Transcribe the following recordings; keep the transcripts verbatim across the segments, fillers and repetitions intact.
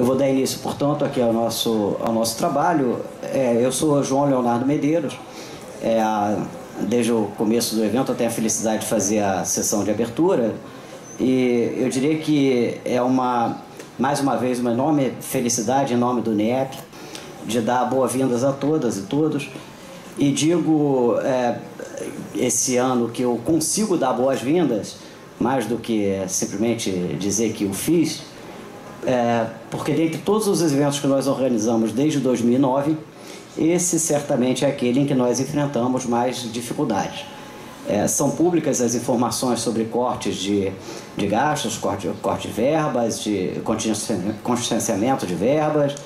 Eu vou dar início, portanto, aqui ao nosso, ao nosso trabalho. É, eu sou João Leonardo Medeiros. É, desde o começo do evento eu tenho a felicidade de fazer a sessão de abertura. E eu diria que é uma, mais uma vez, uma enorme felicidade em nome do N I E P de dar boas-vindas a todas e todos. E digo é, esse ano que eu consigo dar boas-vindas, mais do que simplesmente dizer que o fiz, é, porque dentre todos os eventos que nós organizamos desde dois mil e nove, esse certamente é aquele em que nós enfrentamos mais dificuldades. É, são públicas as informações sobre cortes de, de gastos, corte, corte de verbas, de contingenciamento de verbas.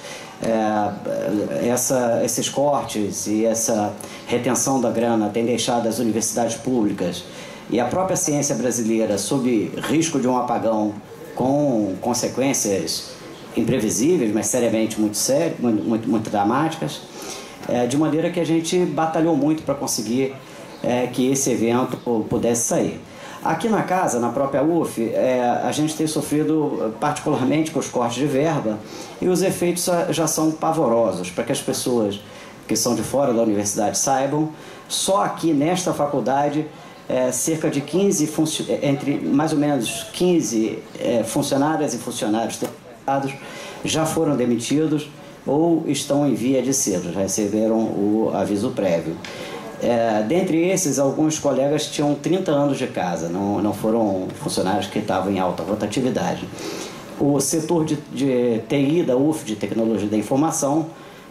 É, essa, esses cortes e essa retenção da grana tem deixado as universidades públicas e a própria ciência brasileira sob risco de um apagão com consequências imprevisíveis, mas seriamente muito, sério, muito, muito, muito dramáticas, é, de maneira que a gente batalhou muito para conseguir é, que esse evento pudesse sair. Aqui na casa, na própria U F, é, a gente tem sofrido particularmente com os cortes de verba e os efeitos já são pavorosos. Para que as pessoas que são de fora da universidade saibam, só aqui nesta faculdade, é, cerca de quinze, entre mais ou menos quinze é, funcionárias e funcionários terceirizados já foram demitidos ou estão em via de ser, já receberam o aviso prévio. É, dentre esses, alguns colegas tinham trinta anos de casa, não, não foram funcionários que estavam em alta rotatividade. O setor de, de T I da U F, de Tecnologia da Informação,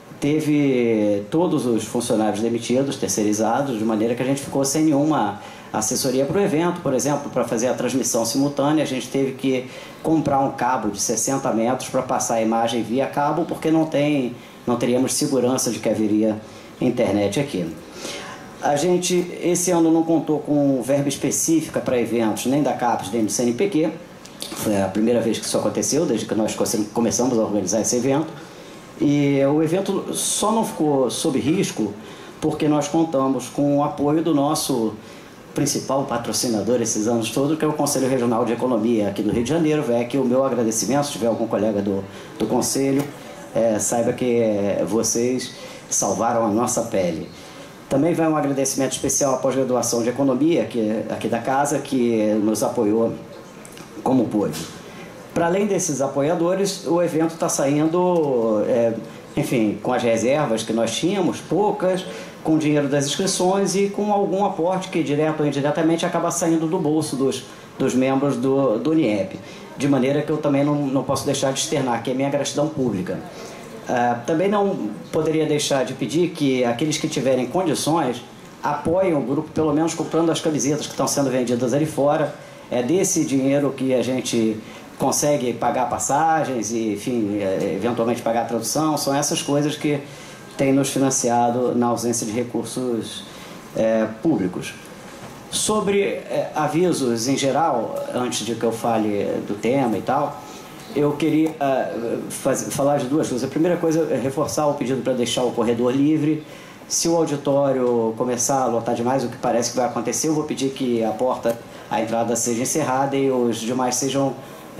teve todos os funcionários demitidos, terceirizados, de maneira que a gente ficou sem nenhuma assessoria para o evento. Por exemplo, para fazer a transmissão simultânea, a gente teve que comprar um cabo de sessenta metros para passar a imagem via cabo, porque não, tem, não teríamos segurança de que haveria internet aqui. A gente, esse ano, não contou com verba específica para eventos, nem da CAPES, nem do C N P Q. Foi a primeira vez que isso aconteceu, desde que nós começamos a organizar esse evento. E o evento só não ficou sob risco porque nós contamos com o apoio do nosso principal patrocinador esses anos todos, que é o Conselho Regional de Economia aqui do Rio de Janeiro. Vai aqui o meu agradecimento, se tiver algum colega do, do Conselho, é, saiba que é, vocês salvaram a nossa pele. Também vai um agradecimento especial à pós-graduação de Economia, que, aqui da casa, que nos apoiou como pôde. Para além desses apoiadores, o evento está saindo, é, enfim, com as reservas que nós tínhamos, poucas, com o dinheiro das inscrições e com algum aporte que, direto ou indiretamente, acaba saindo do bolso dos, dos membros do, do N I E P. De maneira que eu também não, não posso deixar de externar, que é a minha gratidão pública. Uh, também não poderia deixar de pedir que aqueles que tiverem condições apoiem o grupo, pelo menos comprando as camisetas que estão sendo vendidas ali fora. É desse dinheiro que a gente consegue pagar passagens e, enfim, eventualmente pagar a tradução. São essas coisas que têm nos financiado na ausência de recursos é, públicos. Sobre é, avisos em geral, antes de que eu fale do tema e tal, eu queria uh, faz, falar de duas coisas. A primeira coisa é reforçar o pedido para deixar o corredor livre. Se o auditório começar a lotar demais, o que parece que vai acontecer, eu vou pedir que a porta, a entrada seja encerrada e os demais sejam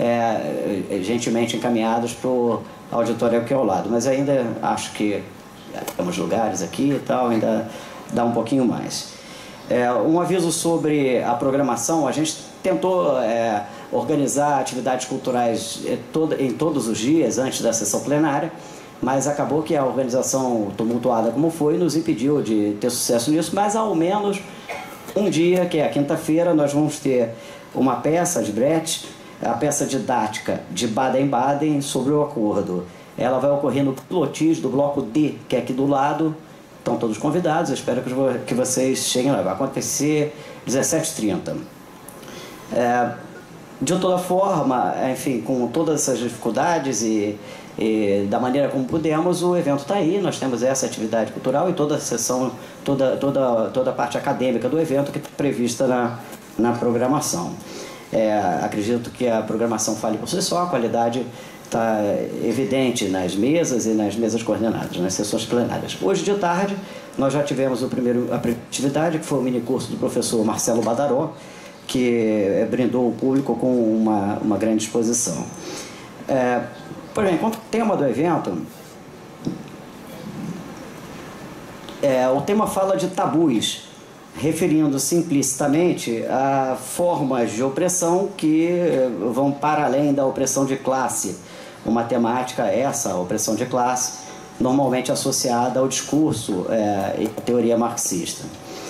é, gentilmente encaminhados para o auditório aqui ao lado. Mas ainda acho que temos lugares aqui e tal, ainda dá um pouquinho mais. É, um aviso sobre a programação: a gente tentou é, organizar atividades culturais em todos os dias antes da sessão plenária, mas acabou que a organização, tumultuada como foi, nos impediu de ter sucesso nisso. Mas ao menos um dia, que é a quinta-feira, nós vamos ter uma peça de Brecht, a peça didática de Baden-Baden sobre o acordo. Ela vai ocorrer no pilotis do bloco D, que é aqui do lado. Estão todos convidados, eu espero que vocês cheguem lá. Vai acontecer dezessete e trinta. É, de toda forma, enfim, com todas essas dificuldades e, e da maneira como pudemos, o evento está aí. Nós temos essa atividade cultural e toda a sessão, toda, toda, toda a parte acadêmica do evento que está prevista na, na programação. É, acredito que a programação fale por si só, a qualidade está evidente nas mesas e nas mesas coordenadas, nas sessões plenárias. Hoje de tarde, nós já tivemos o primeiro, a primeira atividade, que foi o minicurso do professor Marcelo Badaró, que brindou o público com uma, uma grande exposição. É, Por exemplo, o tema do evento, é, o tema fala de tabus, referindo-se implicitamente a formas de opressão que vão para além da opressão de classe. Uma temática, essa, a opressão de classe, normalmente associada ao discurso é, e teoria marxista.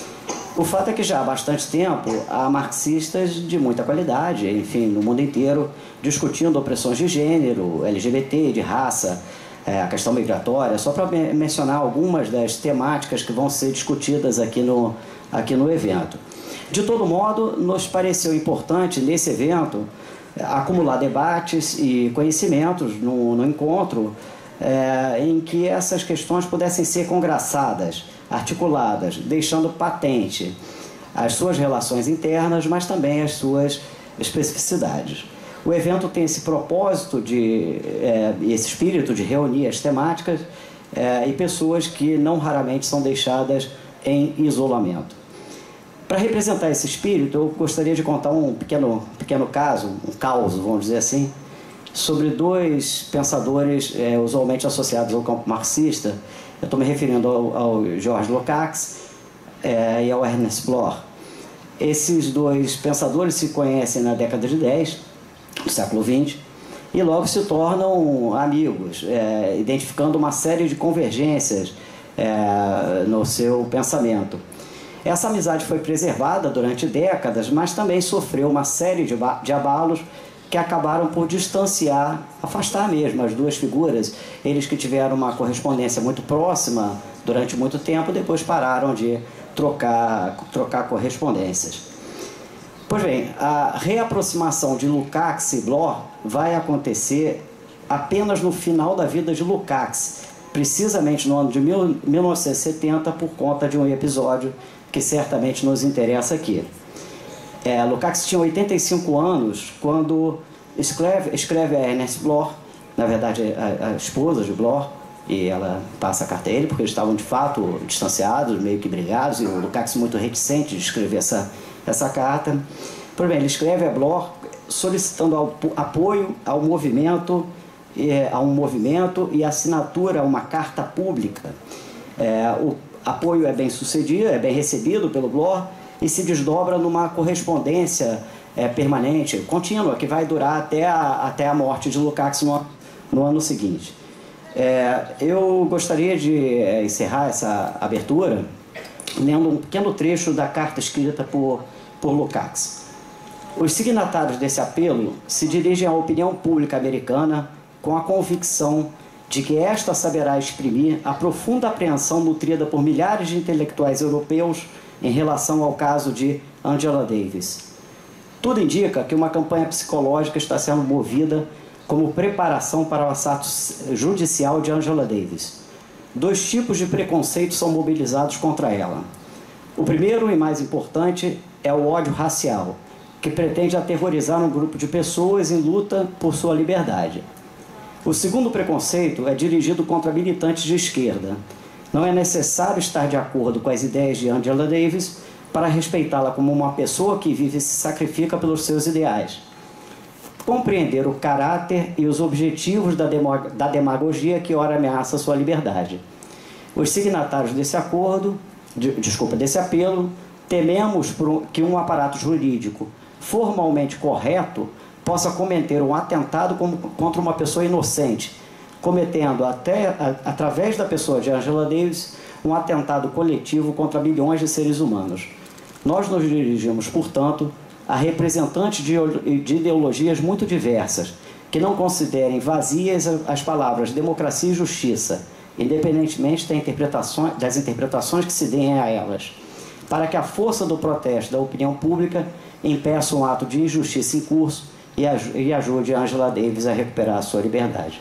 O fato é que já há bastante tempo há marxistas de muita qualidade, enfim, no mundo inteiro, discutindo opressões de gênero, L G B T, de raça, é, a questão migratória, só para mencionar algumas das temáticas que vão ser discutidas aqui no, aqui no evento. De todo modo, nos pareceu importante, nesse evento, acumular debates e conhecimentos no, no encontro, é, em que essas questões pudessem ser congraçadas, articuladas, deixando patente as suas relações internas, mas também as suas especificidades. O evento tem esse propósito, de, é, esse espírito de reunir as temáticas é, e pessoas que não raramente são deixadas em isolamento. Para representar esse espírito, eu gostaria de contar um pequeno, pequeno caso, um caos, vamos dizer assim, sobre dois pensadores é, usualmente associados ao campo marxista. Eu estou me referindo ao, ao Georges Lukács é, e ao Ernest Bloch. Esses dois pensadores se conhecem na década de dez, do século vinte, e logo se tornam amigos, é, identificando uma série de convergências é, no seu pensamento. Essa amizade foi preservada durante décadas, mas também sofreu uma série de, de abalos que acabaram por distanciar, afastar mesmo as duas figuras. Eles que tiveram uma correspondência muito próxima durante muito tempo, depois pararam de trocar, trocar correspondências. Pois bem, a reaproximação de Lukács e Bloch vai acontecer apenas no final da vida de Lukács, precisamente no ano de mil novecentos e setenta, por conta de um episódio que certamente nos interessa aqui. É, Lukács tinha oitenta e cinco anos quando escreve, escreve a Ernest Bloch, na verdade a, a esposa de Bloch, e ela passa a carta a ele, porque eles estavam de fato distanciados, meio que brigados, e o Lukács muito reticente de escrever essa, essa carta. Por bem, ele escreve a Bloch solicitando apoio ao movimento, é, a um movimento e assinatura a uma carta pública. É, o apoio é bem sucedido, é bem recebido pelo Bloch, e se desdobra numa correspondência é, permanente, contínua, que vai durar até a, até a morte de Lukács no, no ano seguinte. É, eu gostaria de é, encerrar essa abertura lendo um pequeno trecho da carta escrita por, por Lukács. Os signatários desse apelo se dirigem à opinião pública americana com a convicção de que esta saberá exprimir a profunda apreensão nutrida por milhares de intelectuais europeus em relação ao caso de Angela Davis. Tudo indica que uma campanha psicológica está sendo movida como preparação para o assalto judicial de Angela Davis. Dois tipos de preconceitos são mobilizados contra ela. O primeiro e mais importante é o ódio racial, que pretende aterrorizar um grupo de pessoas em luta por sua liberdade. O segundo preconceito é dirigido contra militantes de esquerda. Não é necessário estar de acordo com as ideias de Angela Davis para respeitá-la como uma pessoa que vive e se sacrifica pelos seus ideais. Compreender o caráter e os objetivos da, da demagogia que ora ameaça sua liberdade. Os signatários desse acordo, de, desculpa, desse apelo, tememos por, que um aparato jurídico formalmente correto possa cometer um atentado como, contra uma pessoa inocente, cometendo até, a, através da pessoa de Angela Davis, um atentado coletivo contra milhões de seres humanos. Nós nos dirigimos, portanto, a representantes de, de ideologias muito diversas, que não considerem vazias as palavras democracia e justiça, independentemente da interpretação, das interpretações que se deem a elas, para que a força do protesto da opinião pública impeça um ato de injustiça em curso e ajude Angela Davis a recuperar a sua liberdade.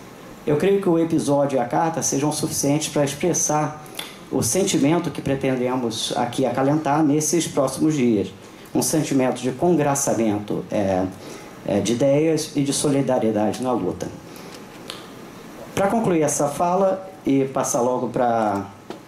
Eu creio que o episódio e a carta sejam suficientes para expressar o sentimento que pretendemos aqui acalentar nesses próximos dias. Um sentimento de congraçamento é, é, de ideias e de solidariedade na luta. Para concluir essa fala e passar logo para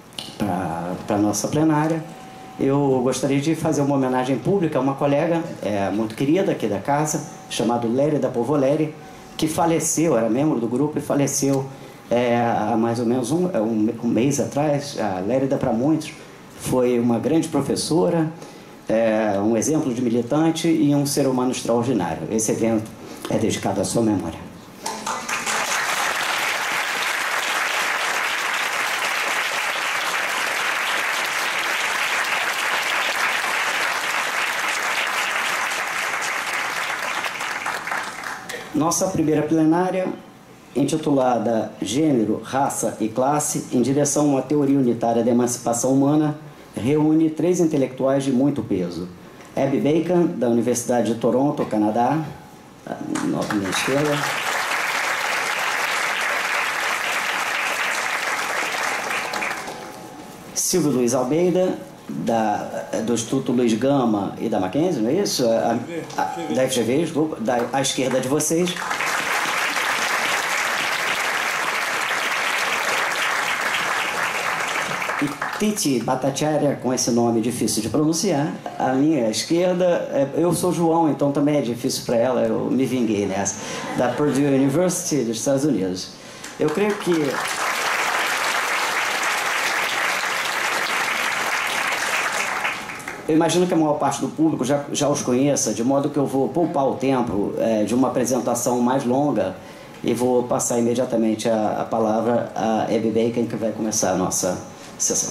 a nossa plenária, eu gostaria de fazer uma homenagem pública a uma colega é, muito querida aqui da casa, chamada Lérida Povoleri. que faleceu, era membro do grupo e faleceu é, há mais ou menos um, um, um mês atrás. A Lérida, para muitos, foi uma grande professora, é, um exemplo de militante e um ser humano extraordinário. Esse evento é dedicado à sua memória. Nossa primeira plenária, intitulada Gênero, Raça e Classe, em direção a uma teoria unitária da emancipação humana, reúne três intelectuais de muito peso. Abby Bacon, da Universidade de Toronto, Canadá, à minha esquerda. Silvio Luiz Almeida, da, do Instituto Luiz Gama e da Mackenzie, não é isso? A, a, da F G V, desculpa, da, à esquerda de vocês. E Titi Bhattacharya, com esse nome difícil de pronunciar, à minha esquerda. Eu sou João, então também é difícil para ela, eu me vinguei nessa, da Purdue University dos Estados Unidos. Eu creio que eu imagino que a maior parte do público já, já os conheça, de modo que eu vou poupar o tempo é, de uma apresentação mais longa e vou passar imediatamente a, a palavra a Abby Bacon, que vai começar a nossa sessão.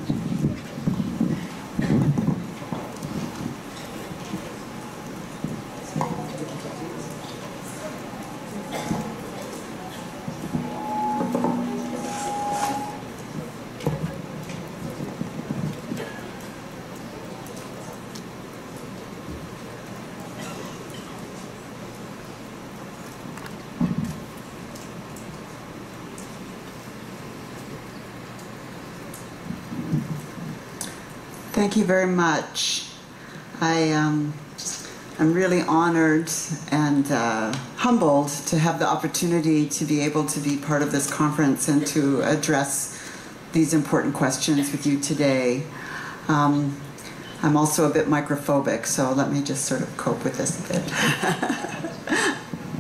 Thank you very much. I, um, I'm really honored and uh, humbled to have the opportunity to be able to be part of this conference and to address these important questions with you today. Um, I'm also a bit microphobic, so let me just sort of cope with this a bit.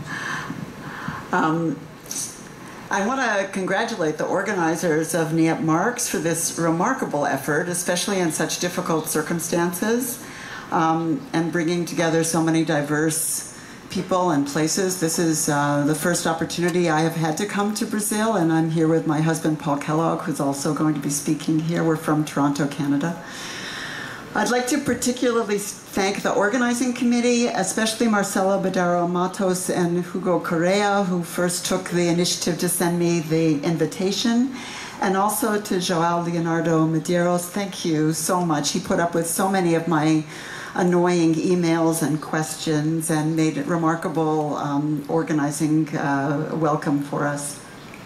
um, I want to congratulate the organizers of N I A P Marx for this remarkable effort, especially in such difficult circumstances, um, and bringing together so many diverse people and places. This is uh, the first opportunity I have had to come to Brazil, and I'm here with my husband, Paul Kellogg, who's also going to be speaking here. We're from Toronto, Canada. I'd like to particularly thank the organizing committee, especially Marcela Badaro Matos and Hugo Correa, who first took the initiative to send me the invitation, and also to Joao Leonardo Medeiros. Thank you so much. He put up with so many of my annoying emails and questions and made it remarkable um, organizing uh, welcome for us.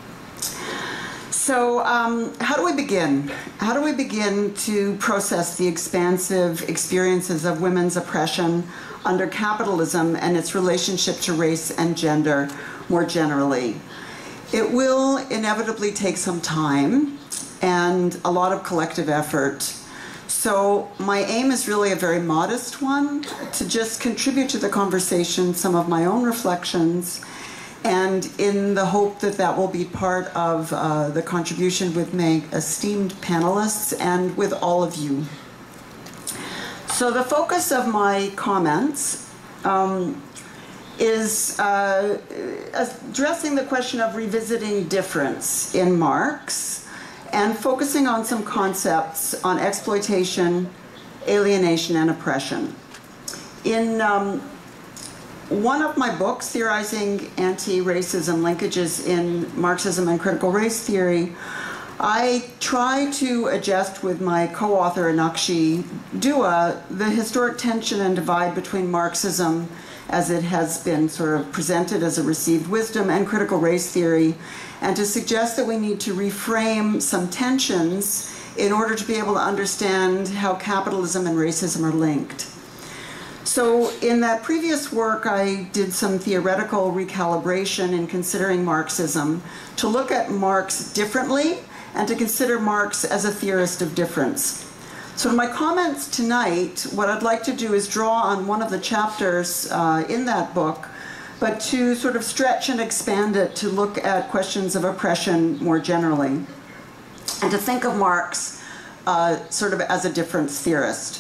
So um, how do we begin? How do we begin to process the expansive experiences of women's oppression under capitalism and its relationship to race and gender more generally? It will inevitably take some time and a lot of collective effort. So my aim is really a very modest one, to just contribute to the conversation some of my own reflections, and in the hope that that will be part of uh, the contribution with my esteemed panelists and with all of you. So the focus of my comments um, is uh, addressing the question of revisiting difference in Marx and focusing on some concepts on exploitation, alienation, and oppression. In um, one of my books, Theorizing Anti-Racism Linkages in Marxism and Critical Race Theory, I try to adjust with my co-author Inakshi Dua the historic tension and divide between Marxism as it has been sort of presented as a received wisdom and critical race theory, and to suggest that we need to reframe some tensions in order to be able to understand how capitalism and racism are linked. So in that previous work, I did some theoretical recalibration in considering Marxism, to look at Marx differently and to consider Marx as a theorist of difference. So in my comments tonight, what I'd like to do is draw on one of the chapters uh, in that book but to sort of stretch and expand it to look at questions of oppression more generally, and to think of Marx uh, sort of as a difference theorist.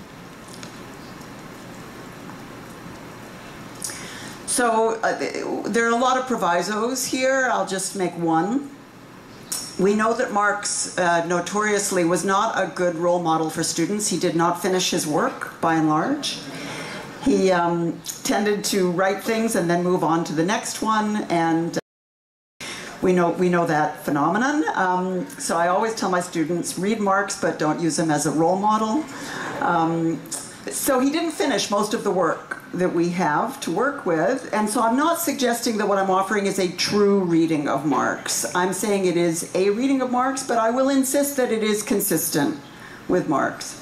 So uh, there are a lot of provisos here. I'll just make one. We know that Marx uh, notoriously was not a good role model for students. He did not finish his work, by and large. He um, tended to write things and then move on to the next one, and uh, we know, we know that phenomenon. Um, so I always tell my students, read Marx, but don't use him as a role model. Um, so he didn't finish most of the work that we have to work with, and so I'm not suggesting that what I'm offering is a true reading of Marx. I'm saying it is a reading of Marx, but I will insist that it is consistent with Marx.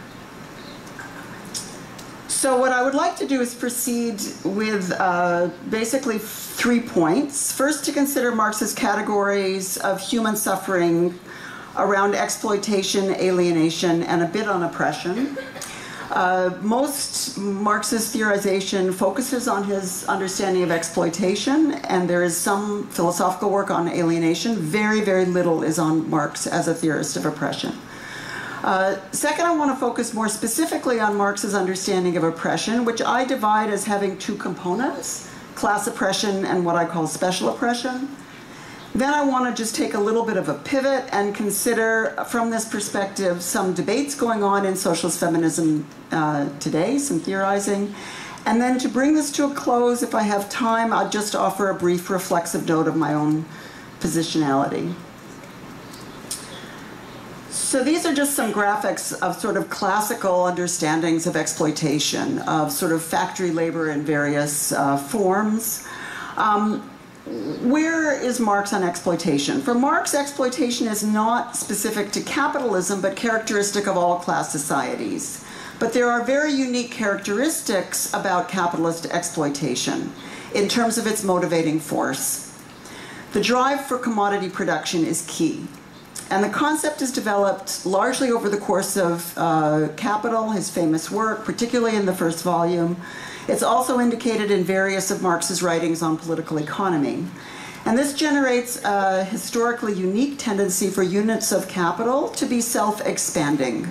So what I would like to do is proceed with uh, basically three points. First, to consider Marx's categories of human suffering around exploitation, alienation, and a bit on oppression. Uh, most Marxist theorization focuses on his understanding of exploitation, and there is some philosophical work on alienation. Very, very little is on Marx as a theorist of oppression. Uh, second, I want to focus more specifically on Marx's understanding of oppression, which I divide as having two components, class oppression and what I call special oppression. Then I want to just take a little bit of a pivot and consider, from this perspective, some debates going on in socialist feminism uh, today, some theorizing. And then to bring this to a close, if I have time, I'll just offer a brief reflexive note of my own positionality. So these are just some graphics of sort of classical understandings of exploitation, of sort of factory labor in various uh, forms. Um, Where is Marx on exploitation? For Marx, exploitation is not specific to capitalism, but characteristic of all class societies. But there are very unique characteristics about capitalist exploitation in terms of its motivating force. The drive for commodity production is key. And the concept is developed largely over the course of uh, Capital, his famous work, particularly in the first volume. It's also indicated in various of Marx's writings on political economy. And this generates a historically unique tendency for units of capital to be self-expanding.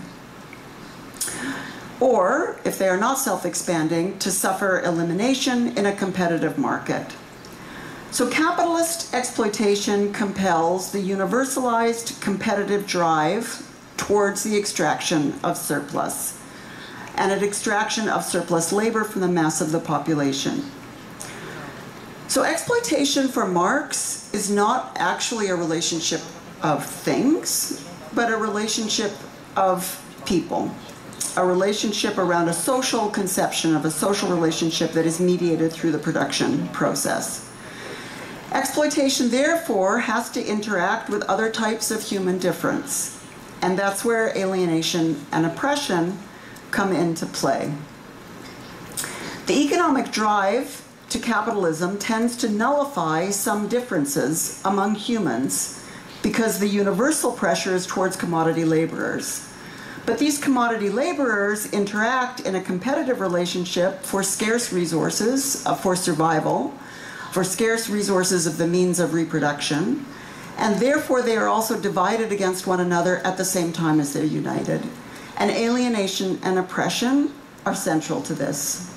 Or, if they are not self-expanding, to suffer elimination in a competitive market. So capitalist exploitation compels the universalized competitive drive towards the extraction of surplus, and an extraction of surplus labor from the mass of the population. So exploitation for Marx is not actually a relationship of things, but a relationship of people, a relationship around a social conception of a social relationship that is mediated through the production process. Exploitation, therefore, has to interact with other types of human difference, and that's where alienation and oppression come into play. The economic drive to capitalism tends to nullify some differences among humans because the universal pressure is towards commodity laborers. But these commodity laborers interact in a competitive relationship for scarce resources, uh, for survival, for scarce resources of the means of reproduction, and therefore they are also divided against one another at the same time as they're united. And alienation and oppression are central to this.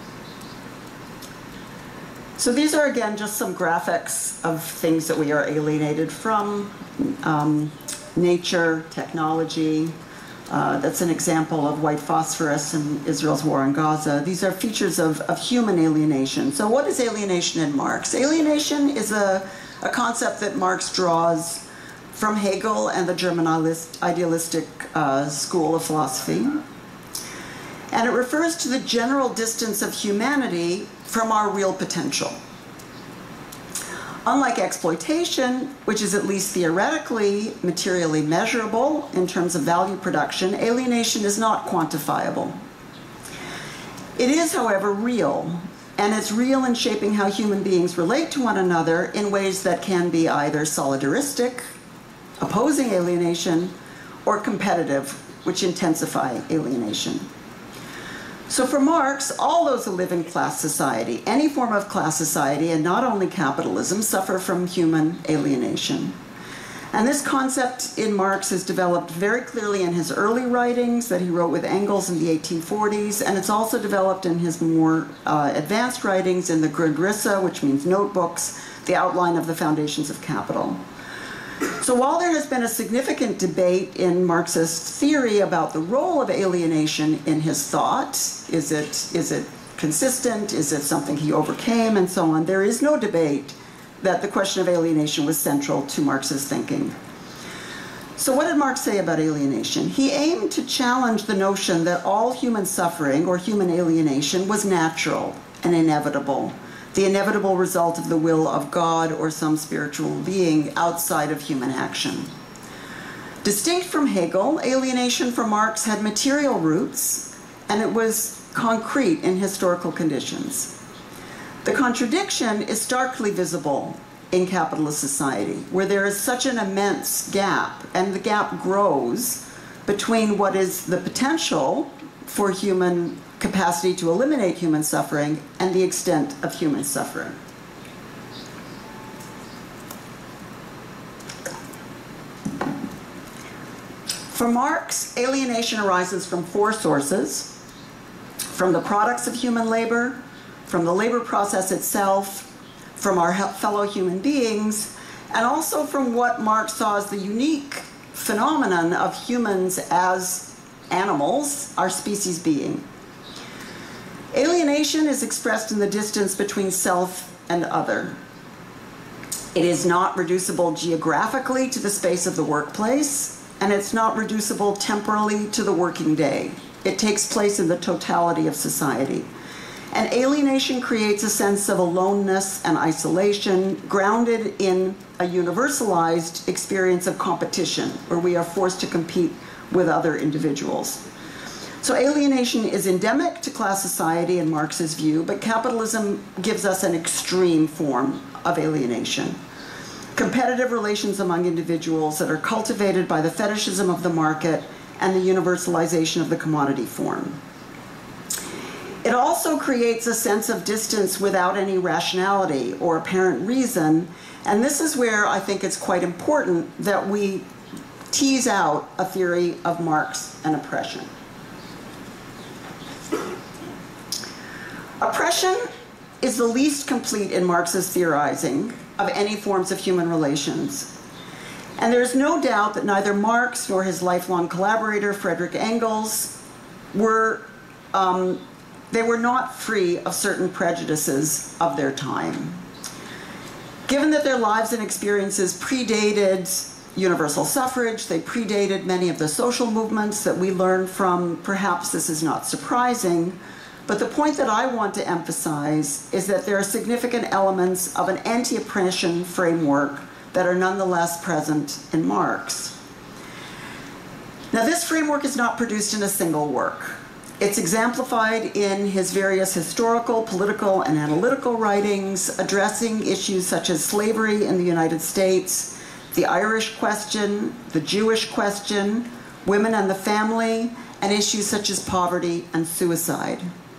So these are, again, just some graphics of things that we are alienated from. Um, nature, technology. Uh, that's an example of white phosphorus in Israel's war on Gaza. These are features of, of human alienation. So what is alienation in Marx? Alienation is a, a concept that Marx draws from Hegel and the German idealistic uh, school of philosophy. And it refers to the general distance of humanity from our real potential. Unlike exploitation, which is at least theoretically materially measurable in terms of value production, alienation is not quantifiable. It is, however, real, and it's real in shaping how human beings relate to one another in ways that can be either solidaristic, opposing alienation, or competitive, which intensify alienation. So for Marx, all those who live in class society, any form of class society, and not only capitalism, suffer from human alienation. And this concept in Marx is developed very clearly in his early writings that he wrote with Engels in the eighteen forties, and it's also developed in his more uh, advanced writings in the Grundrisse, which means notebooks, the outline of the foundations of capital. So while there has been a significant debate in Marxist theory about the role of alienation in his thought, is it, is it consistent, is it something he overcame, and so on, there is no debate that the question of alienation was central to Marx's thinking. So what did Marx say about alienation? He aimed to challenge the notion that all human suffering or human alienation was natural and inevitable, the inevitable result of the will of God or some spiritual being outside of human action. Distinct from Hegel, alienation for Marx had material roots, and it was concrete in historical conditions. The contradiction is starkly visible in capitalist society, where there is such an immense gap, and the gap grows between what is the potential for human capacity to eliminate human suffering and the extent of human suffering. For Marx, alienation arises from four sources: from the products of human labor, from the labor process itself, from our fellow human beings, and also from what Marx saw as the unique phenomenon of humans as animals, our species being. Alienation is expressed in the distance between self and other. It is not reducible geographically to the space of the workplace, and it's not reducible temporally to the working day. It takes place in the totality of society. And alienation creates a sense of aloneness and isolation, grounded in a universalized experience of competition, where we are forced to compete with other individuals. So alienation is endemic to class society in Marx's view, but capitalism gives us an extreme form of alienation. Competitive relations among individuals that are cultivated by the fetishism of the market and the universalization of the commodity form. It also creates a sense of distance without any rationality or apparent reason, and this is where I think it's quite important that we tease out a theory of Marx and oppression. Oppression is the least complete in Marx's theorizing of any forms of human relations. And there's no doubt that neither Marx nor his lifelong collaborator, Friedrich Engels, were um, they were not free of certain prejudices of their time. Given that their lives and experiences predated universal suffrage, they predated many of the social movements that we learn from, perhaps this is not surprising, but the point that I want to emphasize is that there are significant elements of an anti-oppression framework that are nonetheless present in Marx. Now, this framework is not produced in a single work. It's exemplified in his various historical, political, and analytical writings addressing issues such as slavery in the United States, the Irish question, the Jewish question, women and the family, and issues such as poverty and suicide.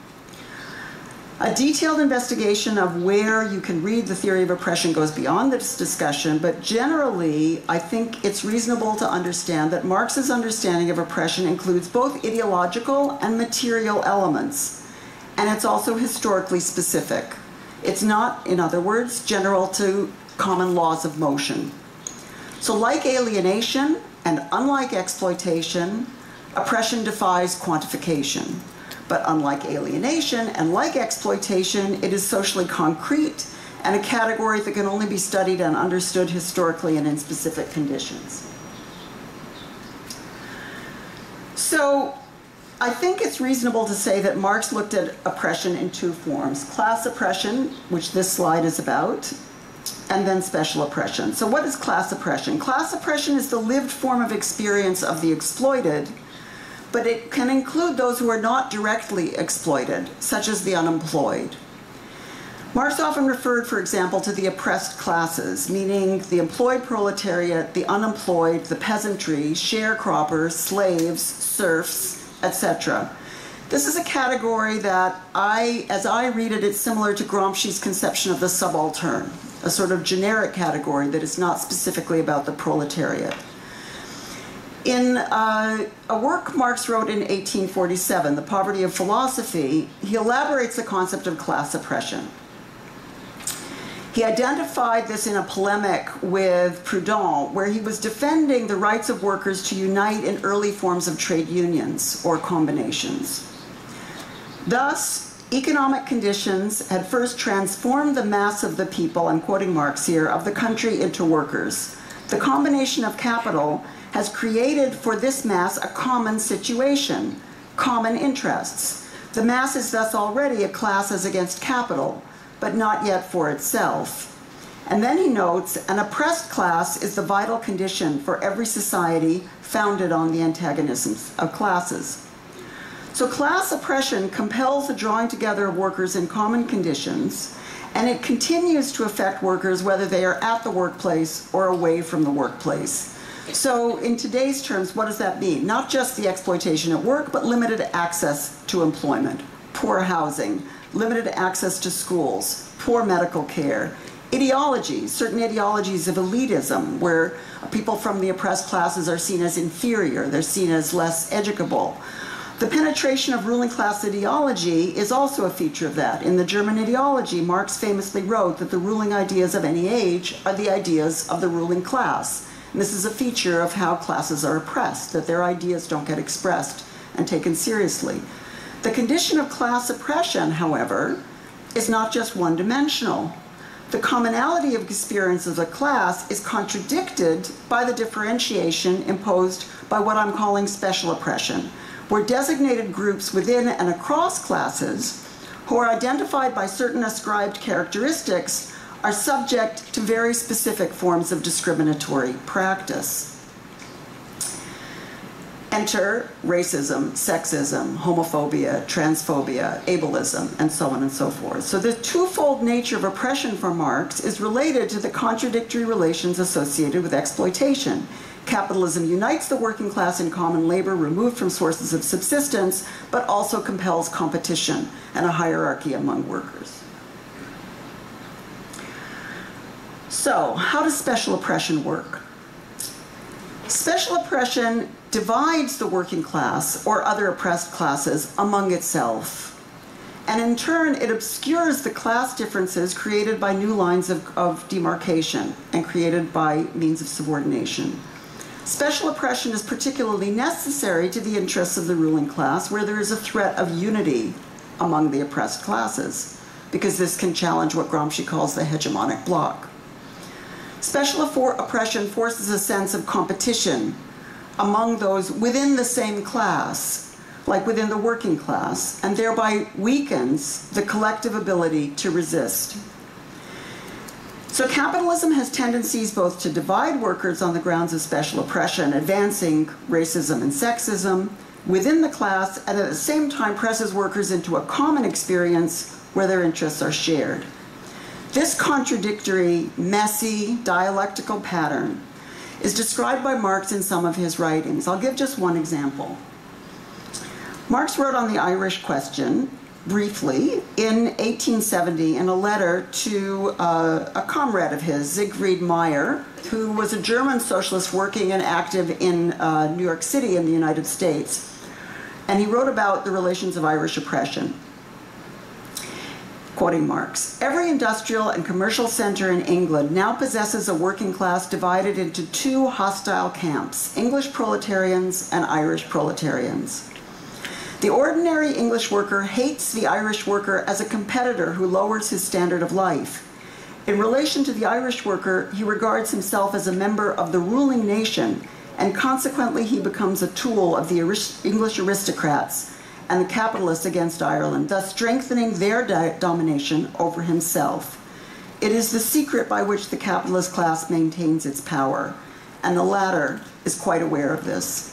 A detailed investigation of where you can read the theory of oppression goes beyond this discussion, but generally, I think it's reasonable to understand that Marx's understanding of oppression includes both ideological and material elements, and it's also historically specific. It's not, in other words, general to common laws of motion. So like alienation, and unlike exploitation, oppression defies quantification. But unlike alienation and like exploitation, it is socially concrete and a category that can only be studied and understood historically and in specific conditions. So I think it's reasonable to say that Marx looked at oppression in two forms: class oppression, which this slide is about, and then special oppression. So what is class oppression? Class oppression is the lived form of experience of the exploited, but it can include those who are not directly exploited, such as the unemployed. Marx often referred, for example, to the oppressed classes, meaning the employed proletariat, the unemployed, the peasantry, sharecroppers, slaves, serfs, et cetera. This is a category that I, as I read it, it's similar to Gramsci's conception of the subaltern, a sort of generic category that is not specifically about the proletariat. In uh, a work Marx wrote in eighteen forty-seven, The Poverty of Philosophy, he elaborates the concept of class oppression. He identified this in a polemic with Proudhon, where he was defending the rights of workers to unite in early forms of trade unions or combinations. Thus, economic conditions had first transformed the mass of the people, I'm quoting Marx here, of the country into workers. The combination of capital has created for this mass a common situation, common interests. The mass is thus already a class as against capital, but not yet for itself. And then he notes, an oppressed class is the vital condition for every society founded on the antagonisms of classes. So class oppression compels the drawing together of workers in common conditions, and it continues to affect workers whether they are at the workplace or away from the workplace. So in today's terms, what does that mean? Not just the exploitation at work, but limited access to employment, poor housing, limited access to schools, poor medical care, ideologies, certain ideologies of elitism, where people from the oppressed classes are seen as inferior, they're seen as less educable. The penetration of ruling class ideology is also a feature of that. In the German ideology, Marx famously wrote that the ruling ideas of any age are the ideas of the ruling class. And this is a feature of how classes are oppressed, that their ideas don't get expressed and taken seriously. The condition of class oppression, however, is not just one-dimensional. The commonality of experience of a class is contradicted by the differentiation imposed by what I'm calling special oppression, where designated groups within and across classes who are identified by certain ascribed characteristics are subject to very specific forms of discriminatory practice. Enter racism, sexism, homophobia, transphobia, ableism, and so on and so forth. So the twofold nature of oppression for Marx is related to the contradictory relations associated with exploitation. Capitalism unites the working class in common labor removed from sources of subsistence, but also compels competition and a hierarchy among workers. So, how does special oppression work? Special oppression divides the working class or other oppressed classes among itself. And in turn, it obscures the class differences created by new lines of, of demarcation and created by means of subordination. Special oppression is particularly necessary to the interests of the ruling class, where there is a threat of unity among the oppressed classes, because this can challenge what Gramsci calls the hegemonic bloc. Special oppression forces a sense of competition among those within the same class, like within the working class, and thereby weakens the collective ability to resist. So capitalism has tendencies both to divide workers on the grounds of special oppression, advancing racism and sexism within the class, and at the same time presses workers into a common experience where their interests are shared. This contradictory, messy, dialectical pattern is described by Marx in some of his writings. I'll give just one example. Marx wrote on the Irish question, briefly, in eighteen seventy in a letter to uh, a comrade of his, Siegfried Meyer, who was a German socialist working and active in uh, New York City in the United States. And he wrote about the relations of Irish oppression. Quoting Marx, "Every industrial and commercial center in England now possesses a working class divided into two hostile camps, English proletarians and Irish proletarians. The ordinary English worker hates the Irish worker as a competitor who lowers his standard of life. In relation to the Irish worker, he regards himself as a member of the ruling nation, and consequently he becomes a tool of the English aristocrats and the capitalists against Ireland, thus strengthening their domination over himself. It is the secret by which the capitalist class maintains its power, and the latter is quite aware of this."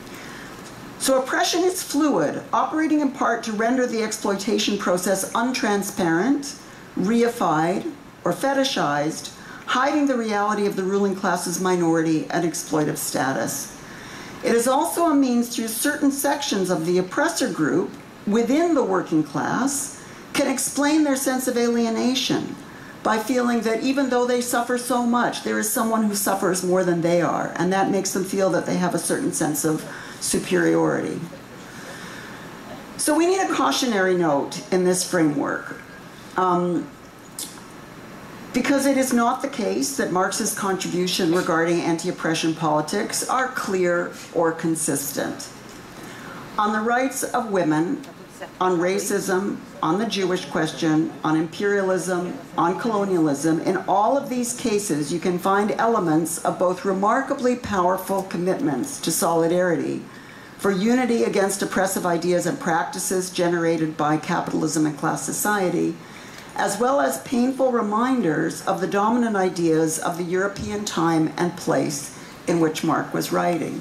So oppression is fluid, operating in part to render the exploitation process untransparent, reified, or fetishized, hiding the reality of the ruling class's minority and exploitive status. It is also a means through certain sections of the oppressor group within the working class can explain their sense of alienation by feeling that even though they suffer so much, there is someone who suffers more than they are, and that makes them feel that they have a certain sense of superiority. So we need a cautionary note in this framework, um, because it is not the case that Marx's contribution regarding anti-oppression politics are clear or consistent. On the rights of women, on racism, on the Jewish question, on imperialism, on colonialism, in all of these cases you can find elements of both remarkably powerful commitments to solidarity, for unity against oppressive ideas and practices generated by capitalism and class society, as well as painful reminders of the dominant ideas of the European time and place in which Marx was writing.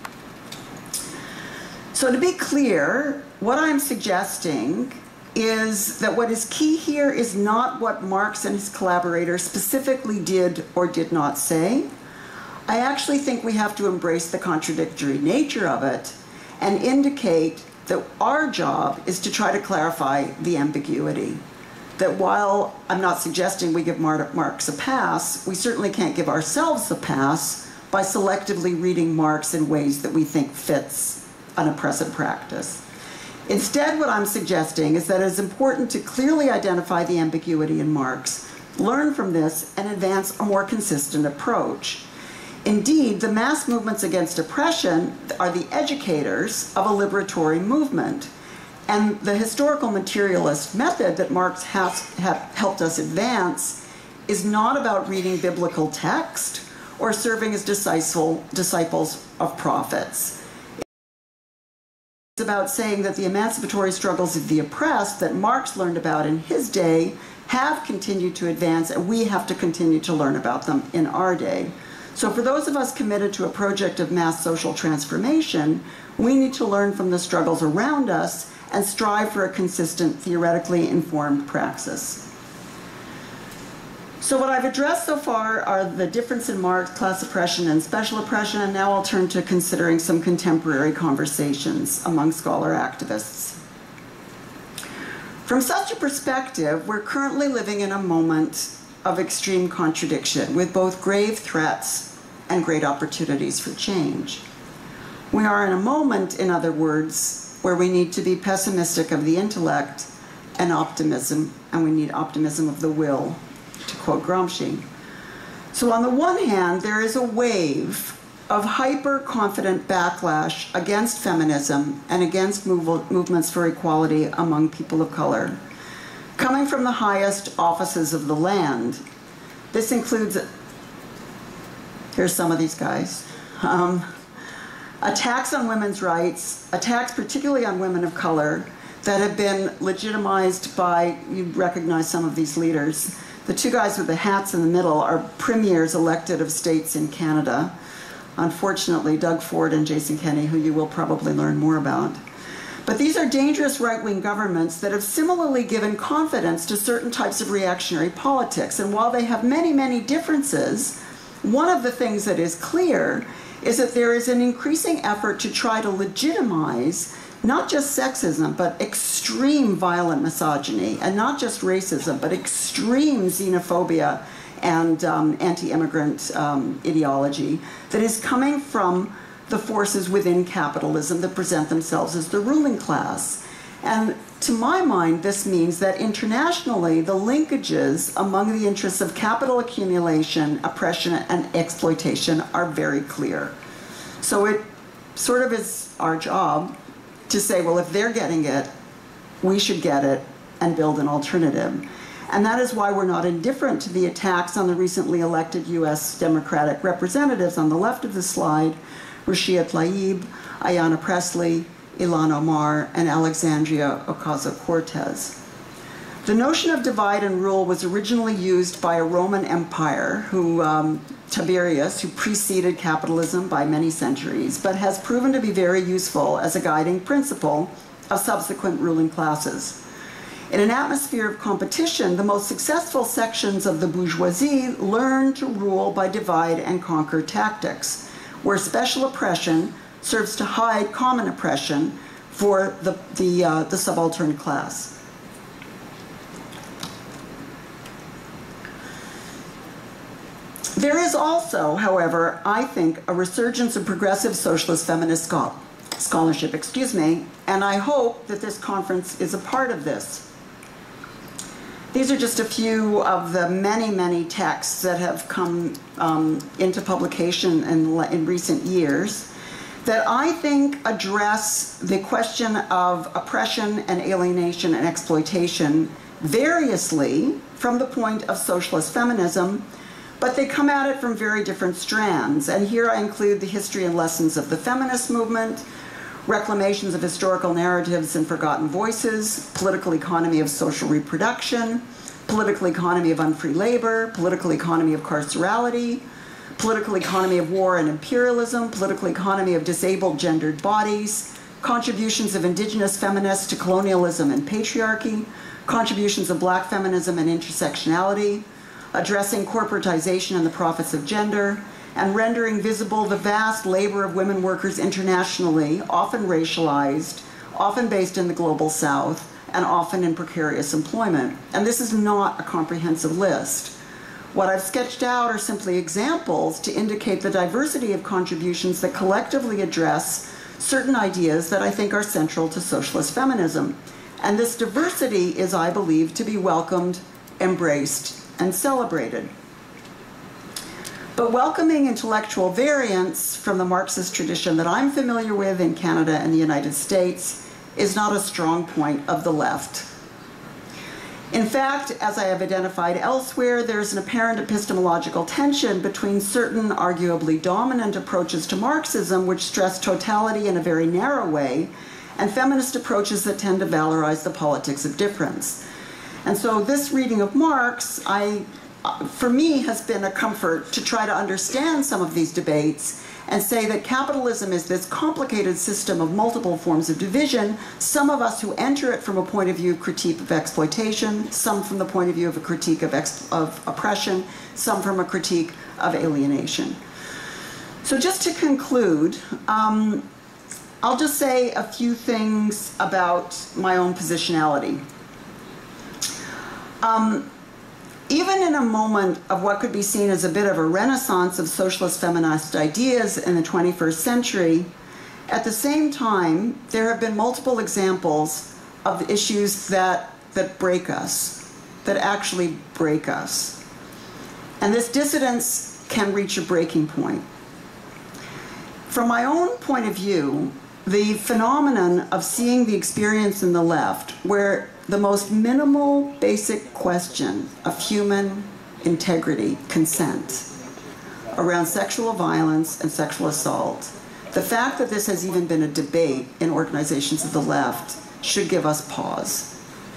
So to be clear, what I'm suggesting is that what is key here is not what Marx and his collaborators specifically did or did not say. I actually think we have to embrace the contradictory nature of it and indicate that our job is to try to clarify the ambiguity. That while I'm not suggesting we give Marx a pass, we certainly can't give ourselves a pass by selectively reading Marx in ways that we think fits an oppressive practice. Instead, what I'm suggesting is that it is important to clearly identify the ambiguity in Marx, learn from this, and advance a more consistent approach. Indeed, the mass movements against oppression are the educators of a liberatory movement. And the historical materialist method that Marx has have helped us advance is not about reading biblical text or serving as disciples of prophets. It's about saying that the emancipatory struggles of the oppressed that Marx learned about in his day have continued to advance, and we have to continue to learn about them in our day. So for those of us committed to a project of mass social transformation, we need to learn from the struggles around us and strive for a consistent, theoretically informed praxis. So what I've addressed so far are the difference in Marx, class oppression, and special oppression, and now I'll turn to considering some contemporary conversations among scholar activists. From such a perspective, we're currently living in a moment of extreme contradiction, with both grave threats and great opportunities for change. We are in a moment, in other words, where we need to be pessimistic of the intellect and optimism, and we need optimism of the will, to quote Gramsci. So on the one hand, there is a wave of hyper-confident backlash against feminism and against move movements for equality among people of color, coming from the highest offices of the land. This includes, here's some of these guys, um, attacks on women's rights, attacks particularly on women of color that have been legitimized by, you recognize some of these leaders. The two guys with the hats in the middle are premiers elected of states in Canada. Unfortunately, Doug Ford and Jason Kenney, who you will probably learn more about. But these are dangerous right-wing governments that have similarly given confidence to certain types of reactionary politics. And while they have many, many differences, one of the things that is clear is that there is an increasing effort to try to legitimize not just sexism, but extreme violent misogyny, and not just racism, but extreme xenophobia and um, anti-immigrant um, ideology that is coming from the forces within capitalism that present themselves as the ruling class. And to my mind, this means that internationally, the linkages among the interests of capital accumulation, oppression, and exploitation are very clear. So it sort of is our job to say, well, if they're getting it, we should get it and build an alternative. And that is why we're not indifferent to the attacks on the recently elected U S Democratic representatives on the left of the slide, Rashida Tlaib, Ayanna Pressley, Ilhan Omar, and Alexandria Ocasio-Cortez. The notion of divide and rule was originally used by a Roman empire, who, um, Tiberius, who preceded capitalism by many centuries, but has proven to be very useful as a guiding principle of subsequent ruling classes. In an atmosphere of competition, the most successful sections of the bourgeoisie learn to rule by divide and conquer tactics, where special oppression serves to hide common oppression for the, the, uh, the subaltern class. There is also, however, I think, a resurgence of progressive socialist feminist scholarship, excuse me, and I hope that this conference is a part of this. These are just a few of the many, many texts that have come um, into publication in, in recent years that I think address the question of oppression and alienation and exploitation variously from the point of socialist feminism, but they come at it from very different strands. And here I include the history and lessons of the feminist movement, reclamations of historical narratives and forgotten voices, political economy of social reproduction, political economy of unfree labor, political economy of carcerality, political economy of war and imperialism, political economy of disabled gendered bodies, contributions of indigenous feminists to colonialism and patriarchy, contributions of black feminism and intersectionality, addressing corporatization and the profits of gender, and rendering visible the vast labor of women workers internationally, often racialized, often based in the global south, and often in precarious employment. And this is not a comprehensive list. What I've sketched out are simply examples to indicate the diversity of contributions that collectively address certain ideas that I think are central to socialist feminism. And this diversity is, I believe, to be welcomed, embraced, and celebrated. But welcoming intellectual variance from the Marxist tradition that I'm familiar with in Canada and the United States is not a strong point of the left. In fact, as I have identified elsewhere, there's an apparent epistemological tension between certain arguably dominant approaches to Marxism, which stress totality in a very narrow way, and feminist approaches that tend to valorize the politics of difference. And so this reading of Marx, I, for me, has been a comfort to try to understand some of these debates and say that capitalism is this complicated system of multiple forms of division, some of us who enter it from a point of view of critique of exploitation, some from the point of view of a critique of, ex of oppression, some from a critique of alienation. So just to conclude, um, I'll just say a few things about my own positionality. Um, Even in a moment of what could be seen as a bit of a renaissance of socialist feminist ideas in the twenty-first century, at the same time, there have been multiple examples of issues that, that break us, that actually break us. And this dissidence can reach a breaking point. From my own point of view, the phenomenon of seeing the experience in the left, where the most minimal basic question of human integrity, consent, around sexual violence and sexual assault, the fact that this has even been a debate in organizations of the left should give us pause.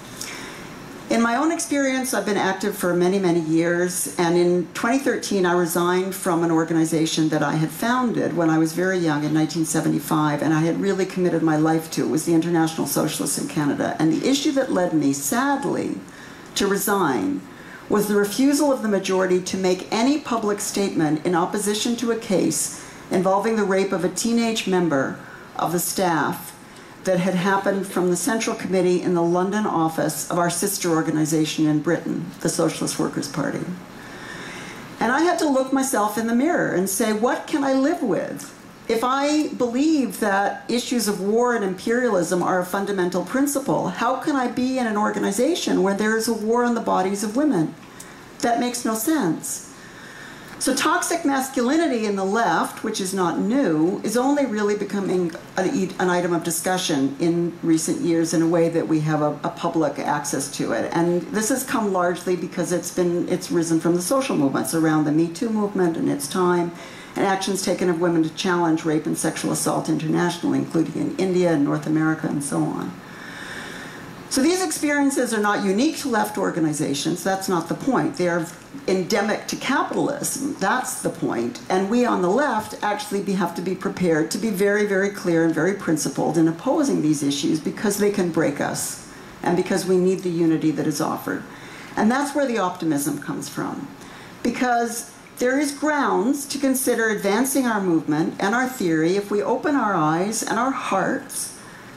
In my own experience, I've been active for many, many years, and in twenty thirteen, I resigned from an organization that I had founded when I was very young in nineteen seventy-five, and I had really committed my life to. It was the International Socialists in Canada. And the issue that led me, sadly, to resign was the refusal of the majority to make any public statement in opposition to a case involving the rape of a teenage member of the staff that had happened from the Central Committee in the London office of our sister organization in Britain, the Socialist Workers' Party. And I had to look myself in the mirror and say, what can I live with? If I believe that issues of war and imperialism are a fundamental principle, how can I be in an organization where there is a war on the bodies of women? That makes no sense. So toxic masculinity in the left, which is not new, is only really becoming a, an item of discussion in recent years in a way that we have a, a public access to it. And this has come largely because it's been, it's risen from the social movements around the Me Too movement in its time, and actions taken of women to challenge rape and sexual assault internationally, including in India and North America and so on. So these experiences are not unique to left organizations. That's not the point. They are endemic to capitalism. That's the point. And we on the left actually be, have to be prepared to be very, very clear and very principled in opposing these issues because they can break us and because we need the unity that is offered. And that's where the optimism comes from. Because there is grounds to consider advancing our movement and our theory if we open our eyes and our hearts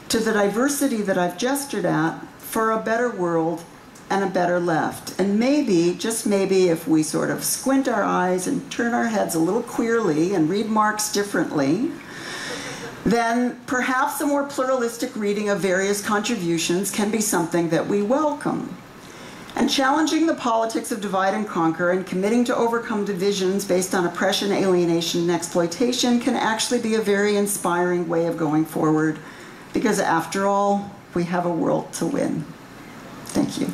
to the diversity that I've gestured at for a better world and a better left. And maybe, just maybe, if we sort of squint our eyes and turn our heads a little queerly and read Marx differently, then perhaps a more pluralistic reading of various contributions can be something that we welcome. And challenging the politics of divide and conquer and committing to overcome divisions based on oppression, alienation, and exploitation can actually be a very inspiring way of going forward, because after all, we have a world to win. Thank you.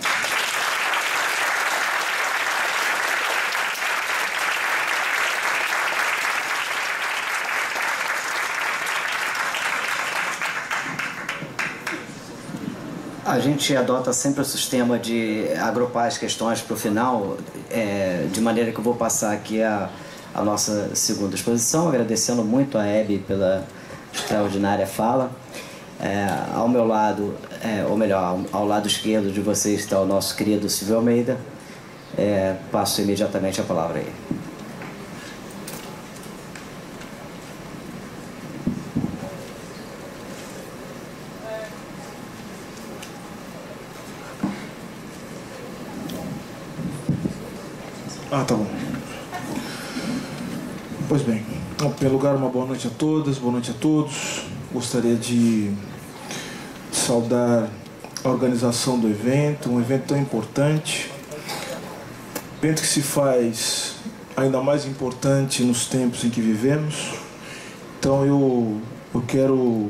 A gente adota sempre o sistema de agrupar as questões para o final, é, de maneira que eu vou passar aqui a, a nossa segunda exposição, agradecendo muito a Hebe pela extraordinária fala. É, ao meu lado, é, ou melhor, ao, ao lado esquerdo de vocês está o nosso querido Silvio Almeida. É, passo imediatamente a palavra a ele. Ah, tá bom. Pois bem, em primeiro lugar, uma boa noite a todas, boa noite a todos. Gostaria de saudar a organização do evento, um evento tão importante, um evento que se faz ainda mais importante nos tempos em que vivemos. Então eu, eu quero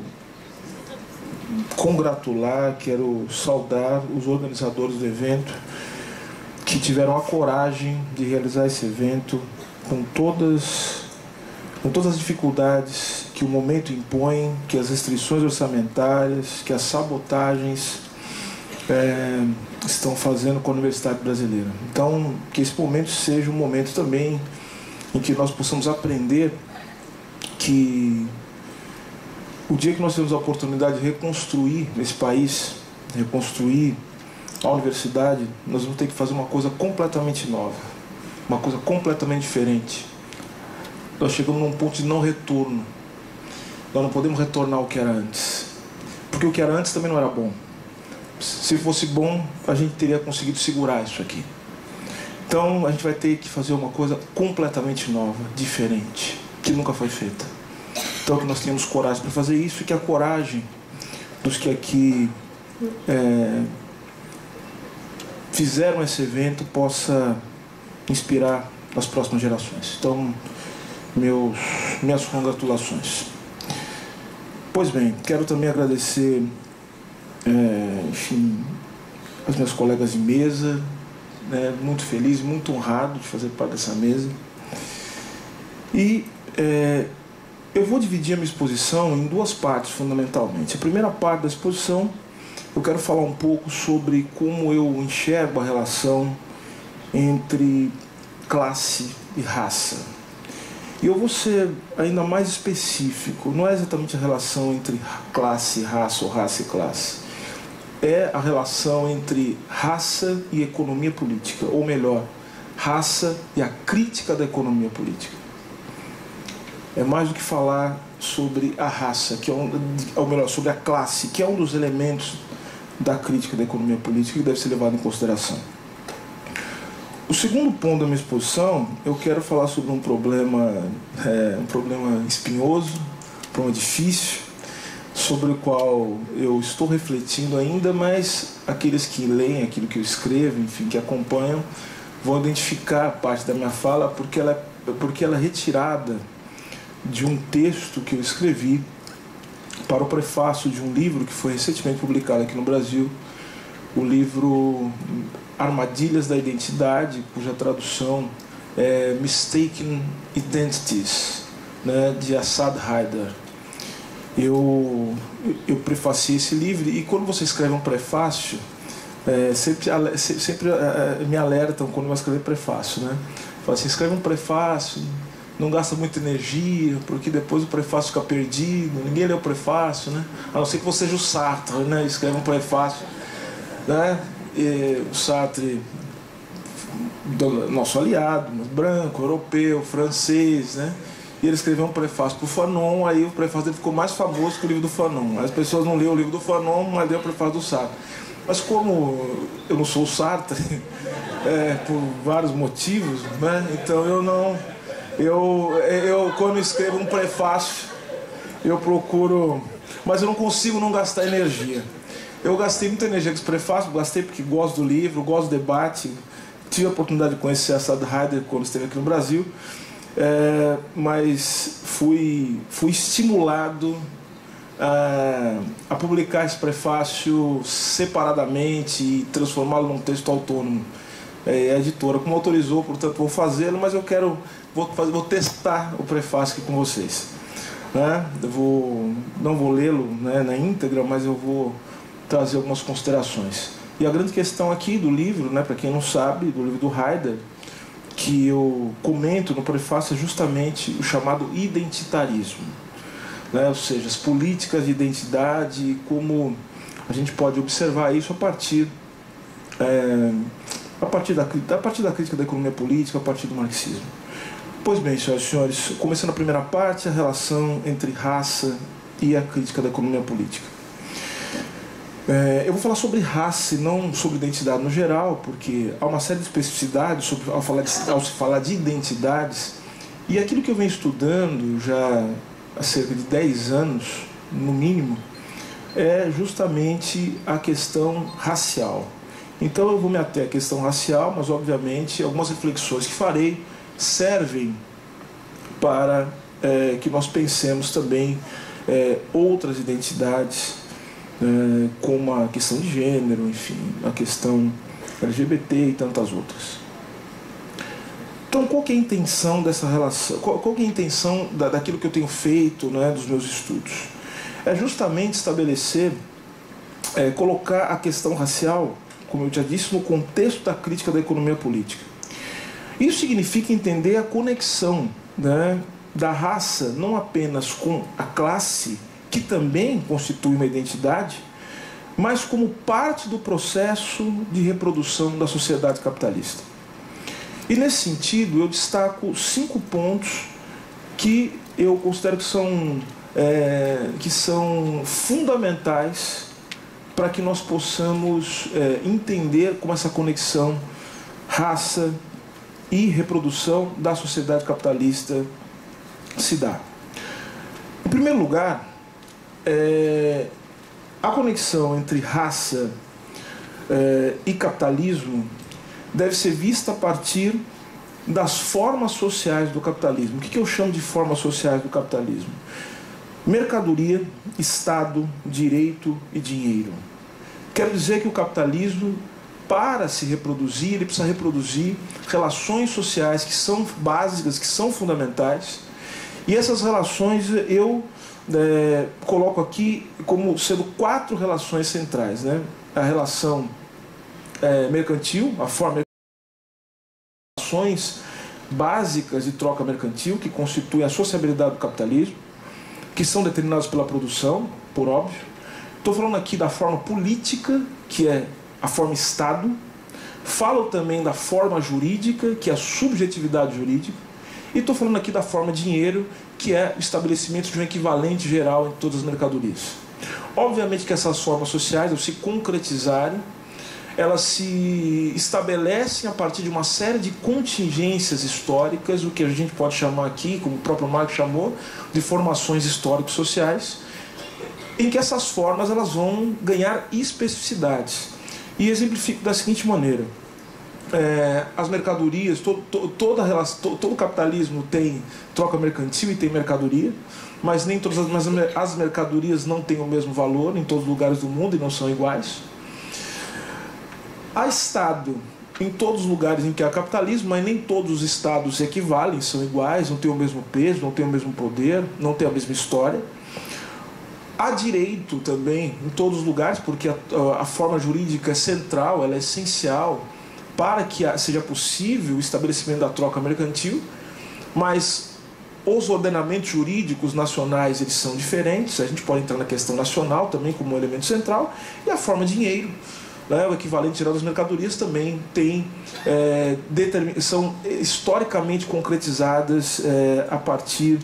congratular, quero saudar os organizadores do evento, que tiveram a coragem de realizar esse evento com todas, com todas as dificuldades que o momento impõe, que as restrições orçamentárias, que as sabotagens é, estão fazendo com a Universidade Brasileira. Então, que esse momento seja um momento também em que nós possamos aprender que o dia que nós temos a oportunidade de reconstruir esse país, reconstruir a universidade, nós vamos ter que fazer uma coisa completamente nova, uma coisa completamente diferente. Nós chegamos num ponto de não retorno. Nós não podemos retornar ao que era antes, porque o que era antes também não era bom. Se fosse bom, a gente teria conseguido segurar isso aqui. Então a gente vai ter que fazer uma coisa completamente nova, diferente, que nunca foi feita. Então que nós tenhamos coragem para fazer isso, e que a coragem dos que aqui é, fizeram esse evento possa inspirar as próximas gerações. Então, meus, minhas congratulações. Pois bem, quero também agradecer, é, enfim, as minhas colegas de mesa, né, muito feliz, muito honrado de fazer parte dessa mesa. E é, eu vou dividir a minha exposição em duas partes, fundamentalmente. A primeira parte da exposição, eu quero falar um pouco sobre como eu enxergo a relação entre classe e raça. E eu vou ser ainda mais específico. Não é exatamente a relação entre classe e raça, ou raça e classe. É a relação entre raça e economia política. Ou melhor, raça e a crítica da economia política. É mais do que falar sobre a raça, que é um, ou melhor, sobre a classe, que é um dos elementos da crítica da economia política que deve ser levado em consideração. O segundo ponto da minha exposição, eu quero falar sobre um problema, é, um problema espinhoso, um problema difícil, sobre o qual eu estou refletindo ainda, mas aqueles que leem aquilo que eu escrevo, enfim, que acompanham, vão identificar parte da minha fala, porque ela é, porque ela é retirada de um texto que eu escrevi para o prefácio de um livro que foi recentemente publicado aqui no Brasil, o livro Armadilhas da Identidade, cuja tradução é Mistaken Identities, né, de Assad Haider. Eu, eu prefaciei esse livro, e quando você escreve um prefácio, é, sempre, sempre é, me alertam quando eu escrevo prefácio, né? Fala assim, escreve um prefácio, não gasta muita energia, porque depois o prefácio fica perdido, ninguém lê o prefácio, né? A não ser que você seja o Sartre, né? Escreve um prefácio, né? E o Sartre, do, nosso aliado, branco, europeu, francês, né? e ele escreveu um prefácio para o Fanon, aí o prefácio dele ficou mais famoso que o livro do Fanon. As pessoas não leram o livro do Fanon, mas leram o prefácio do Sartre. Mas como eu não sou o Sartre, é, por vários motivos, né? Então eu não... Eu, eu, quando escrevo um prefácio, eu procuro... Mas eu não consigo não gastar energia. Eu gastei muita energia com esse prefácio, gastei porque gosto do livro, gosto do debate. Tive a oportunidade de conhecer a Assad Haider quando esteve aqui no Brasil, é, mas fui, fui estimulado a, a publicar esse prefácio separadamente e transformá-lo num texto autônomo. É, a editora como autorizou, portanto vou fazê-lo, mas eu quero, vou, fazer, vou testar o prefácio aqui com vocês. Né? Eu vou, não vou lê-lo, né, na íntegra, mas eu vou trazer algumas considerações. E a grande questão aqui do livro, né, para quem não sabe, do livro do Haider, que eu comento no prefácio, é justamente o chamado identitarismo. Né? Ou seja, as políticas de identidade e como a gente pode observar isso a partir, é, a partir, da, a partir da crítica da economia política, a partir do marxismo. Pois bem, senhoras e senhores, começando a primeira parte, a relação entre raça e a crítica da economia política. É, eu vou falar sobre raça e não sobre identidade no geral, porque há uma série de especificidades sobre, ao, falar de, ao se falar de identidades, e aquilo que eu venho estudando já há cerca de dez anos, no mínimo, é justamente a questão racial. Então eu vou me ater à questão racial, mas obviamente algumas reflexões que farei servem para é, que nós pensemos também é, outras identidades, É, como a questão de gênero, enfim, a questão L G B T e tantas outras. Então, qual que é a intenção dessa relação? Qual, qual que é a intenção da, daquilo que eu tenho feito, né, dos meus estudos? É justamente estabelecer, é, colocar a questão racial, como eu já disse, no contexto da crítica da economia política. Isso significa entender a conexão, né, da raça, não apenas com a classe, que também constitui uma identidade, mas como parte do processo de reprodução da sociedade capitalista. E nesse sentido eu destaco cinco pontos que eu considero que são, é, que são fundamentais para que nós possamos é, entender como essa conexão raça e reprodução da sociedade capitalista se dá. Em primeiro lugar, É, a conexão entre raça é, e capitalismo deve ser vista a partir das formas sociais do capitalismo. O que, que eu chamo de formas sociais do capitalismo? Mercadoria, Estado, direito e dinheiro. Quero dizer que o capitalismo, para se reproduzir, ele precisa reproduzir relações sociais que são básicas, que são fundamentais, e essas relações eu É, coloco aqui como sendo quatro relações centrais, né? A relação é, mercantil, a forma de relações básicas de troca mercantil, que constituem a sociabilidade do capitalismo, que são determinadas pela produção, por óbvio. Estou falando aqui da forma política, que é a forma Estado. Falo também da forma jurídica, que é a subjetividade jurídica. E estou falando aqui da forma dinheiro, que é o estabelecimento de um equivalente geral em todas as mercadorias. Obviamente que essas formas sociais, ao se concretizarem, elas se estabelecem a partir de uma série de contingências históricas, o que a gente pode chamar aqui, como o próprio Marx chamou, de formações históricos sociais, em que essas formas elas vão ganhar especificidades. E exemplifico da seguinte maneira. É, as mercadorias, todo, todo, toda relação, todo, todo capitalismo tem troca mercantil e tem mercadoria, mas nem todas as, mas as mercadorias não têm o mesmo valor em todos os lugares do mundo e não são iguais. Há Estado em todos os lugares em que há capitalismo, mas nem todos os Estados se equivalem, são iguais, não têm o mesmo peso, não têm o mesmo poder, não têm a mesma história. Há direito também em todos os lugares, porque a, a forma jurídica é central, ela é essencial para que seja possível o estabelecimento da troca mercantil, mas os ordenamentos jurídicos nacionais eles são diferentes, a gente pode entrar na questão nacional também como um elemento central, e a forma dinheiro, né, o equivalente geral das mercadorias também tem, é, determin... são historicamente concretizadas é, a partir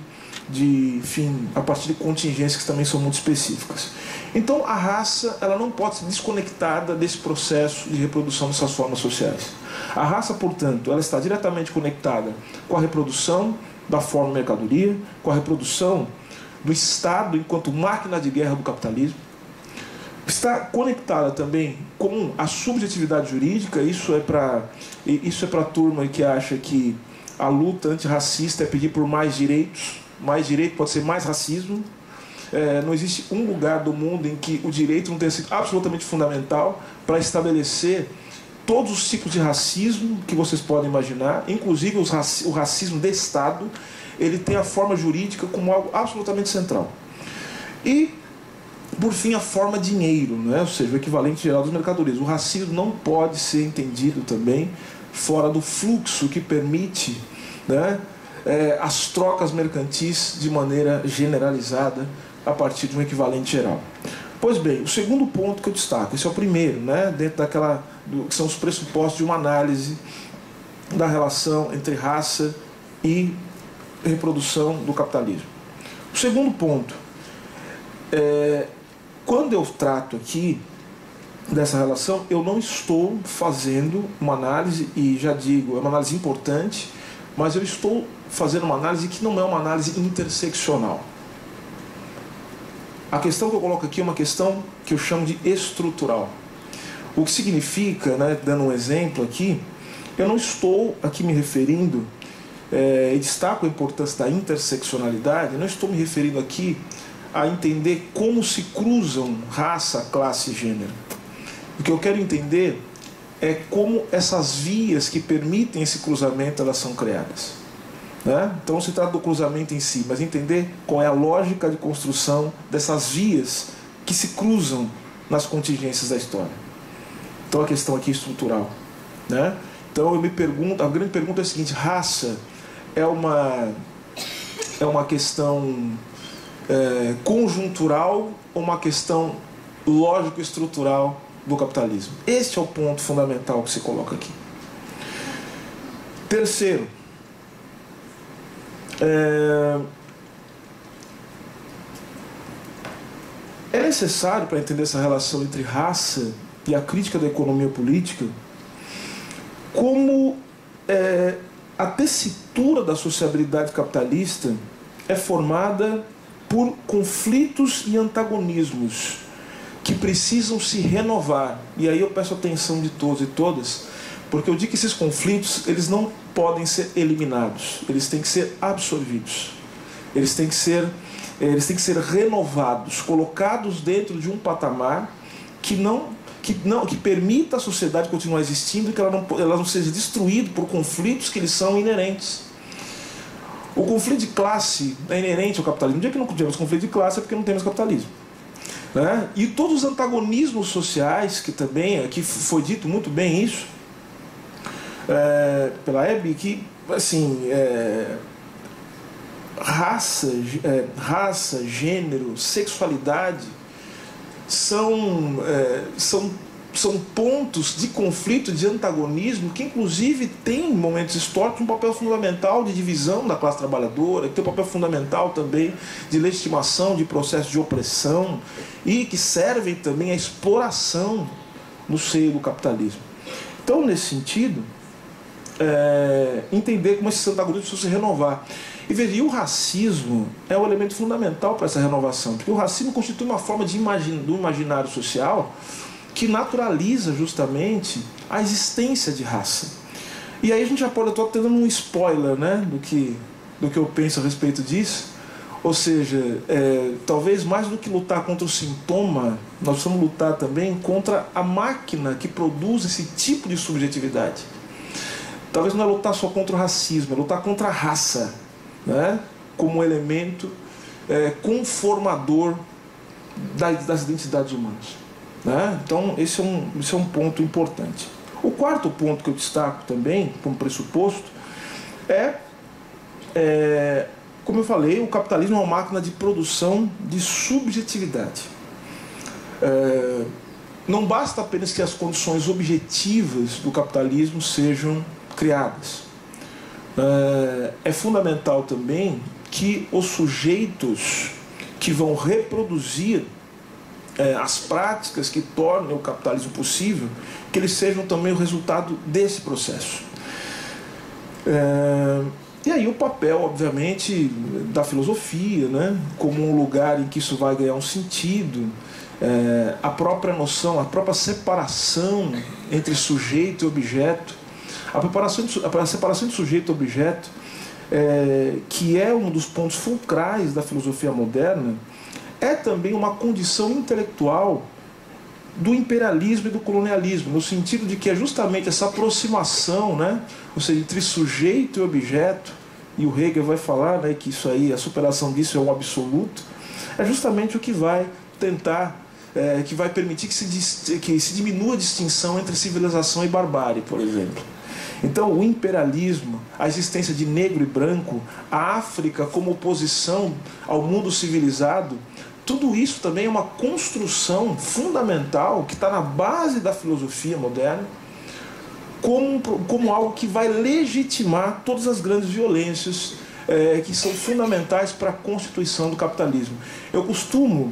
de, enfim, a partir de contingências que também são muito específicas. Então, a raça, ela não pode ser desconectada desse processo de reprodução dessas formas sociais. A raça, portanto, ela está diretamente conectada com a reprodução da forma mercadoria, com a reprodução do Estado enquanto máquina de guerra do capitalismo. Está conectada também com a subjetividade jurídica. Isso é para isso é para a turma que acha que a luta antirracista é pedir por mais direitos. Mais direito pode ser mais racismo. É, não existe um lugar do mundo em que o direito não tenha sido absolutamente fundamental para estabelecer todos os tipos de racismo que vocês podem imaginar, inclusive os raci o racismo de Estado. Ele tem a forma jurídica como algo absolutamente central. E, por fim, a forma dinheiro, né? Ou seja, o equivalente geral das mercadorias. O racismo não pode ser entendido também fora do fluxo que permite, né, é, as trocas mercantis de maneira generalizada a partir de um equivalente geral. Pois bem, o segundo ponto que eu destaco, esse é o primeiro, né, dentro daquela, do, que são os pressupostos de uma análise da relação entre raça e reprodução do capitalismo. O segundo ponto, é, quando eu trato aqui dessa relação, eu não estou fazendo uma análise, e já digo, é uma análise importante, mas eu estou fazendo uma análise que não é uma análise interseccional. A questão que eu coloco aqui é uma questão que eu chamo de estrutural. O que significa, né, dando um exemplo aqui, eu não estou aqui me referindo, é, e destaco a importância da interseccionalidade, eu não estou me referindo aqui a entender como se cruzam raça, classe e gênero. O que eu quero entender é como essas vias que permitem esse cruzamento elas são criadas. Né? Então não se trata do cruzamento em si, mas entender qual é a lógica de construção dessas vias que se cruzam nas contingências da história. Então a questão aqui é estrutural. Né? Então eu me pergunto, a grande pergunta é a seguinte: raça é uma, é uma questão é, conjuntural ou uma questão lógico-estrutural do capitalismo? Este é o ponto fundamental que se coloca aqui. Terceiro, é, é necessário, para entender essa relação entre raça e a crítica da economia política, como é, a tessitura da sociabilidade capitalista é formada por conflitos e antagonismos que precisam se renovar. E aí eu peço a atenção de todos e todas, porque eu digo que esses conflitos eles não podem ser eliminados, eles têm que ser absorvidos, eles têm que ser, eles têm que ser renovados, colocados dentro de um patamar que não, que não, que permita à sociedade continuar existindo e que ela não, ela não seja destruída por conflitos que lhes são inerentes. O conflito de classe é inerente ao capitalismo. No dia que não temos conflito de classe é porque não temos capitalismo. Né? E todos os antagonismos sociais, que também aqui foi dito muito bem isso é, pela Hebe, que assim é, raça, é, raça, gênero, sexualidade são, é, são, são pontos de conflito, de antagonismo, que inclusive tem em momentos históricos um papel fundamental de divisão da classe trabalhadora, que tem um papel fundamental também de legitimação de processos de opressão e que servem também à exploração no seio do capitalismo. Então, nesse sentido, é, entender como esses antagonismos precisam se renovar. E veja, e o racismo é o elemento fundamental para essa renovação, porque o racismo constitui uma forma de imagin, do imaginário social que naturaliza justamente a existência de raça. E aí a gente já pode, eu estou tendo um spoiler, né, do que, do que eu penso a respeito disso. Ou seja, é, talvez mais do que lutar contra o sintoma, nós precisamos lutar também contra a máquina que produz esse tipo de subjetividade. Talvez não é lutar só contra o racismo, é lutar contra a raça, né, como um elemento é, conformador das, das identidades humanas. Né? Então esse é, um, esse é um ponto importante. O quarto ponto que eu destaco também, como pressuposto, é, é como eu falei, o capitalismo é uma máquina de produção de subjetividade. É, não basta apenas que as condições objetivas do capitalismo sejam criadas. É, é fundamental também que os sujeitos que vão reproduzir é, as práticas que tornem o capitalismo possível, que eles sejam também o resultado desse processo. É, e aí o papel, obviamente, da filosofia, né, como um lugar em que isso vai ganhar um sentido, é, a própria noção, a própria separação entre sujeito e objeto, a, preparação de, a separação de sujeito e objeto, é, que é um dos pontos fulcrais da filosofia moderna, é também uma condição intelectual do imperialismo e do colonialismo, no sentido de que é justamente essa aproximação, né, ou seja, entre sujeito e objeto, e o Hegel vai falar, né, que isso aí, a superação disso é um absoluto, é justamente o que vai tentar, é, que vai permitir que se, que se diminua a distinção entre civilização e barbárie, por exemplo. Então, o imperialismo, a existência de negro e branco, a África como oposição ao mundo civilizado, tudo isso também é uma construção fundamental que está na base da filosofia moderna, como, como algo que vai legitimar todas as grandes violências é, que são fundamentais para a constituição do capitalismo. Eu costumo,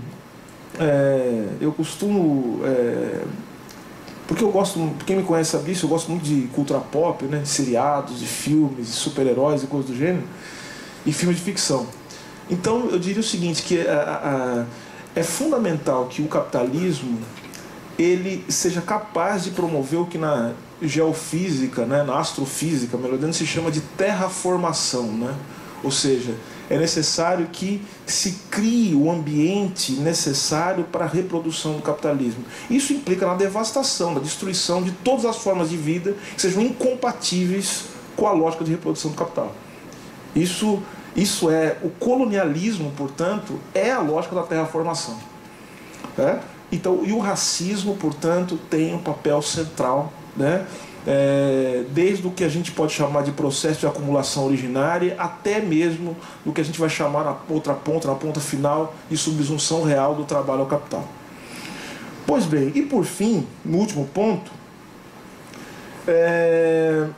é, eu costumo, é, porque eu gosto, quem me conhece sabe disso, eu gosto muito de cultura pop, né, de seriados, de filmes, de super-heróis e coisas do gênero, e filmes de ficção. Então eu diria o seguinte, que a, a, é fundamental que o capitalismo ele seja capaz de promover o que na geofísica, né, na astrofísica, melhor dizendo, se chama de terraformação, né? Ou seja, é necessário que se crie o ambiente necessário para a reprodução do capitalismo. Isso implica na devastação, na destruição de todas as formas de vida que sejam incompatíveis com a lógica de reprodução do capital. Isso Isso é, o colonialismo, portanto, é a lógica da terraformação. Né? Então, e o racismo, portanto, tem um papel central, né? É, desde o que a gente pode chamar de processo de acumulação originária, até mesmo do que a gente vai chamar na outra ponta, na ponta final, de subsunção real do trabalho ao capital. Pois bem, e por fim, no último ponto, é...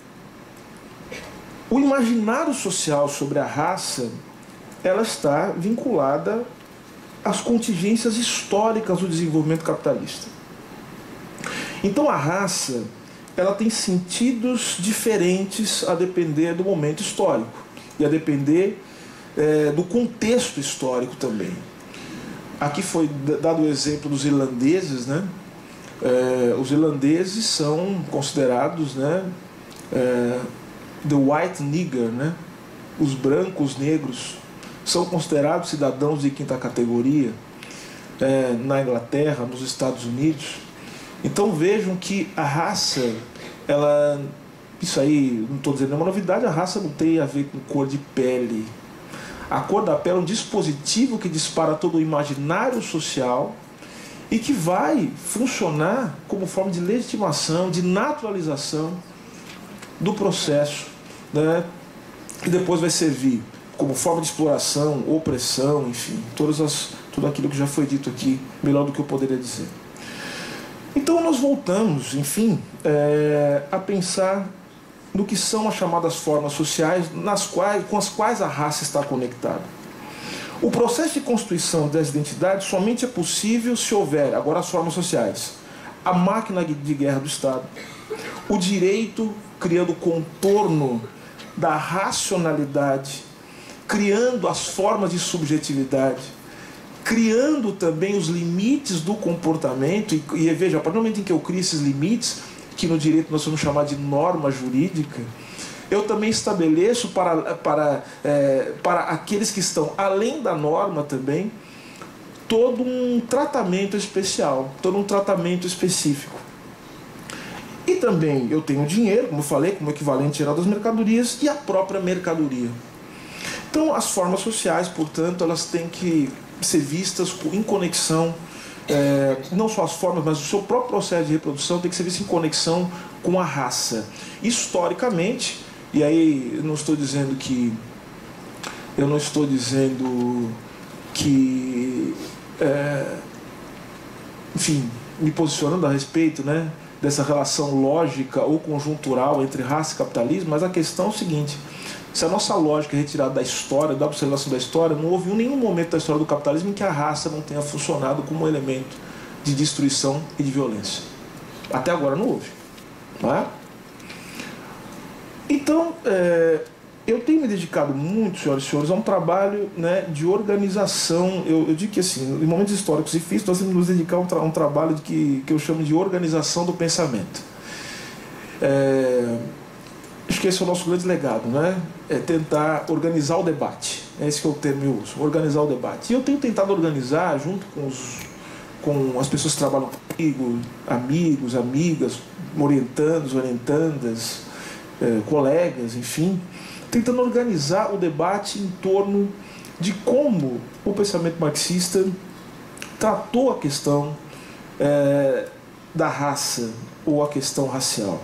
o imaginário social sobre a raça, ela está vinculada às contingências históricas do desenvolvimento capitalista. Então a raça, ela tem sentidos diferentes a depender do momento histórico e a depender é, do contexto histórico também. Aqui foi dado o exemplo dos irlandeses, né? É, os irlandeses são considerados, né, é, the white nigger, né? Os brancos negros são considerados cidadãos de quinta categoria é, na Inglaterra, nos Estados Unidos. Então vejam que a raça, ela, isso aí não estou dizendo nenhuma novidade, a raça não tem a ver com cor de pele. A cor da pele é um dispositivo que dispara todo o imaginário social e que vai funcionar como forma de legitimação, de naturalização do processo, né, que depois vai servir como forma de exploração, opressão, enfim, todas as, tudo aquilo que já foi dito aqui, melhor do que eu poderia dizer. Então nós voltamos, enfim, é, a pensar no que são as chamadas formas sociais nas quais, com as quais a raça está conectada. O processo de constituição das identidades somente é possível se houver, agora as formas sociais, a máquina de guerra do Estado, o direito criando contorno da racionalidade, criando as formas de subjetividade, criando também os limites do comportamento, e, e veja, a partir do momento em que eu crio esses limites, que no direito nós vamos chamar de norma jurídica, eu também estabeleço para, para, é, para aqueles que estão além da norma também, todo um tratamento especial, todo um tratamento específico. E também eu tenho dinheiro, como eu falei, como equivalente geral das mercadorias, e a própria mercadoria. Então as formas sociais, portanto, elas têm que ser vistas em conexão, é, não só as formas, mas o seu próprio processo de reprodução tem que ser visto em conexão com a raça. Historicamente, e aí eu não estou dizendo que eu não estou dizendo que é, enfim, me posicionando a respeito, né, dessa relação lógica ou conjuntural entre raça e capitalismo, mas a questão é o seguinte: Se a nossa lógica é retirada da história, da observação da história, não houve nenhum momento da história do capitalismo em que a raça não tenha funcionado como um elemento de destruição e de violência. Até agora não houve. Não é? Então, é, eu tenho me dedicado muito, senhoras e senhores, a um trabalho, né, de organização. Eu, eu digo que, assim, em momentos históricos difíceis, nós temos que nos dedicar a um, tra um trabalho de que, que eu chamo de organização do pensamento. É, acho que esse é o nosso grande legado, né? É tentar organizar o debate. É esse que é o termo que eu uso, organizar o debate. E eu tenho tentado organizar, junto com, os, com as pessoas que trabalham comigo, amigos, amigas, orientandos, orientandas, é, colegas, enfim, tentando organizar o debate em torno de como o pensamento marxista tratou a questão é, da raça ou a questão racial.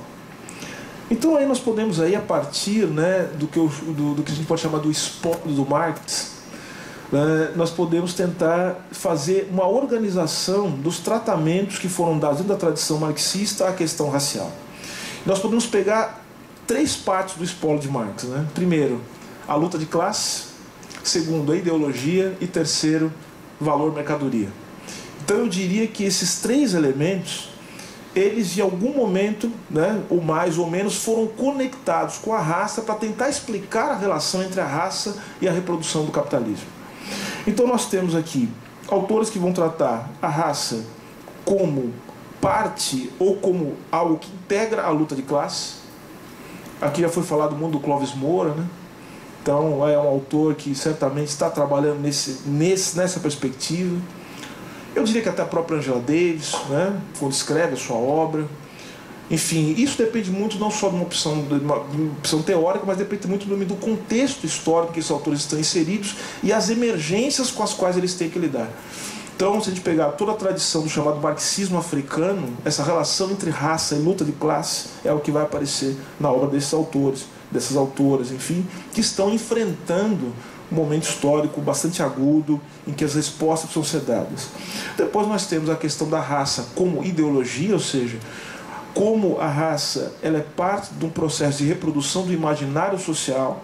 Então aí nós podemos, aí, a partir, né, do, que eu, do, do que a gente pode chamar do espólio do Marx, né, nós podemos tentar fazer uma organização dos tratamentos que foram dados dentro da tradição marxista à questão racial. Nós podemos pegar três partes do espólio de Marx, né? Primeiro, a luta de classe. Segundo, a ideologia. E terceiro, valor-mercadoria. Então eu diria que esses três elementos, eles em algum momento, né, ou mais ou menos, foram conectados com a raça para tentar explicar a relação entre a raça e a reprodução do capitalismo. Então nós temos aqui autores que vão tratar a raça como parte ou como algo que integra a luta de classe. Aqui já foi falado do mundo do Clóvis Moura, né? Então é um autor que certamente está trabalhando nesse, nesse, nessa perspectiva. Eu diria que até a própria Angela Davis, né, quando escreve a sua obra. Enfim, isso depende muito não só de uma opção, de uma opção teórica, mas depende muito do contexto histórico que esses autores estão inseridos e as emergências com as quais eles têm que lidar. Então, se a gente pegar toda a tradição do chamado marxismo africano, essa relação entre raça e luta de classe é o que vai aparecer na obra desses autores, dessas autoras, enfim, que estão enfrentando um momento histórico bastante agudo em que as respostas precisam ser dadas. Depois nós temos a questão da raça como ideologia, ou seja, como a raça ela é parte de um processo de reprodução do imaginário social,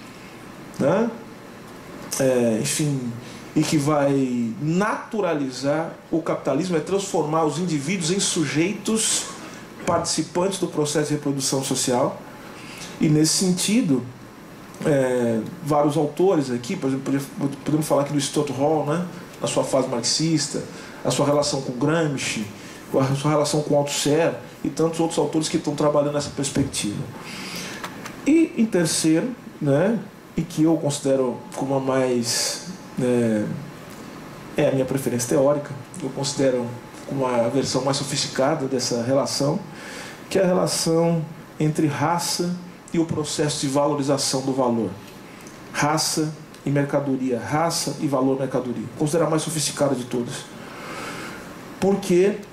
né? É, enfim, e que vai naturalizar o capitalismo, vai transformar os indivíduos em sujeitos participantes do processo de reprodução social. E nesse sentido, é, vários autores aqui, por exemplo, podemos falar aqui do Stuart Hall, né, na sua fase marxista, a sua relação com Gramsci, a sua relação com Althusser e tantos outros autores que estão trabalhando nessa perspectiva. E em terceiro, né, e que eu considero como a mais é, é a minha preferência teórica, eu considero como a versão mais sofisticada dessa relação, que é a relação entre raça e o processo de valorização do valor. Raça e mercadoria, raça e valor mercadoria. Considero a mais sofisticada de todas. Porque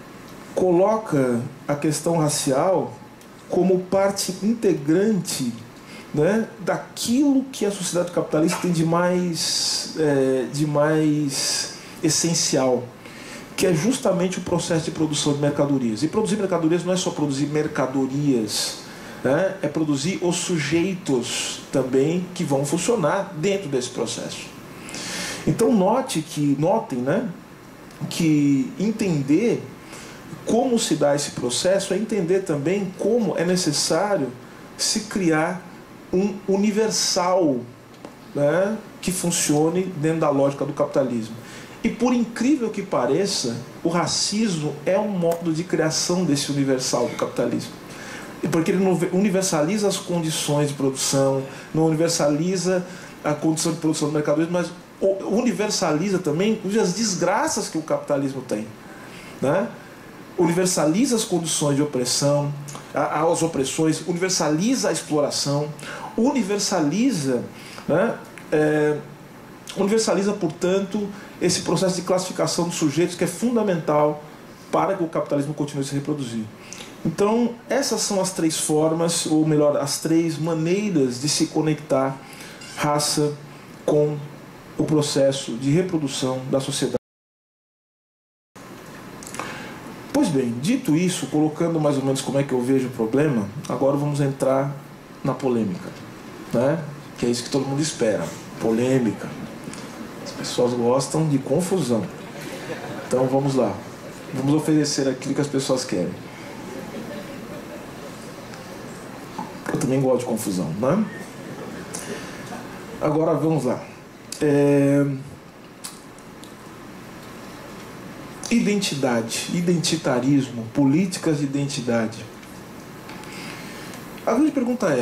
coloca a questão racial como parte integrante, né, daquilo que a sociedade capitalista tem de mais, é, de mais essencial, que é justamente o processo de produção de mercadorias. E produzir mercadorias não é só produzir mercadorias, né, é produzir os sujeitos também que vão funcionar dentro desse processo. Então note que, notem, né, que entender como se dá esse processo é entender também como é necessário se criar um universal, né, que funcione dentro da lógica do capitalismo. E por incrível que pareça, o racismo é um modo de criação desse universal do capitalismo. Porque ele não universaliza as condições de produção, não universaliza a condição de produção do mercadorismo, mas universaliza também, inclusive, as desgraças que o capitalismo tem, né? Universaliza as condições de opressão, as opressões, universaliza a exploração, universaliza, né, é, universaliza, portanto, esse processo de classificação dos sujeitos que é fundamental para que o capitalismo continue a se reproduzir. Então, essas são as três formas, ou melhor, as três maneiras de se conectar raça com o processo de reprodução da sociedade. Pois bem, dito isso, colocando mais ou menos como é que eu vejo o problema, agora vamos entrar na polêmica. né? Que é isso que todo mundo espera, polêmica. As pessoas gostam de confusão. Então vamos lá, vamos oferecer aquilo que as pessoas querem. Eu também gosto de confusão, né? Agora vamos lá. É... Identidade, identitarismo, políticas de identidade. A grande pergunta é: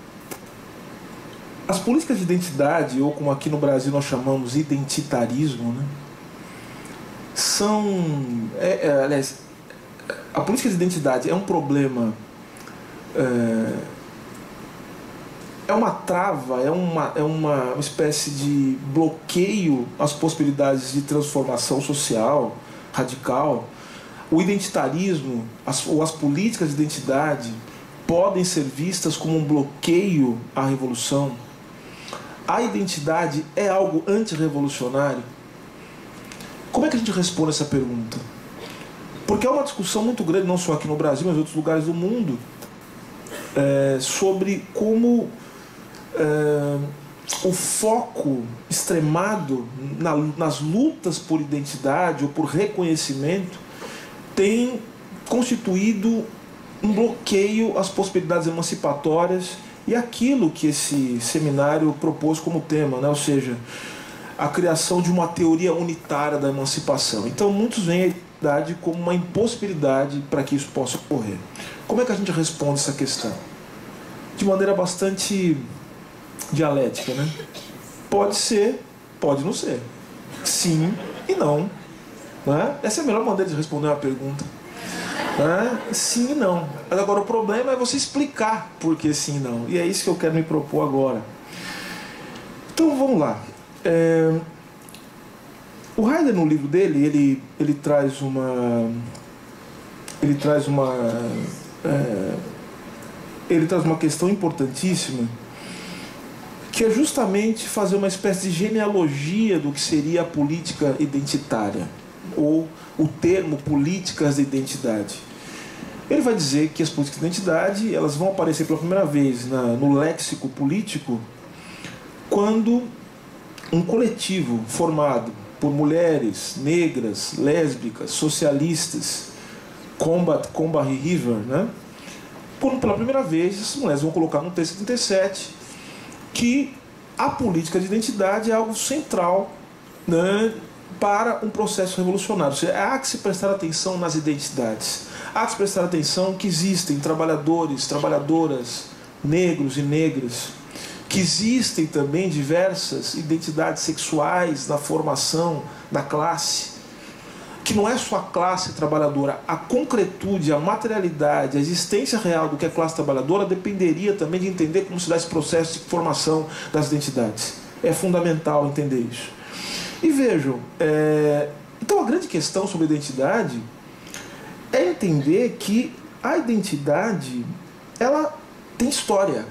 as políticas de identidade, ou como aqui no Brasil nós chamamos identitarismo, né, são... É, é, aliás, a política de identidade é um problema... É, é uma trava, é uma, é uma, uma espécie de bloqueio às possibilidades de transformação social radical. O identitarismo, as, ou as políticas de identidade podem ser vistas como um bloqueio à revolução. A identidade é algo antirrevolucionário? Como é que a gente responde essa pergunta? Porque é uma discussão muito grande, não só aqui no Brasil, mas em outros lugares do mundo, é, sobre como é, o foco extremado na, nas lutas por identidade ou por reconhecimento tem constituído um bloqueio às possibilidades emancipatórias e aquilo que esse seminário propôs como tema, né? Ou seja, a criação de uma teoria unitária da emancipação. Então muitos veem a identidade como uma impossibilidade para que isso possa ocorrer. Como é que a gente responde essa questão? De maneira bastante dialética, né? Pode ser, pode não ser. Sim e não. Né? Essa é a melhor maneira de responder uma pergunta. Né? Sim e não. Mas agora o problema é você explicar por que sim e não. E é isso que eu quero me propor agora. Então vamos lá. É... O Heidegger, no livro dele, ele, ele traz uma... Ele traz uma... É... Ele traz uma questão importantíssima, que é justamente fazer uma espécie de genealogia do que seria a política identitária, ou o termo políticas de identidade. Ele vai dizer que as políticas de identidade elas vão aparecer pela primeira vez na, no léxico político quando um coletivo formado por mulheres, negras, lésbicas, socialistas, Combat, Combat River, né? Quando pela primeira vez essas mulheres vão colocar no texto setenta e sete que a política de identidade é algo central, né, para um processo revolucionário. Ou seja, há que se prestar atenção nas identidades. Há que se prestar atenção que existem trabalhadores, trabalhadoras, negros e negras, que existem também diversas identidades sexuais na formação da classe, que não é só a classe trabalhadora, a concretude, a materialidade, a existência real do que é a classe trabalhadora dependeria também de entender como se dá esse processo de formação das identidades. É fundamental entender isso. E vejam, é... então a grande questão sobre a identidade é entender que a identidade, ela tem história.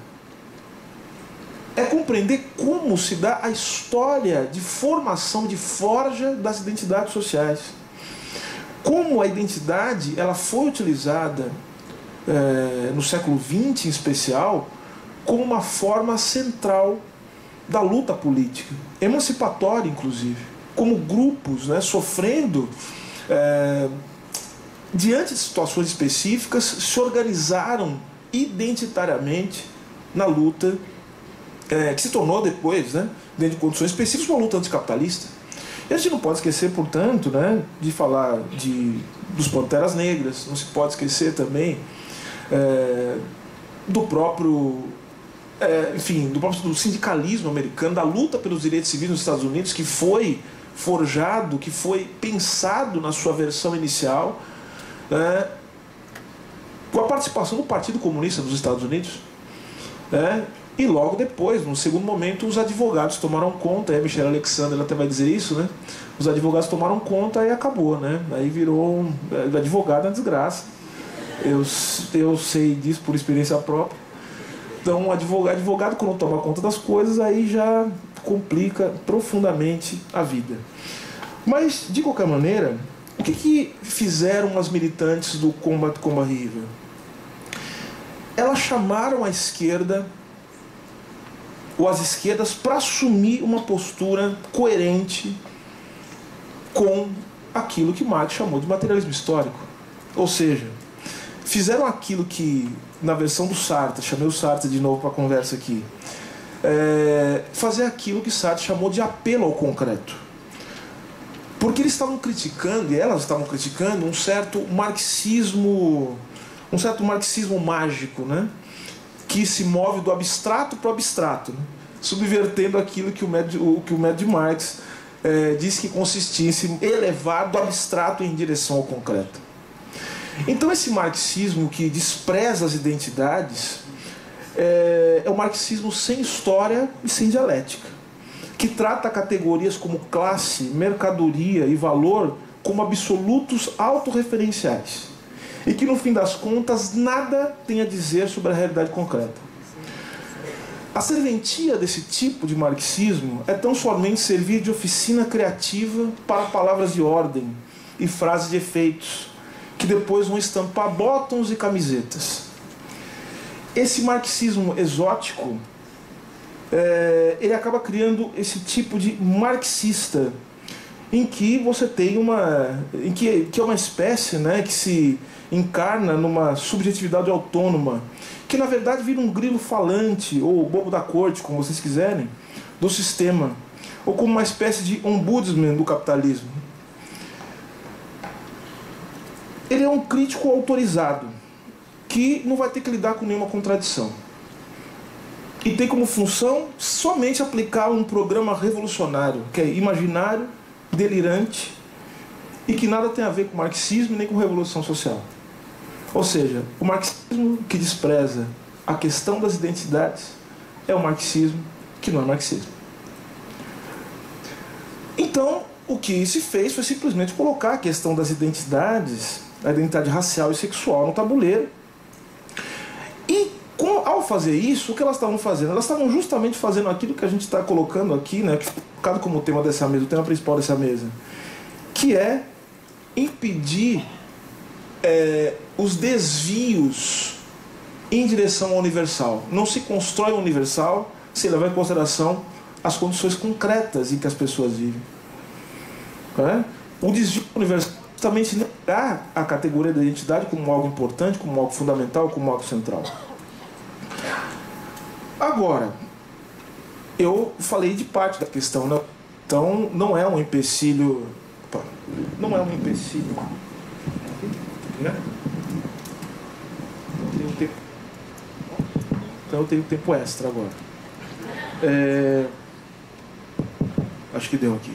É compreender como se dá a história de formação, de forja das identidades sociais. Como a identidade ela foi utilizada é, no século vinte, em especial, como uma forma central da luta política, emancipatória, inclusive. Como grupos, né, sofrendo, é, diante de situações específicas, se organizaram identitariamente na luta, é, que se tornou depois, né, dentro de condições específicas, uma luta anticapitalista. E a gente não pode esquecer, portanto, né, de falar de, dos Panteras Negras, não se pode esquecer também é, do próprio, é, enfim, do próprio do sindicalismo americano, da luta pelos direitos civis nos Estados Unidos, que foi forjado, que foi pensado na sua versão inicial, é, com a participação do Partido Comunista dos Estados Unidos. É, E logo depois, no segundo momento, os advogados tomaram conta, aí a Michelle Alexander até vai dizer isso, né? Os advogados tomaram conta e acabou, né? Aí virou um advogado na desgraça. Eu, eu sei disso por experiência própria. Então, advogado, advogado, quando toma conta das coisas, aí já complica profundamente a vida. Mas, de qualquer maneira, o que, que fizeram as militantes do Combat Combat River? Elas chamaram a esquerda ou as esquerdas para assumir uma postura coerente com aquilo que Marx chamou de materialismo histórico. Ou seja, fizeram aquilo que, na versão do Sartre, chamei o Sartre de novo para a conversa aqui, é, fazer aquilo que Sartre chamou de apelo ao concreto. Porque eles estavam criticando, e elas estavam criticando, um certo marxismo, um certo marxismo mágico, né? Que se move do abstrato para o abstrato, né? Subvertendo aquilo que o método, que o método de Marx é, diz que consistia em se elevar do abstrato em direção ao concreto. Então esse marxismo que despreza as identidades é, é o marxismo sem história e sem dialética, que trata categorias como classe, mercadoria e valor como absolutos autorreferenciais e que no fim das contas nada tem a dizer sobre a realidade concreta. A serventia desse tipo de marxismo é tão somente servir de oficina criativa para palavras de ordem e frases de efeitos, que depois vão estampar botões e camisetas. Esse marxismo exótico, é, ele acaba criando esse tipo de marxista, em que você tem uma, em que, que é uma espécie, né, que se encarna numa subjetividade autônoma, que na verdade vira um grilo falante, ou bobo da corte, como vocês quiserem, do sistema, ou como uma espécie de ombudsman do capitalismo. Ele é um crítico autorizado, que não vai ter que lidar com nenhuma contradição. E tem como função somente aplicar um programa revolucionário, que é imaginário, delirante, e que nada tem a ver com marxismo nem com revolução social. Ou seja, o marxismo que despreza a questão das identidades é o marxismo que não é marxismo. Então, o que se fez foi simplesmente colocar a questão das identidades, a identidade racial e sexual no tabuleiro. E com, ao fazer isso, o que elas estavam fazendo? Elas estavam justamente fazendo aquilo que a gente está colocando aqui, né, que colocado como tema dessa mesa, o tema principal dessa mesa, que é impedir é, os desvios em direção ao universal. Não se constrói o universal sem levar em consideração as condições concretas em que as pessoas vivem. É? O desvio universal é justamente negar a categoria da identidade como algo importante, como algo fundamental, como algo central. Agora, eu falei de parte da questão, né? Então não é um empecilho, opa, não é um empecilho, né? Eu tenho tempo, então eu tenho tempo extra agora. É, acho que deu aqui.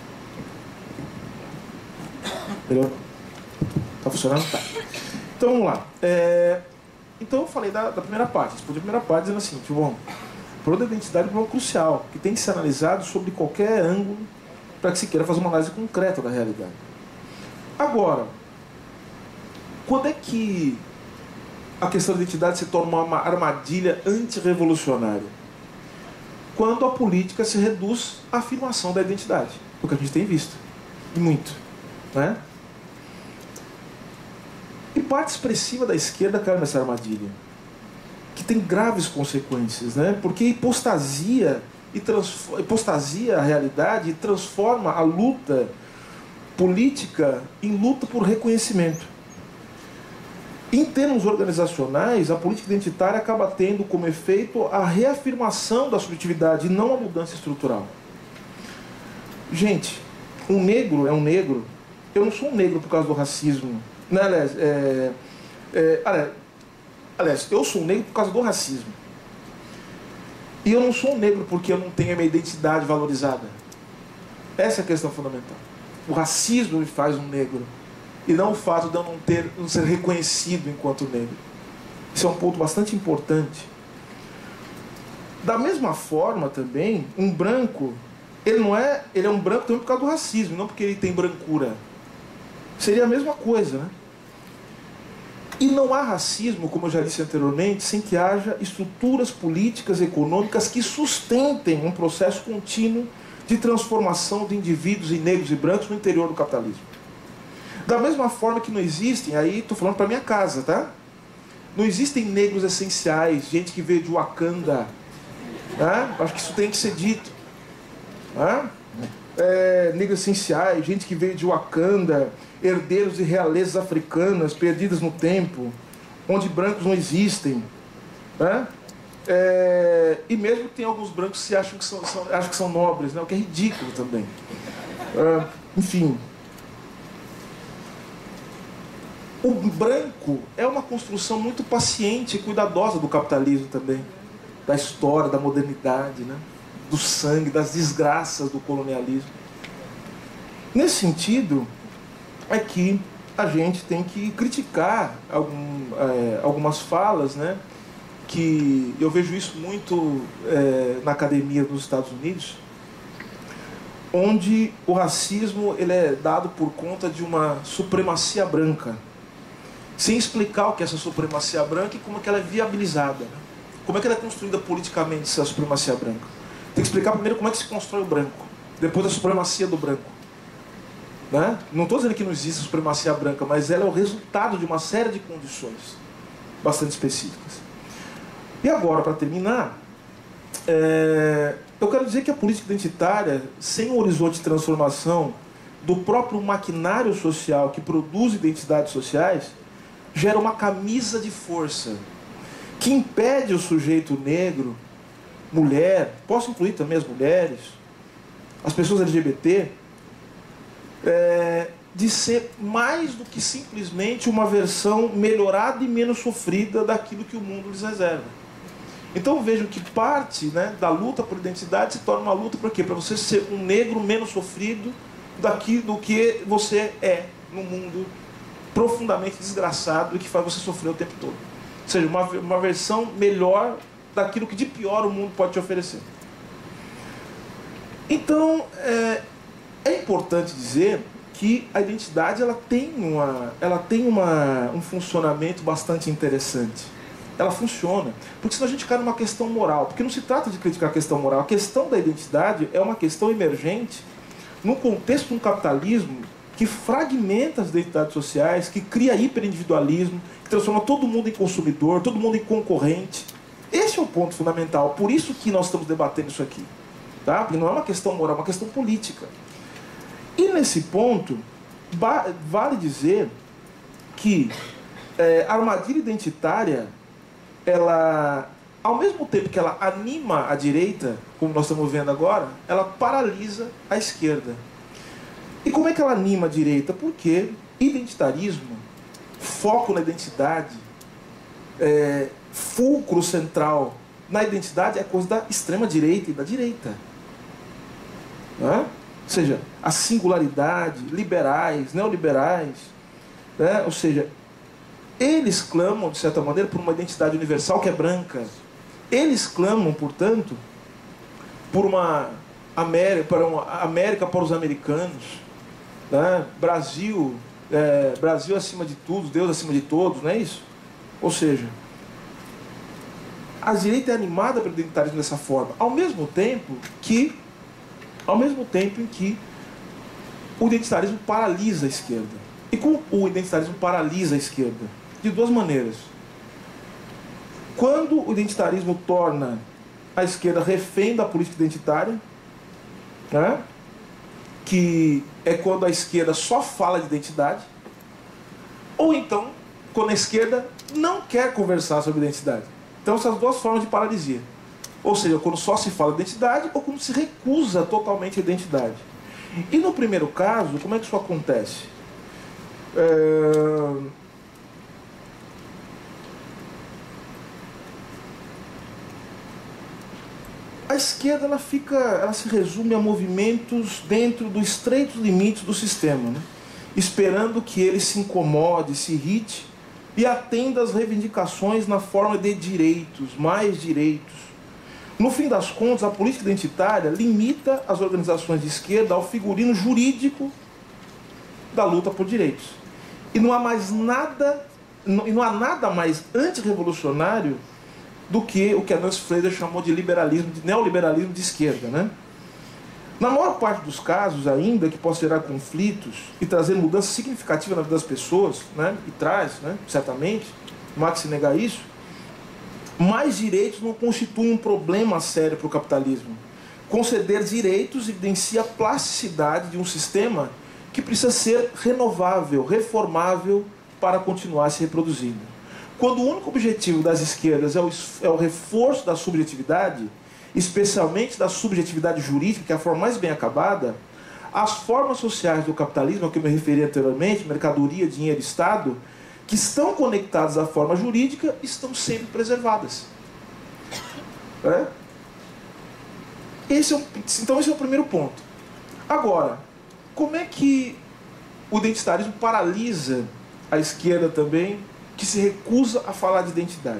Melhor? Tá funcionando? Tá. Então vamos lá. É, então eu falei da, da primeira parte. Respondi a primeira parte dizendo assim, tipo, bom, o problema da identidade é um problema crucial, que tem que ser analisado sob qualquer ângulo para que se queira fazer uma análise concreta da realidade. Agora, quando é que a questão da identidade se torna uma armadilha antirrevolucionária? Quando a política se reduz à afirmação da identidade, o que a gente tem visto, e muito, né? E parte expressiva da esquerda caiu nessa armadilha, que tem graves consequências, né? Porque hipostasia, e hipostasia a realidade e transforma a luta política em luta por reconhecimento. Em termos organizacionais, a política identitária acaba tendo como efeito a reafirmação da subjetividade e não a mudança estrutural. Gente, um negro é um negro. Eu não sou um negro por causa do racismo. Né, aliás, é, é, aliás, aliás, eu sou um negro por causa do racismo. E eu não sou um negro porque eu não tenho a minha identidade valorizada. Essa é a questão fundamental. O racismo me faz um negro. E não o fato de eu não, ter, não ser reconhecido enquanto negro. Isso é um ponto bastante importante. Da mesma forma também, um branco, ele não é, ele é um branco também por causa do racismo, não porque ele tem brancura. Seria a mesma coisa, né? E não há racismo, como eu já disse anteriormente, sem que haja estruturas políticas e econômicas que sustentem um processo contínuo de transformação de indivíduos em negros e brancos no interior do capitalismo. Da mesma forma que não existem, aí estou falando para minha casa, tá? Não existem negros essenciais, gente que veio de Wakanda, Né? Acho que isso tem que ser dito. Né? É, negros essenciais, gente que veio de Wakanda, herdeiros de realezas africanas perdidas no tempo, onde brancos não existem. Né? É, e mesmo tem alguns brancos que acham que são, são, acham que são nobres, né? O que é ridículo também. É, enfim. O branco é uma construção muito paciente e cuidadosa do capitalismo também, da história, da modernidade, né? Do sangue, das desgraças do colonialismo. Nesse sentido, é que a gente tem que criticar algum, é, algumas falas, né? Que eu vejo isso muito é, na academia dos Estados Unidos, onde o racismo ele é dado por conta de uma supremacia branca, sem explicar o que é essa supremacia branca e como é que ela é viabilizada, né? Como é que ela é construída politicamente, essa supremacia branca. Tem que explicar primeiro como é que se constrói o branco, depois a supremacia do branco. Né? Não estou dizendo que não existe supremacia branca, mas ela é o resultado de uma série de condições bastante específicas. E agora, para terminar, é, eu quero dizer que a política identitária, sem um horizonte de transformação do próprio maquinário social que produz identidades sociais, gera uma camisa de força que impede o sujeito negro, mulher, posso incluir também as mulheres, as pessoas L G B T, é, de ser mais do que simplesmente uma versão melhorada e menos sofrida daquilo que o mundo lhes reserva. Então vejam que parte, né, da luta por identidade se torna uma luta por quê? Para você ser um negro menos sofrido daqui, do que você é no mundo profundamente desgraçado e que faz você sofrer o tempo todo. Ou seja, uma, uma versão melhor daquilo que de pior o mundo pode te oferecer. Então, é, é importante dizer que a identidade ela tem, uma, ela tem uma, um funcionamento bastante interessante. Ela funciona. Porque senão a gente cai numa questão moral. Porque não se trata de criticar a questão moral. A questão da identidade é uma questão emergente no contexto de um capitalismo que fragmenta as identidades sociais, que cria hiperindividualismo, que transforma todo mundo em consumidor, todo mundo em concorrente. Esse é o ponto fundamental. Por isso que nós estamos debatendo isso aqui. Tá? Porque não é uma questão moral, é uma questão política. E nesse ponto, vale dizer que é, a armadilha identitária, ela, ao mesmo tempo que ela anima a direita, como nós estamos vendo agora, ela paralisa a esquerda. E como é que ela anima a direita? Porque identitarismo, foco na identidade, é, fulcro central na identidade é coisa da extrema-direita e da direita. Né? Ou seja, a singularidade, liberais, neoliberais, né? Ou seja, eles clamam, de certa maneira, por uma identidade universal que é branca. Eles clamam, portanto, por uma América para, uma América para os americanos, né? Brasil, é, Brasil acima de tudo, Deus acima de todos, não é isso? Ou seja, a direita é animada pelo identitarismo dessa forma, ao mesmo tempo que, ao mesmo tempo em que o identitarismo paralisa a esquerda. E como o identitarismo paralisa a esquerda? De duas maneiras. Quando o identitarismo torna a esquerda refém da política identitária, né? Que é quando a esquerda só fala de identidade, ou então quando a esquerda não quer conversar sobre identidade. Então essas duas formas de paralisia. Ou seja, quando só se fala de identidade ou quando se recusa totalmente a identidade. E no primeiro caso, como é que isso acontece? É... A esquerda ela fica, ela se resume a movimentos dentro dos estreitos limites do sistema, né? Esperando que ele se incomode, se irrite e atenda às reivindicações na forma de direitos, mais direitos. No fim das contas, a política identitária limita as organizações de esquerda ao figurino jurídico da luta por direitos. E não há mais nada, e não há nada mais antirrevolucionário do que o que a Nancy Fraser chamou de liberalismo, de neoliberalismo de esquerda, né? Na maior parte dos casos, ainda que possa gerar conflitos e trazer mudança significativa na vida das pessoas, né? E traz, né? Certamente, não há que se negar isso. Mais direitos não constituem um problema sério para o capitalismo. Conceder direitos evidencia a plasticidade de um sistema que precisa ser renovável, reformável para continuar se reproduzindo. Quando o único objetivo das esquerdas é o, é o reforço da subjetividade, especialmente da subjetividade jurídica, que é a forma mais bem acabada, as formas sociais do capitalismo, a que eu me referi anteriormente, mercadoria, dinheiro, Estado, que estão conectadas à forma jurídica, estão sempre preservadas. É? Esse é o, então esse é o primeiro ponto. Agora, como é que o identitarismo paralisa a esquerda também, que se recusa a falar de identidade?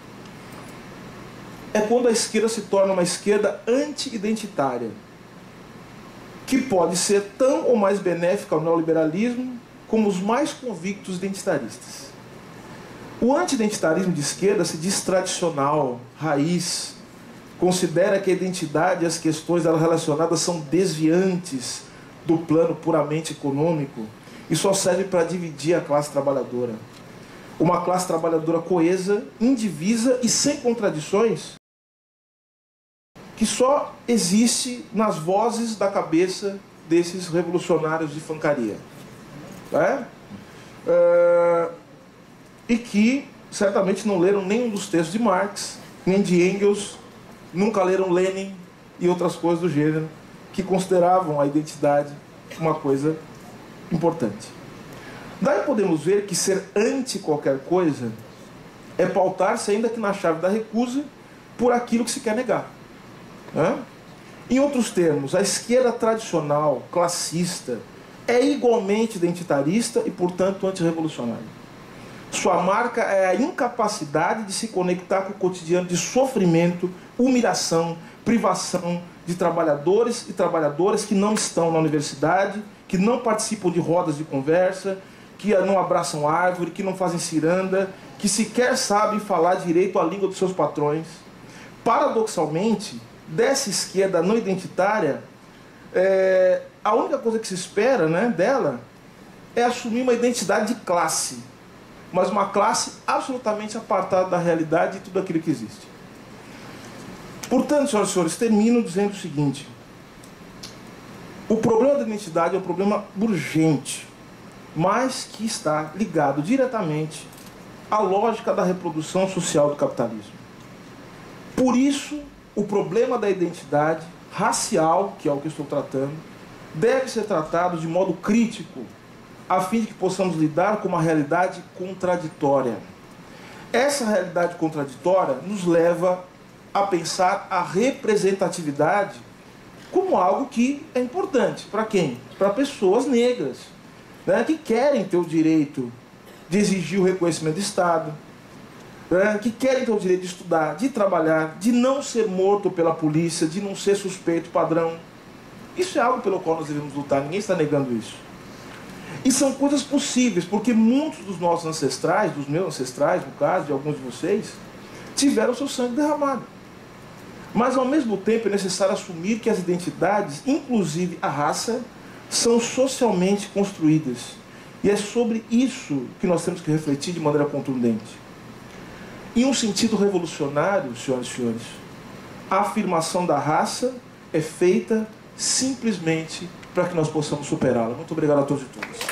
É quando a esquerda se torna uma esquerda anti-identitária, que pode ser tão ou mais benéfica ao neoliberalismo como os mais convictos identitaristas. O anti-identitarismo de esquerda se diz tradicional, raiz, considera que a identidade e as questões dela relacionadas são desviantes do plano puramente econômico e só serve para dividir a classe trabalhadora. Uma classe trabalhadora coesa, indivisa e sem contradições, que só existe nas vozes da cabeça desses revolucionários de fancaria. É? É... E que certamente não leram nenhum dos textos de Marx, nem de Engels, nunca leram Lenin e outras coisas do gênero, que consideravam a identidade uma coisa importante. Daí podemos ver que ser anti qualquer coisa é pautar-se, ainda que na chave da recusa, por aquilo que se quer negar. É? Em outros termos, a esquerda tradicional, classista, é igualmente identitarista e, portanto, antirrevolucionária. Sua marca é a incapacidade de se conectar com o cotidiano de sofrimento, humilhação, privação de trabalhadores e trabalhadoras que não estão na universidade, que não participam de rodas de conversa, que não abraçam árvore, que não fazem ciranda, que sequer sabem falar direito a língua dos seus patrões. Paradoxalmente, dessa esquerda não identitária, é, a única coisa que se espera, né, dela é assumir uma identidade de classe, mas uma classe absolutamente apartada da realidade e tudo aquilo que existe. Portanto, senhoras e senhores, termino dizendo o seguinte: o problema da identidade é um problema urgente, mas que está ligado diretamente à lógica da reprodução social do capitalismo. Por isso, o problema da identidade racial, que é o que eu estou tratando, deve ser tratado de modo crítico, a fim de que possamos lidar com uma realidade contraditória. Essa realidade contraditória nos leva a pensar a representatividade como algo que é importante. Para quem? Para pessoas negras, né, que querem ter o direito de exigir o reconhecimento do Estado, né, que querem ter o direito de estudar, de trabalhar, de não ser morto pela polícia, de não ser suspeito padrão. Isso é algo pelo qual nós devemos lutar, ninguém está negando isso. E são coisas possíveis, porque muitos dos nossos ancestrais, dos meus ancestrais, no caso, de alguns de vocês, tiveram seu sangue derramado. Mas, ao mesmo tempo, é necessário assumir que as identidades, inclusive a raça, são socialmente construídas. E é sobre isso que nós temos que refletir de maneira contundente. Em um sentido revolucionário, senhoras e senhores, a afirmação da raça é feita simplesmente para que nós possamos superá-la. Muito obrigado a todos e todas.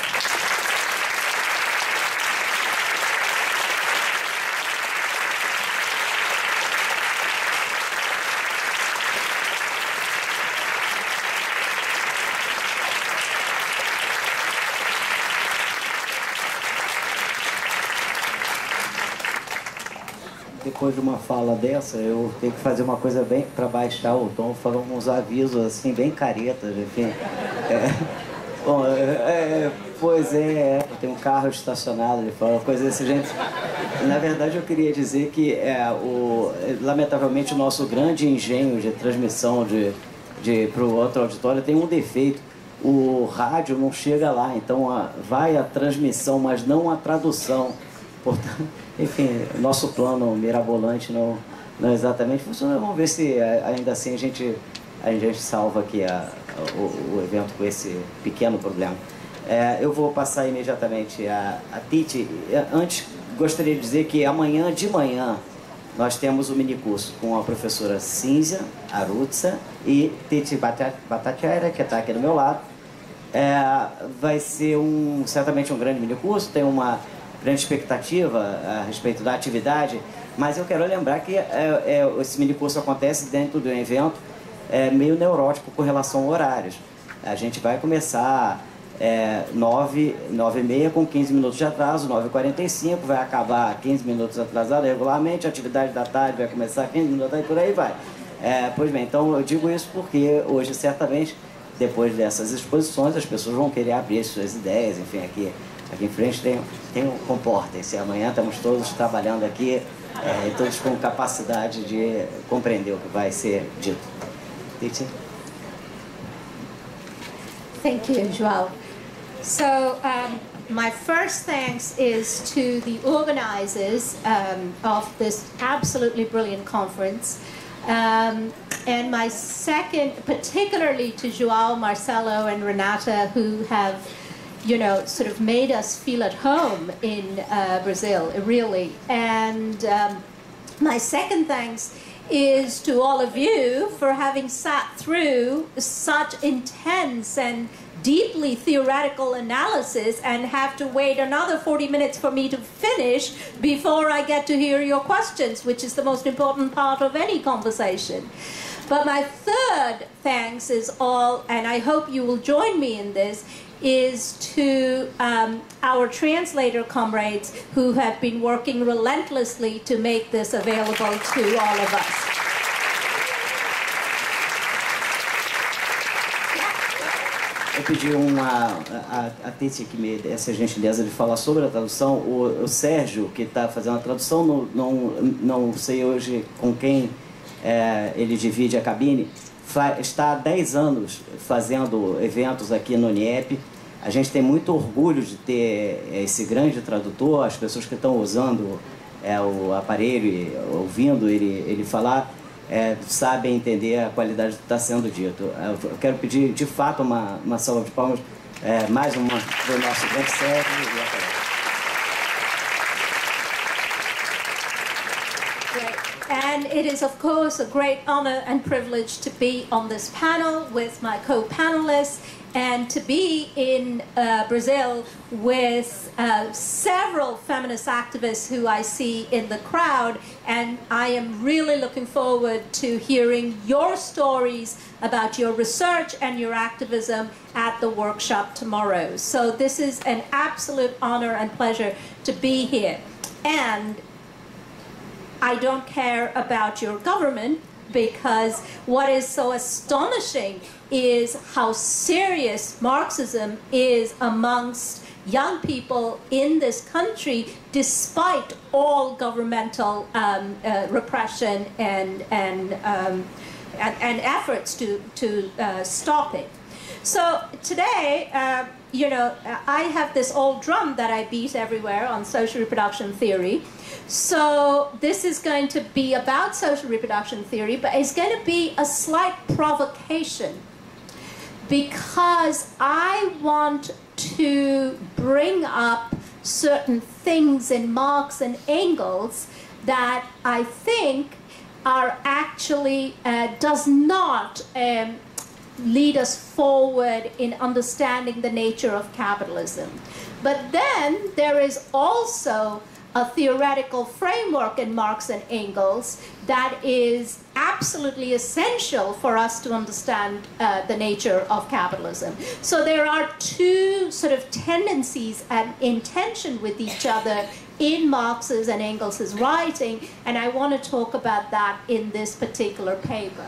Depois de uma fala dessa, eu tenho que fazer uma coisa bem para baixar o tom, falar uns avisos assim, bem caretas, enfim. É, bom, é, é, pois é, tem um carro estacionado, ele fala coisa desse jeito. Na verdade, eu queria dizer que, é, o, lamentavelmente, o nosso grande engenho de transmissão de, de, para o outro auditório tem um defeito. O rádio não chega lá, então a, vai a transmissão, mas não a tradução. Portanto, enfim, nosso plano mirabolante não, não exatamente funciona. Vamos ver se ainda assim a gente, a gente salva aqui a, o, o evento com esse pequeno problema. É, eu vou passar imediatamente a, a Titi. Antes, gostaria de dizer que amanhã de manhã nós temos o minicurso com a professora Cínzia Arutza e Titi Bhattacharya, que está aqui do meu lado. É, vai ser um, certamente um grande minicurso, tem uma grande expectativa a respeito da atividade, mas eu quero lembrar que é, é, esse minicurso acontece dentro de um evento é, meio neurótico com relação a horários. A gente vai começar é, nove, nove e meia com quinze minutos de atraso, nove e quarenta e cinco, vai acabar quinze minutos atrasado regularmente, a atividade da tarde vai começar quinze minutos atrasado e por aí vai. É, pois bem, então eu digo isso porque hoje certamente, depois dessas exposições, as pessoas vão querer abrir suas ideias, enfim, aqui, aqui em frente tem, tem um comportem-se. Amanhã estamos todos trabalhando aqui, é, e todos com capacidade de compreender o que vai ser dito. Titi? Thank you, João. So, um, my first thanks is to the organizers um, of this absolutely brilliant conference. Um, and my second, particularly to João, Marcelo, and Renata, who have, you know, sort of made us feel at home in uh, Brazil, really. And um, my second thanks is to all of you for having sat through such intense and deeply theoretical analysis and have to wait another forty minutes for me to finish before I get to hear your questions, which is the most important part of any conversation. But my third thanks is all, and I hope you will join me in this, is to um, our translator comrades who have been working relentlessly to make this available to all of us. Eu pedi uma, a, a Titi que me desse a gentileza de falar sobre a tradução. O, o Sérgio, que está fazendo a tradução, não, não, não sei hoje com quem é, ele divide a cabine, fa, está há dez anos fazendo eventos aqui no Uniep. A gente tem muito orgulho de ter esse grande tradutor, as pessoas que estão usando é, o aparelho e ouvindo ele, ele falar, É, sabem entender a qualidade do que está sendo dito. Eu quero pedir, de fato, uma, uma salva de palmas, é, mais uma do nosso grande Sérgio. And it is, of course, a great honor and privilege to be on this panel with my co-panelists and to be in uh, Brazil with uh, several feminist activists who I see in the crowd. And I am really looking forward to hearing your stories about your research and your activism at the workshop tomorrow. So this is an absolute honor and pleasure to be here. And I don't care about your government, because what is so astonishing is how serious Marxism is amongst young people in this country, despite all governmental um, uh, repression and and, um, and and efforts to to uh, stop it. So today, uh, you know, I have this old drum that I beat everywhere on social reproduction theory. So this is going to be about social reproduction theory, but it's going to be a slight provocation, because I want to bring up certain things in Marx and Engels that I think are actually, uh, does not um, lead us forward in understanding the nature of capitalism. But then there is also a theoretical framework in Marx and Engels that is absolutely essential for us to understand uh, the nature of capitalism. So there are two sort of tendencies and in tension with each other in Marx's and Engels's writing, and I want to talk about that in this particular paper.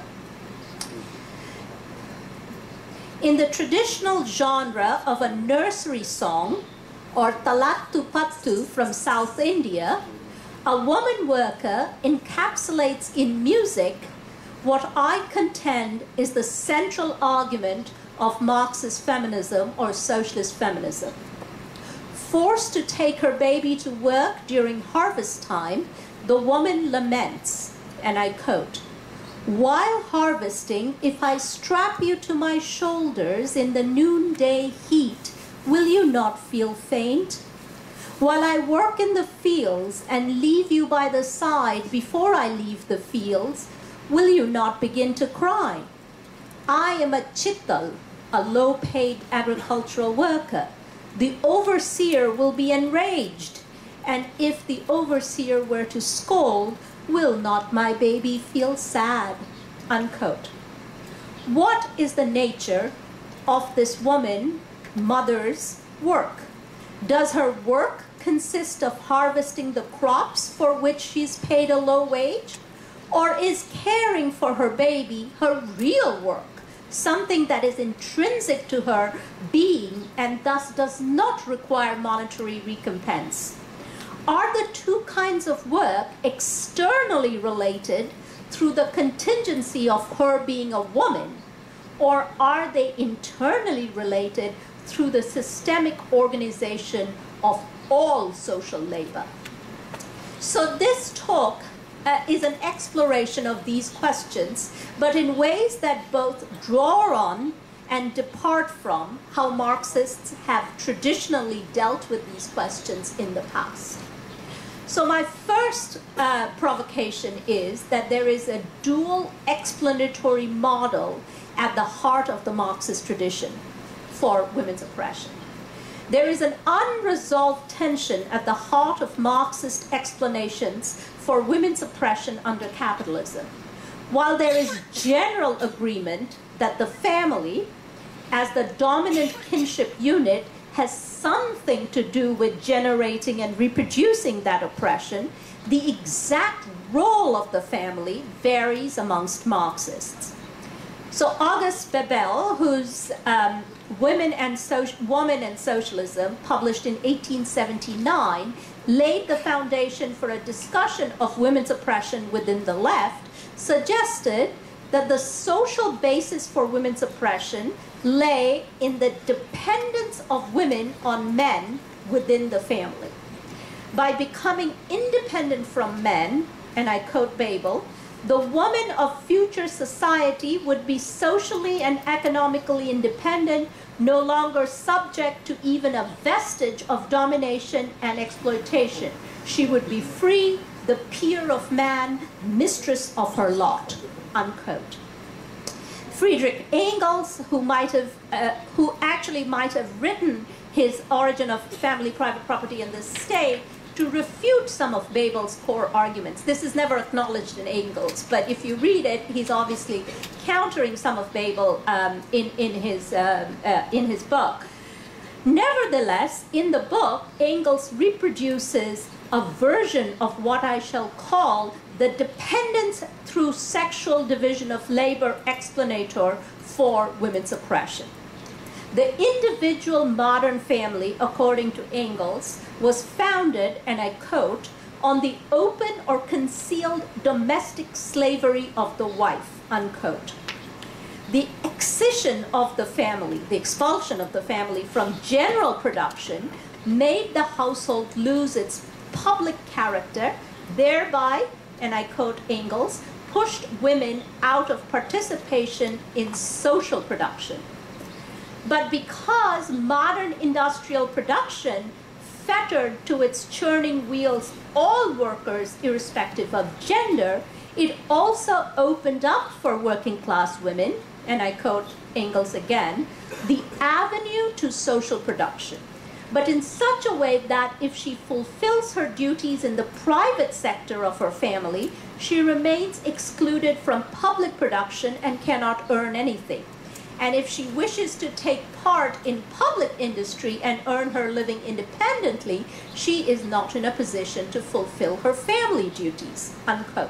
In the traditional genre of a nursery song, or Talatu Pattu from South India, a woman worker encapsulates in music what I contend is the central argument of Marxist feminism or socialist feminism. Forced to take her baby to work during harvest time, the woman laments, and I quote, "While harvesting, if I strap you to my shoulders in the noonday heat, will you not feel faint? While I work in the fields and leave you by the side before I leave the fields, will you not begin to cry? I am a chittal, a low-paid agricultural worker. The overseer will be enraged, and if the overseer were to scold, will not my baby feel sad? Unquote. What is the nature of this woman, mother's work? Does her work consist of harvesting the crops for which she's paid a low wage? Or is caring for her baby her real work, something that is intrinsic to her being and thus does not require monetary recompense? Are the two kinds of work externally related through the contingency of her being a woman, or are they internally related through the systemic organization of all social labor? So this talk uh, is an exploration of these questions, but in ways that both draw on and depart from how Marxists have traditionally dealt with these questions in the past. So my first uh, provocation is that there is a dual explanatory model at the heart of the Marxist tradition for women's oppression. There is an unresolved tension at the heart of Marxist explanations for women's oppression under capitalism. While there is general agreement that the family, as the dominant kinship unit, has something to do with generating and reproducing that oppression, the exact role of the family varies amongst Marxists. So August Bebel, whose um, Women and so Woman and Socialism, published in eighteen seventy-nine, laid the foundation for a discussion of women's oppression within the left, suggested that the social basis for women's oppression lay in the dependence of women on men within the family. By becoming independent from men, and I quote Bebel, the woman of future society would be socially and economically independent, no longer subject to even a vestige of domination and exploitation. She would be free, the peer of man, mistress of her lot, unquote. Friedrich Engels, who might have, uh, who actually might have written his Origin of Family, Private Property in the State, to refute some of Bebel's core arguments. This is never acknowledged in Engels, but if you read it, he's obviously countering some of Bebel um, in, in, his, uh, uh, in his book. Nevertheless, in the book, Engels reproduces a version of what I shall call the dependence through sexual division of labor explanator for women's oppression. The individual modern family, according to Engels, was founded, and I quote, on the open or concealed domestic slavery of the wife, unquote. The excision of the family, the expulsion of the family from general production, made the household lose its public character, thereby, and I quote Engels, pushed women out of participation in social production. But because modern industrial production fettered to its churning wheels all workers irrespective of gender, it also opened up for working class women, and I quote Engels again, the avenue to social production, but in such a way that if she fulfills her duties in the private sector of her family, she remains excluded from public production and cannot earn anything. And if she wishes to take part in public industry and earn her living independently, she is not in a position to fulfill her family duties, unquote.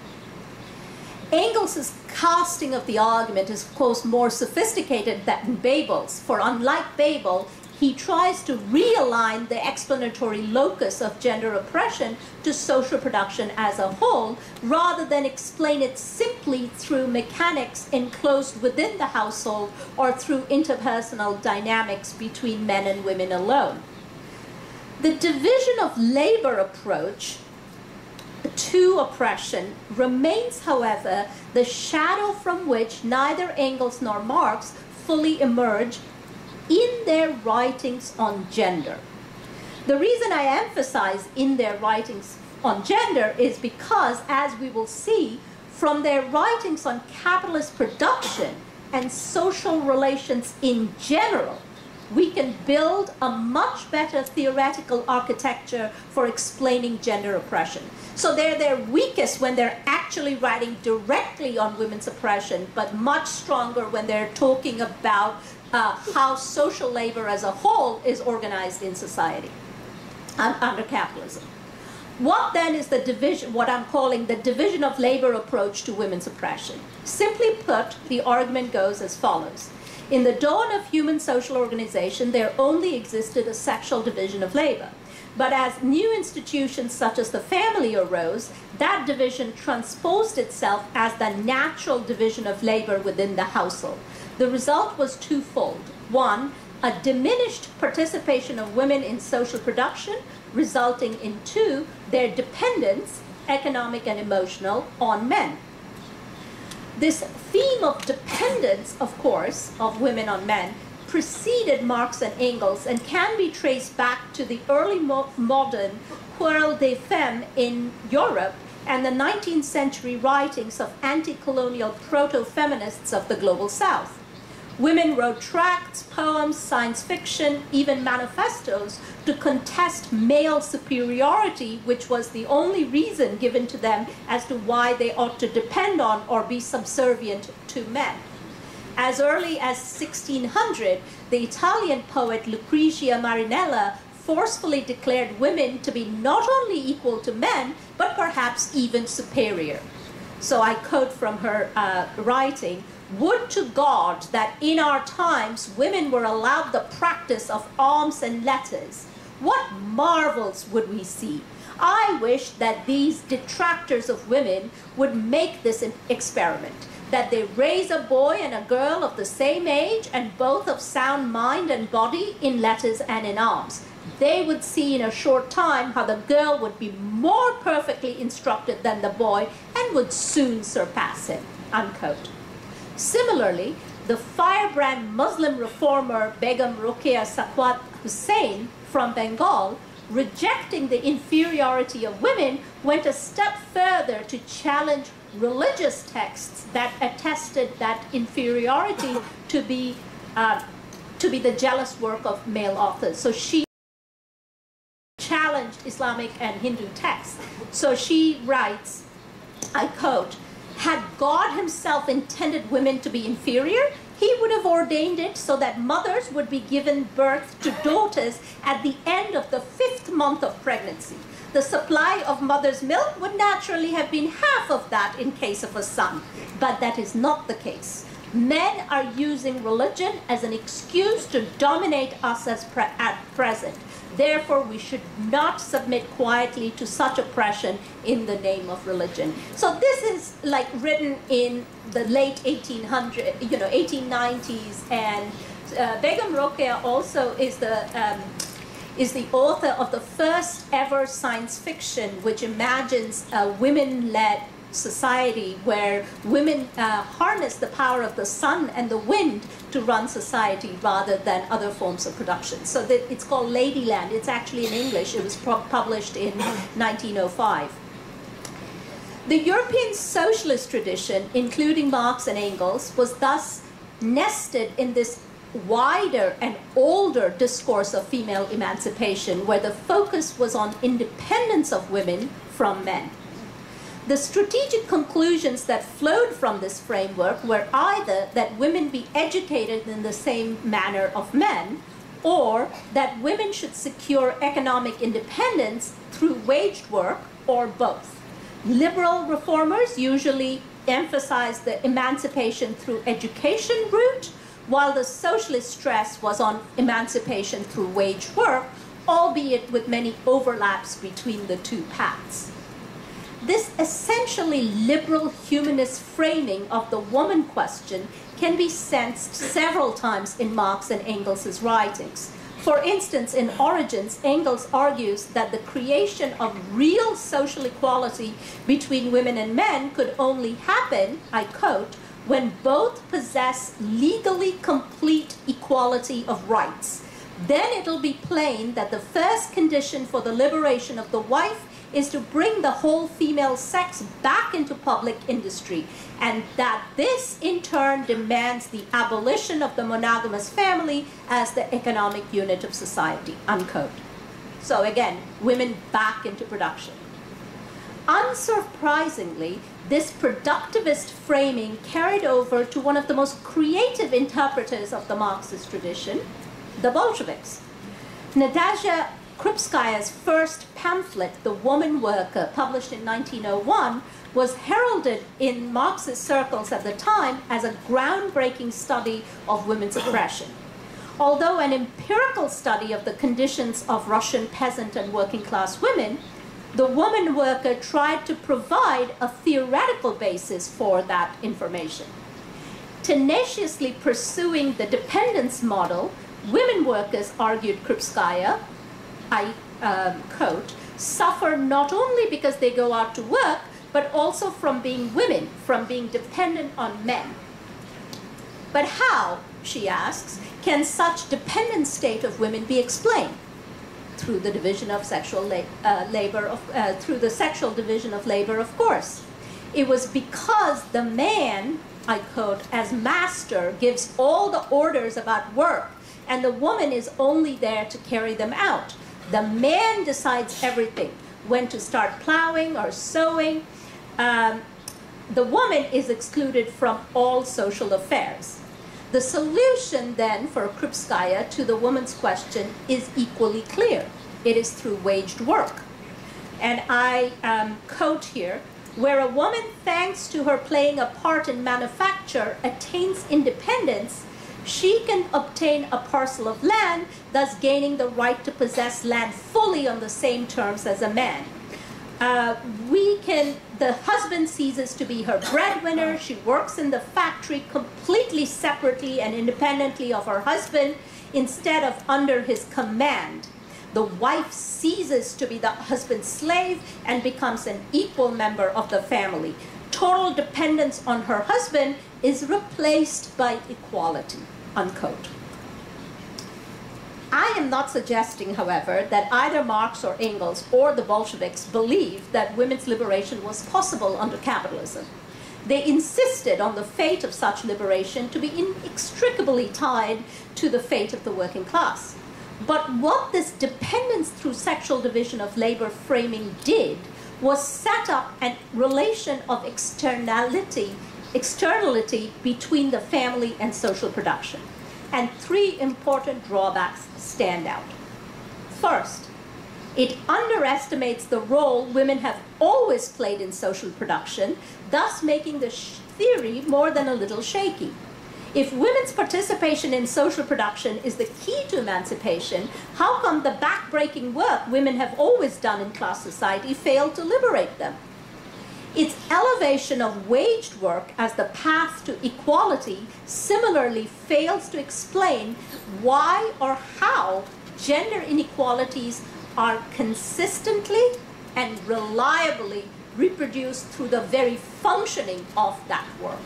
Engels' casting of the argument is, of course, more sophisticated than Bebel's, for unlike Bebel, he tries to realign the explanatory locus of gender oppression to social production as a whole, rather than explain it simply through mechanics enclosed within the household or through interpersonal dynamics between men and women alone. The division of labor approach to oppression remains, however, the shadow from which neither Engels nor Marx fully emerge in their writings on gender. The reason I emphasize in their writings on gender is because, as we will see, from their writings on capitalist production and social relations in general, we can build a much better theoretical architecture for explaining gender oppression. So they're their weakest when they're actually writing directly on women's oppression, but much stronger when they're talking about uh, how social labor as a whole is organized in society um, under capitalism. What then is the division, what I'm calling the division of labor approach to women's oppression? Simply put, the argument goes as follows. In the dawn of human social organization, there only existed a sexual division of labor. But as new institutions such as the family arose, that division transposed itself as the natural division of labor within the household. The result was twofold. One, a diminished participation of women in social production, resulting in two, their dependence, economic and emotional, on men. This theme of dependence, of course, of women on men, preceded Marx and Engels and can be traced back to the early mo modern Querelle des Femmes in Europe and the nineteenth century writings of anti-colonial proto-feminists of the global South. Women wrote tracts, poems, science fiction, even manifestos to contest male superiority, which was the only reason given to them as to why they ought to depend on or be subservient to men. As early as sixteen hundred, the Italian poet Lucrezia Marinella forcefully declared women to be not only equal to men, but perhaps even superior. So I quote from her uh, writing, "Would to God that in our times women were allowed the practice of arms and letters. What marvels would we see? I wish that these detractors of women would make this an experiment, that they raise a boy and a girl of the same age and both of sound mind and body in letters and in arms. They would see in a short time how the girl would be more perfectly instructed than the boy and would soon surpass him." Unquote. Similarly, the firebrand Muslim reformer Begum Rokeya Sakwat Hussain from Bengal, rejecting the inferiority of women, went a step further to challenge religious texts that attested that inferiority to be, uh, to be the jealous work of male authors. So she challenged Islamic and Hindu texts. So she writes, I quote, "Had God himself intended women to be inferior, he would have ordained it so that mothers would be given birth to daughters at the end of the fifth month of pregnancy. The supply of mother's milk would naturally have been half of that in case of a son. But that is not the case. Men are using religion as an excuse to dominate us as pre at present. Therefore, we should not submit quietly to such oppression in the name of religion." So this is like written in the late eighteen hundreds, you know, eighteen nineties, and uh, Begum Rokeya also is the um, is the author of the first ever science fiction, which imagines a women-led society where women uh, harness the power of the sun and the wind to run society rather than other forms of production. So that it's called Ladyland. It's actually in English. It was published in nineteen oh five. The European socialist tradition, including Marx and Engels, was thus nested in this wider and older discourse of female emancipation, where the focus was on independence of women from men. The strategic conclusions that flowed from this framework were either that women be educated in the same manner of men, or that women should secure economic independence through waged work, or both. Liberal reformers usually emphasized the emancipation through education route, while the socialist stress was on emancipation through waged work, albeit with many overlaps between the two paths. This essentially liberal humanist framing of the woman question can be sensed several times in Marx and Engels' writings. For instance, in Origins, Engels argues that the creation of real social equality between women and men could only happen, I quote, when both possess legally complete equality of rights, then it'll be plain that the first condition for the liberation of the wife is to bring the whole female sex back into public industry, and that this in turn demands the abolition of the monogamous family as the economic unit of society, unquote. So again, women back into production. Unsurprisingly, this productivist framing carried over to one of the most creative interpreters of the Marxist tradition, the Bolsheviks. Natasha Krupskaya's first pamphlet, The Woman Worker, published in nineteen oh one, was heralded in Marxist circles at the time as a groundbreaking study of women's oppression. Although an empirical study of the conditions of Russian peasant and working class women, The Woman Worker tried to provide a theoretical basis for that information. Tenaciously pursuing the dependence model, women workers, argued Krupskaya, I um, quote, suffer not only because they go out to work, but also from being women, from being dependent on men. But how, she asks, can such dependent state of women be explained? Through the division of sexual la uh, labor, of, uh, through the sexual division of labor, of course. It was because the man, I quote, as master, gives all the orders about work, and the woman is only there to carry them out. The man decides everything, when to start plowing or sewing. Um, the woman is excluded from all social affairs. The solution then for Krupskaya to the woman's question is equally clear. It is through waged work. And I um, quote here, where a woman, thanks to her playing a part in manufacture, attains independence, she can obtain a parcel of land, thus gaining the right to possess land fully on the same terms as a man. Uh, we can, the husband ceases to be her breadwinner. She works in the factory completely separately and independently of her husband instead of under his command. The wife ceases to be the husband's slave and becomes an equal member of the family. Total dependence on her husband is replaced by equality, unquote. I am not suggesting, however, that either Marx or Engels or the Bolsheviks believed that women's liberation was possible under capitalism. They insisted on the fate of such liberation to be inextricably tied to the fate of the working class. But what this dependence through sexual division of labor framing did was set up a relation of externality, externality between the family and social production. And three important drawbacks stand out. First, it underestimates the role women have always played in social production, thus making the theory more than a little shaky. If women's participation in social production is the key to emancipation, how come the backbreaking work women have always done in class society failed to liberate them? Its elevation of waged work as the path to equality similarly fails to explain why or how gender inequalities are consistently and reliably reproduced through the very functioning of that work.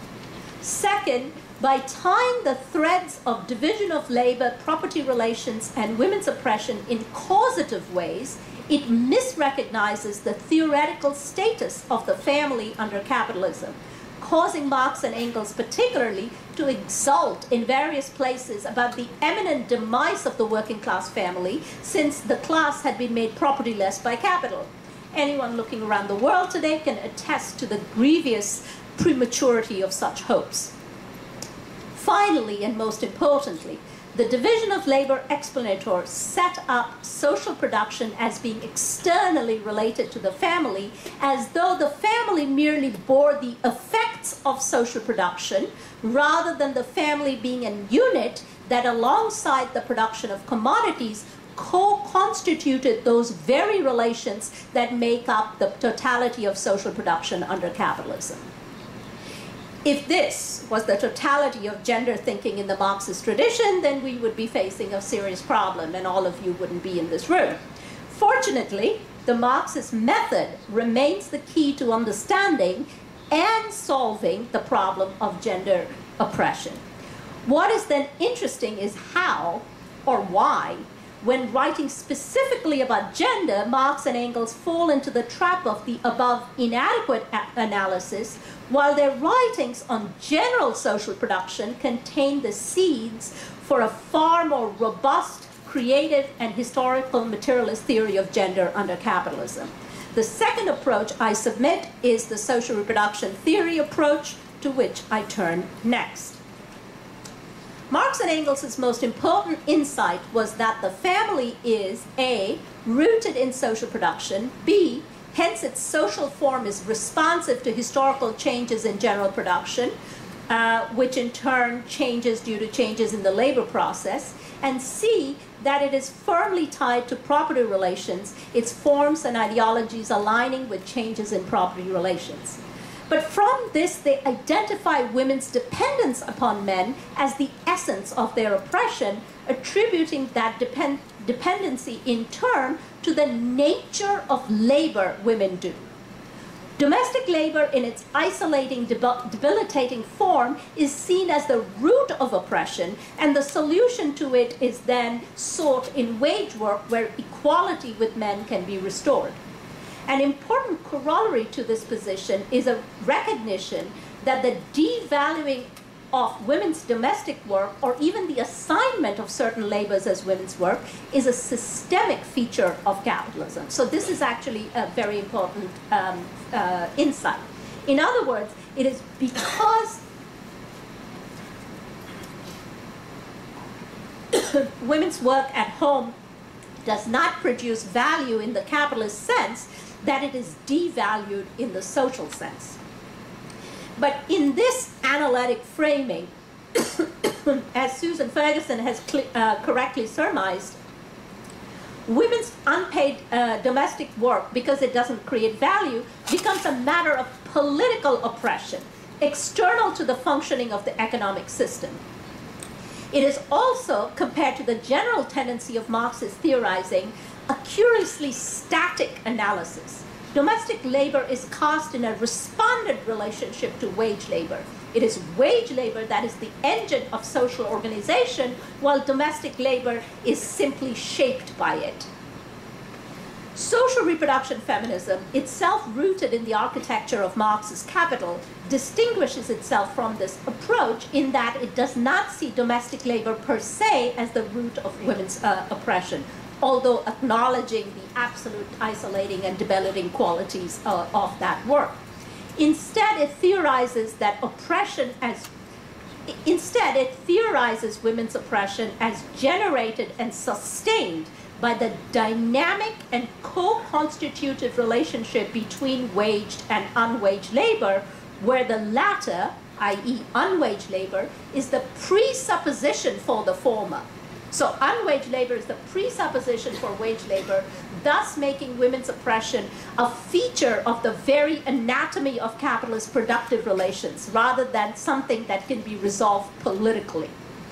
Second, by tying the threads of division of labor, property relations, and women's oppression in causative ways, it misrecognizes the theoretical status of the family under capitalism, causing Marx and Engels particularly to exult in various places about the imminent demise of the working class family since the class had been made propertyless by capital. Anyone looking around the world today can attest to the grievous prematurity of such hopes. Finally, and most importantly, the division of labor explanator set up social production as being externally related to the family, as though the family merely bore the effects of social production, rather than the family being a unit that alongside the production of commodities co-constituted those very relations that make up the totality of social production under capitalism. If this was the totality of gender thinking in the Marxist tradition, then we would be facing a serious problem and all of you wouldn't be in this room. Fortunately, the Marxist method remains the key to understanding and solving the problem of gender oppression. What is then interesting is how, or why, when writing specifically about gender, Marx and Engels fall into the trap of the above inadequate analysis, while their writings on general social production contain the seeds for a far more robust, creative, and historical materialist theory of gender under capitalism. The second approach I submit is the social reproduction theory approach, to which I turn next. Marx and Engels' most important insight was that the family is A, rooted in social production, B, hence its social form is responsive to historical changes in general production, uh, which in turn changes due to changes in the labor process, and C, that it is firmly tied to property relations, its forms and ideologies aligning with changes in property relations. But from this, they identify women's dependence upon men as the essence of their oppression, attributing that depend dependency in turn to the nature of labor women do. Domestic labor in its isolating, debilitating form is seen as the root of oppression, and the solution to it is then sought in wage work where equality with men can be restored. An important corollary to this position is a recognition that the devaluing of women's domestic work, or even the assignment of certain labors as women's work, is a systemic feature of capitalism. So this is actually a very important um, uh, insight. In other words, it is because women's work at home does not produce value in the capitalist sense that it is devalued in the social sense. But in this analytic framing, as Susan Ferguson has uh, correctly surmised, women's unpaid uh, domestic work, because it doesn't create value, becomes a matter of political oppression, external to the functioning of the economic system. It is also, compared to the general tendency of Marxist theorizing, a curiously static analysis. Domestic labor is cast in a respondent relationship to wage labor. It is wage labor that is the engine of social organization, while domestic labor is simply shaped by it. Social reproduction feminism, itself rooted in the architecture of Marx's Capital, distinguishes itself from this approach in that it does not see domestic labor per se as the root of women's uh, oppression, although acknowledging the absolute isolating and debilitating qualities uh, of that work. Instead, it theorizes that oppression as instead it theorizes women's oppression as generated and sustained by the dynamic and co-constitutive relationship between waged and unwaged labor, where the latter, that is unwaged labor, is the presupposition for the former. So unwaged labor is the presupposition for wage labor, thus making women's oppression a feature of the very anatomy of capitalist productive relations, rather than something that can be resolved politically.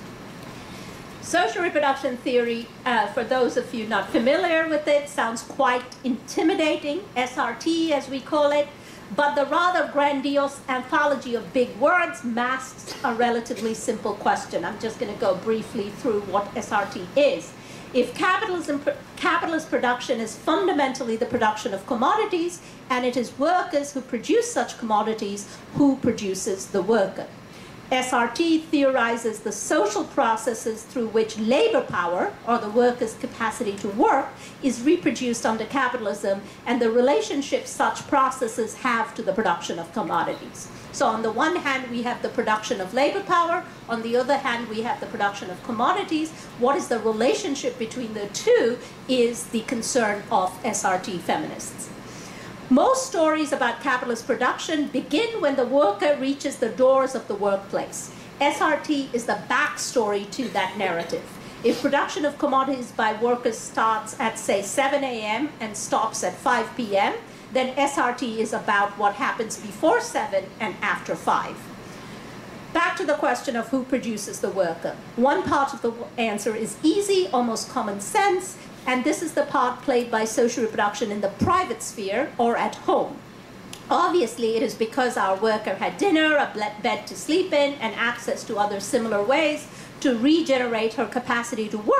Social reproduction theory, uh, for those of you not familiar with it, sounds quite intimidating, S R T as we call it, but the rather grandiose anthology of big words masks a relatively simple question. I'm just going to go briefly through what S R T is. If capitalism, capitalist production is fundamentally the production of commodities, and it is workers who produce such commodities, who produces the worker? S R T theorizes the social processes through which labor power, or the worker's capacity to work, is reproduced under capitalism, and the relationship such processes have to the production of commodities. So on the one hand, we have the production of labor power. On the other hand, we have the production of commodities. What is the relationship between the two is the concern of S R T feminists. Most stories about capitalist production begin when the worker reaches the doors of the workplace. S R T is the backstory to that narrative. If production of commodities by workers starts at, say, seven A M and stops at five P M, then S R T is about what happens before seven and after five. Back to the question of who produces the worker. One part of the answer is easy, almost common sense, and this is the part played by social reproduction in the private sphere or at home. Obviously, it is because our worker had dinner, a bed to sleep in, and access to other similar ways to regenerate her capacity to work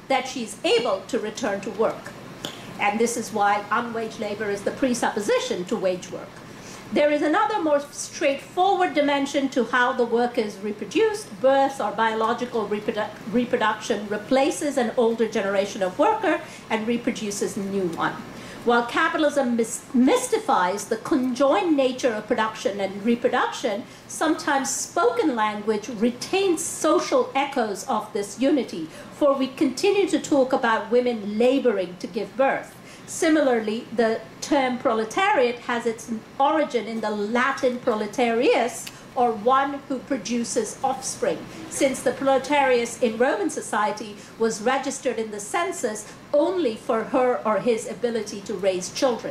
that she's able to return to work. And this is why unwaged labor is the presupposition to wage work. There is another more straightforward dimension to how the work is reproduced. Birth or biological reprodu reproduction replaces an older generation of worker and reproduces a new one. While capitalism mystifies the conjoined nature of production and reproduction, sometimes spoken language retains social echoes of this unity, for we continue to talk about women laboring to give birth. Similarly, the term proletariat has its origin in the Latin proletarius, or one who produces offspring, since the proletarius in Roman society was registered in the census only for her or his ability to raise children.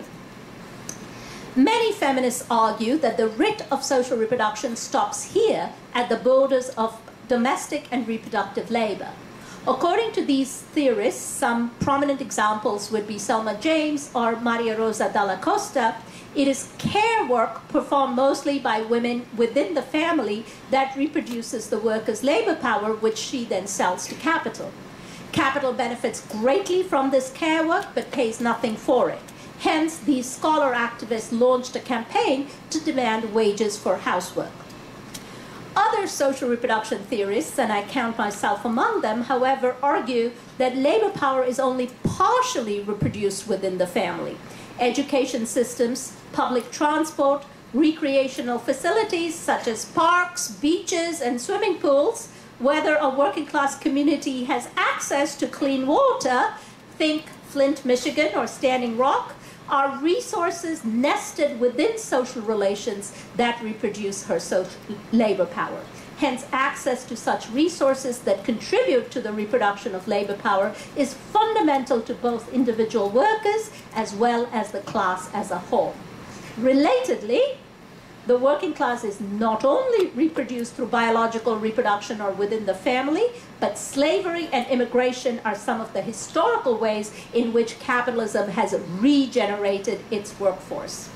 Many feminists argue that the writ of social reproduction stops here at the borders of domestic and reproductive labor. According to these theorists, some prominent examples would be Selma James or Maria Rosa Dalla Costa. It is care work performed mostly by women within the family that reproduces the worker's labor power, which she then sells to capital. Capital benefits greatly from this care work, but pays nothing for it. Hence, these scholar activists launched a campaign to demand wages for housework. Other social reproduction theorists, and I count myself among them, however, argue that labor power is only partially reproduced within the family. Education systems, public transport, recreational facilities such as parks, beaches, and swimming pools, whether a working class community has access to clean water, think Flint, Michigan, or Standing Rock, are resources nested within social relations that reproduce her social labor power. Hence, access to such resources that contribute to the reproduction of labor power is fundamental to both individual workers as well as the class as a whole. Relatedly, the working class is not only reproduced through biological reproduction or within the family, but slavery and immigration are some of the historical ways in which capitalism has regenerated its workforce.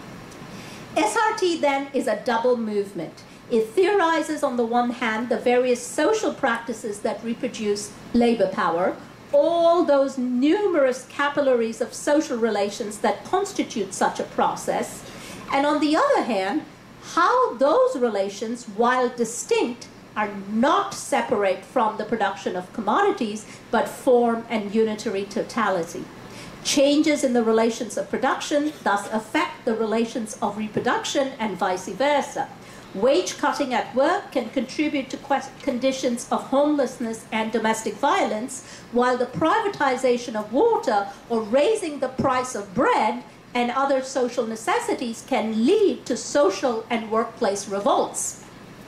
S R T then is a double movement. It theorizes on the one hand the various social practices that reproduce labor power, all those numerous capillaries of social relations that constitute such a process, and on the other hand, how those relations, while distinct, are not separate from the production of commodities, but form an unitary totality. Changes in the relations of production thus affect the relations of reproduction and vice versa. Wage cutting at work can contribute to conditions of homelessness and domestic violence, while the privatization of water or raising the price of bread and other social necessities can lead to social and workplace revolts.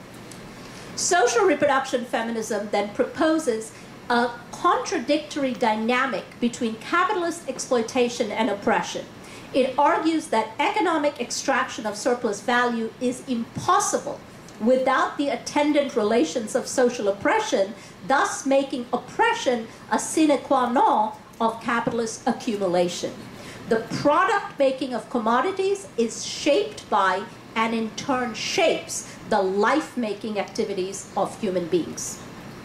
Social reproduction feminism then proposes a contradictory dynamic between capitalist exploitation and oppression. It argues that economic extraction of surplus value is impossible without the attendant relations of social oppression, thus making oppression a sine qua non of capitalist accumulation. The product making of commodities is shaped by and in turn shapes the life-making activities of human beings.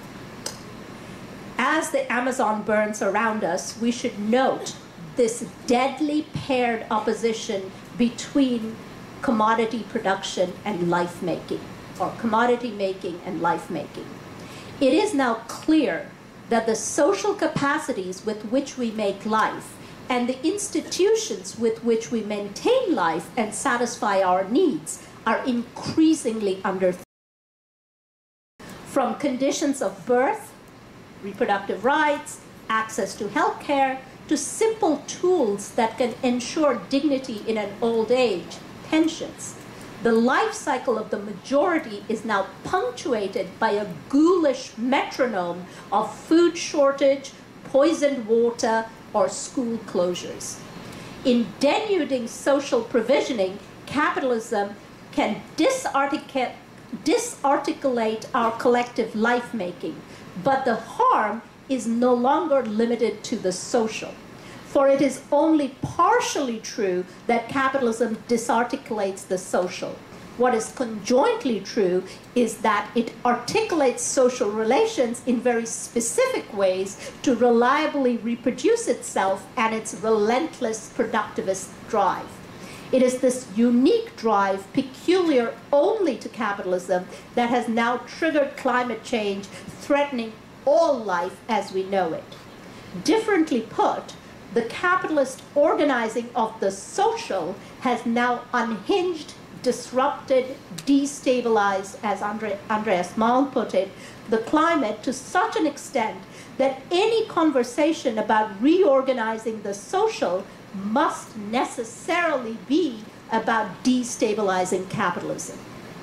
As the Amazon burns around us, we should note this deadly paired opposition between commodity production and life-making, or commodity making and life-making. It is now clear that the social capacities with which we make life and the institutions with which we maintain life and satisfy our needs are increasingly under threat. From conditions of birth, reproductive rights, access to health care, to simple tools that can ensure dignity in an old age, pensions. The life cycle of the majority is now punctuated by a ghoulish metronome of food shortage, poisoned water, or school closures. In denuding social provisioning, capitalism can disarticulate, disarticulate our collective life-making, but the harm is no longer limited to the social. For it is only partially true that capitalism disarticulates the social. What is conjointly true is that it articulates social relations in very specific ways to reliably reproduce itself and its relentless productivist drive. It is this unique drive, peculiar only to capitalism, that has now triggered climate change, threatening all life as we know it. Differently put, the capitalist organizing of the social has now unhinged, disrupted, destabilized, as Andre, Andreas Malm put it, the climate to such an extent that any conversation about reorganizing the social must necessarily be about destabilizing capitalism.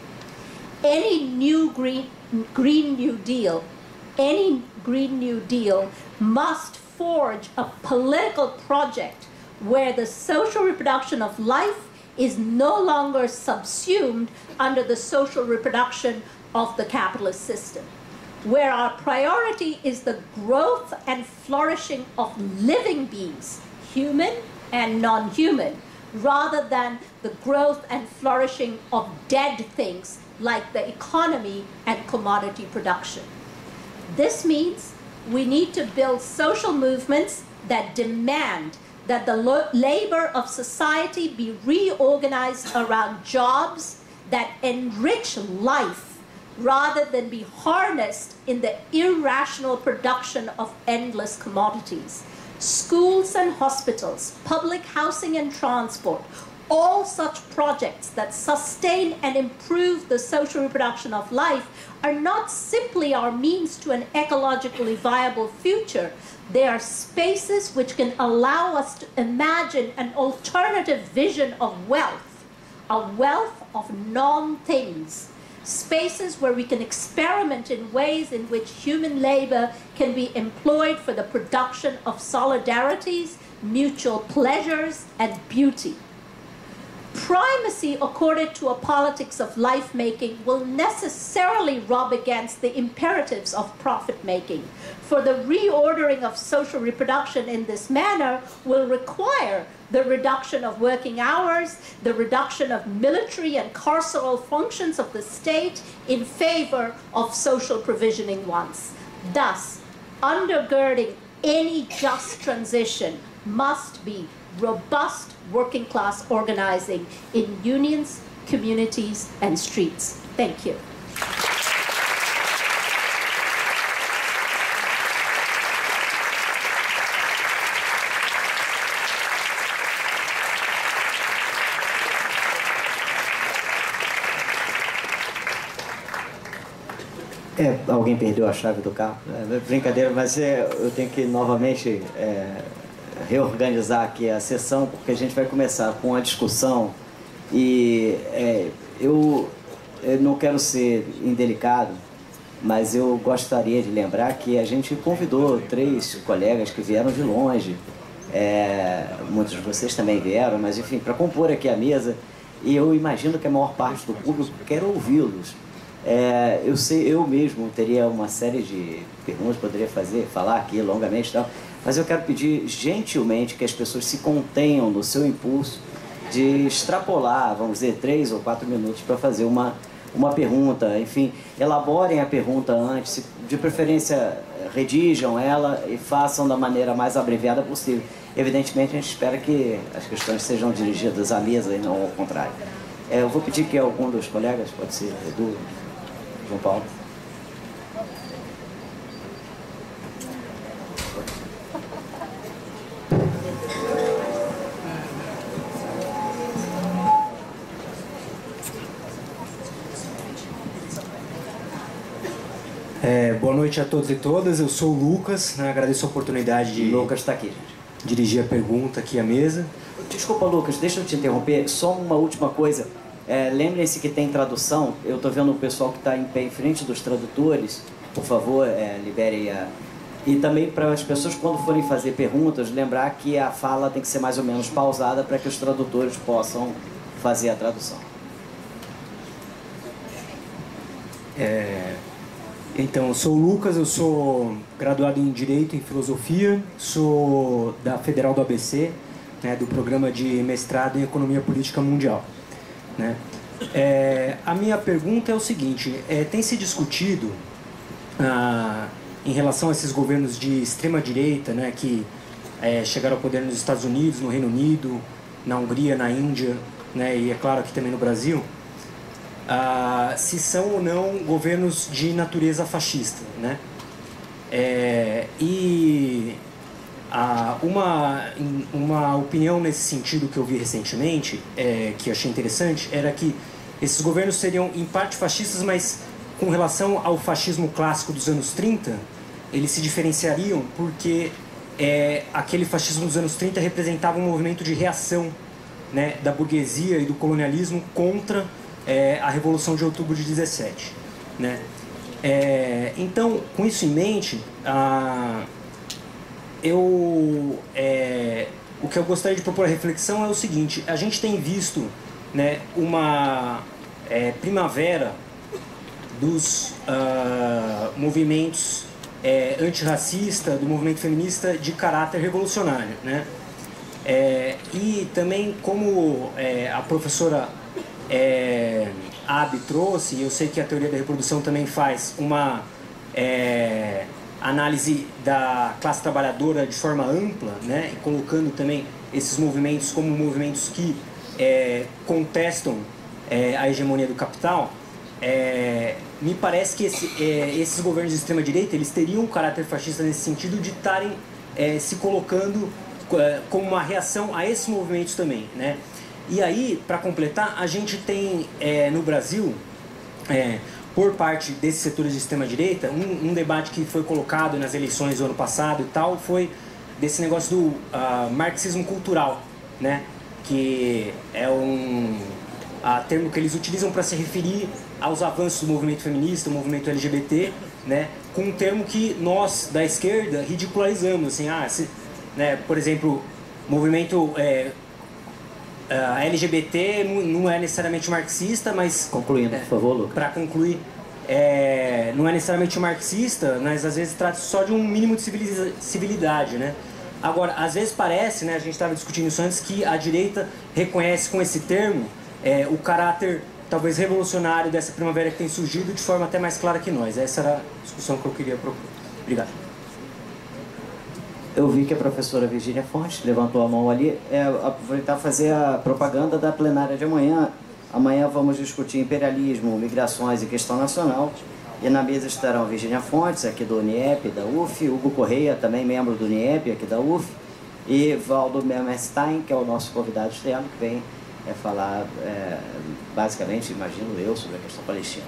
Any new Green, Green New Deal, any Green New Deal must forge a political project where the social reproduction of life is no longer subsumed under the social reproduction of the capitalist system, where our priority is the growth and flourishing of living beings, human and non-human, rather than the growth and flourishing of dead things like the economy and commodity production. This means we need to build social movements that demand that the labor of society be reorganized around jobs that enrich life rather than be harnessed in the irrational production of endless commodities. Schools and hospitals, public housing and transport, all such projects that sustain and improve the social reproduction of life are not simply our means to an ecologically viable future. They are spaces which can allow us to imagine an alternative vision of wealth, a wealth of non-things, spaces where we can experiment in ways in which human labor can be employed for the production of solidarities, mutual pleasures, and beauty. Primacy accorded to a politics of life-making will necessarily rub against the imperatives of profit-making, for the reordering of social reproduction in this manner will require the reduction of working hours, the reduction of military and carceral functions of the state in favor of social provisioning ones. Thus, undergirding any just transition must be robust working class organizing in unions, communities, and streets. Thank you. É, alguém perdeu a chave do carro? É, brincadeira, mas é, eu tenho que novamente é, reorganizar aqui a sessão, porque a gente vai começar com a discussão e é, eu, eu não quero ser indelicado, mas eu gostaria de lembrar que a gente convidou três colegas que vieram de longe, é, muitos de vocês também vieram, mas enfim, para compor aqui a mesa, e eu imagino que a maior parte do público quer ouvi-los. É, eu sei, eu mesmo teria uma série de perguntas, poderia fazer, falar aqui longamente e tal, mas eu quero pedir gentilmente que as pessoas se contenham no seu impulso de extrapolar, vamos dizer, três ou quatro minutos para fazer uma, uma pergunta. Enfim, elaborem a pergunta antes, de preferência redijam ela e façam da maneira mais abreviada possível. Evidentemente, a gente espera que as questões sejam dirigidas à mesa e não ao contrário. É, eu vou pedir que algum dos colegas, pode ser Edu, João Paulo. É, boa noite a todos e todas, eu sou o Lucas, né? Agradeço a oportunidade de Lucas está aqui, gente. dirigir a pergunta aqui à mesa. Desculpa, Lucas, deixa eu te interromper, só uma última coisa. É, lembrem-se que tem tradução, eu estou vendo o pessoal que está em pé em frente dos tradutores, por favor, é, liberem a... E também para as pessoas, quando forem fazer perguntas, lembrar que a fala tem que ser mais ou menos pausada para que os tradutores possam fazer a tradução. É... Então, eu sou o Lucas, eu sou graduado em Direito e Filosofia, sou da Federal do A B C, né, do programa de mestrado em Economia Política Mundial. Né? É, a minha pergunta é o seguinte, é, tem se discutido ah, em relação a esses governos de extrema-direita, né, que é, chegaram ao poder nos Estados Unidos, no Reino Unido, na Hungria, na Índia, né, e é claro aqui também no Brasil, ah, se são ou não governos de natureza fascista, né? É, e ah, uma, uma opinião nesse sentido que eu vi recentemente, é, que eu achei interessante, era que esses governos seriam em parte fascistas, mas com relação ao fascismo clássico dos anos trinta, eles se diferenciariam porque é, aquele fascismo dos anos trinta representava um movimento de reação, né, da burguesia e do colonialismo contra é, a Revolução de Outubro de dezessete, né? É, então, com isso em mente, ah, eu, é, o que eu gostaria de propor a reflexão é o seguinte: a gente tem visto, né, uma é, primavera dos ah, movimentos é, antirracista, do movimento feminista de caráter revolucionário, né? É, e também, como é, a professora é, Abi trouxe, e eu sei que a teoria da reprodução também faz uma é, análise da classe trabalhadora de forma ampla, né, e colocando também esses movimentos como movimentos que é, contestam é, a hegemonia do capital, é, me parece que esse, é, esses governos de extrema-direita eles teriam um caráter fascista nesse sentido de estarem é, se colocando é, como uma reação a esses movimentos também, né? E aí, para completar, a gente tem é, no Brasil, é, por parte desses setores de extrema-direita, um, um debate que foi colocado nas eleições do ano passado e tal, foi desse negócio do uh, marxismo cultural, né? Que é um a termo que eles utilizam para se referir aos avanços do movimento feminista, do movimento L G B T, né? Com um termo que nós, da esquerda, ridicularizamos, assim, ah, se, né, por exemplo, movimento... É, Uh, L G B T não é necessariamente marxista, mas... Concluindo, é, por favor, Lucas. Para concluir, é, não é necessariamente marxista, mas às vezes trata só de um mínimo de civilidade, né? Agora, às vezes parece, né, a gente estava discutindo isso antes, que a direita reconhece com esse termo é, o caráter talvez revolucionário dessa primavera que tem surgido de forma até mais clara que nós. Essa era a discussão que eu queria propor. Obrigado. Eu vi que a professora Virgínia Fontes levantou a mão ali. É, aproveitar e fazer a propaganda da plenária de amanhã. Amanhã vamos discutir imperialismo, migrações e questão nacional. E na mesa estarão Virgínia Fontes, aqui do UNIEP, da U F, Hugo Correia, também membro do UNIEP, aqui da U F, e Valdo Memestein, que é o nosso convidado externo, que vem é, falar, é, basicamente, imagino eu, sobre a questão palestina.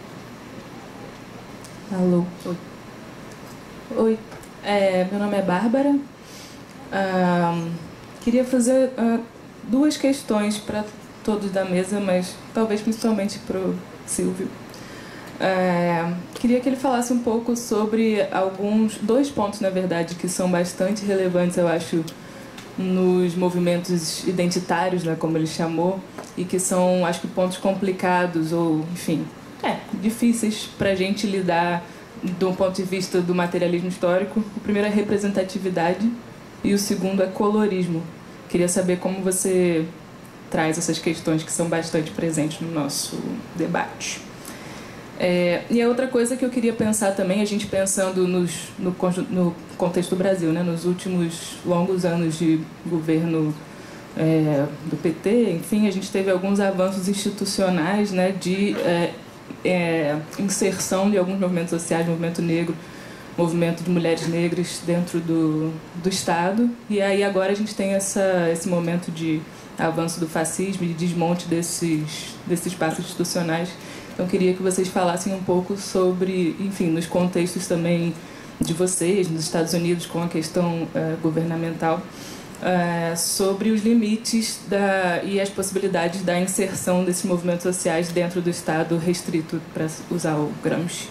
Alô. Oi. Oi. É, meu nome é Bárbara. Ah, queria fazer ah, duas questões para todos da mesa, mas talvez principalmente para o Silvio. É, queria que ele falasse um pouco sobre alguns, dois pontos, na verdade, que são bastante relevantes, eu acho, nos movimentos identitários, né, como ele chamou, e que são, acho que, pontos complicados ou, enfim, é, difíceis para a gente lidar do ponto de vista do materialismo histórico. O primeiro é representatividade e o segundo é colorismo. Queria saber como você traz essas questões que são bastante presentes no nosso debate. É, e a outra coisa que eu queria pensar também, a gente pensando nos, no, no contexto do Brasil, né, nos últimos longos anos de governo é, do P T, enfim, a gente teve alguns avanços institucionais, né, de é, é, inserção de alguns movimentos sociais, movimento negro, movimento de mulheres negras dentro do, do Estado. E aí agora a gente tem essa, esse momento de avanço do fascismo e de desmonte desses, desses espaços institucionais. Então, queria que vocês falassem um pouco sobre, enfim, nos contextos também de vocês, nos Estados Unidos, com a questão uh, governamental, uh, sobre os limites da, e as possibilidades da inserção desses movimentos sociais dentro do Estado restrito, para usar o Gramsci.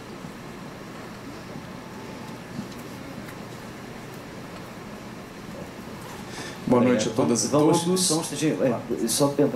Boa noite a todas e vamos, todos. Vamos, é, só pergunta.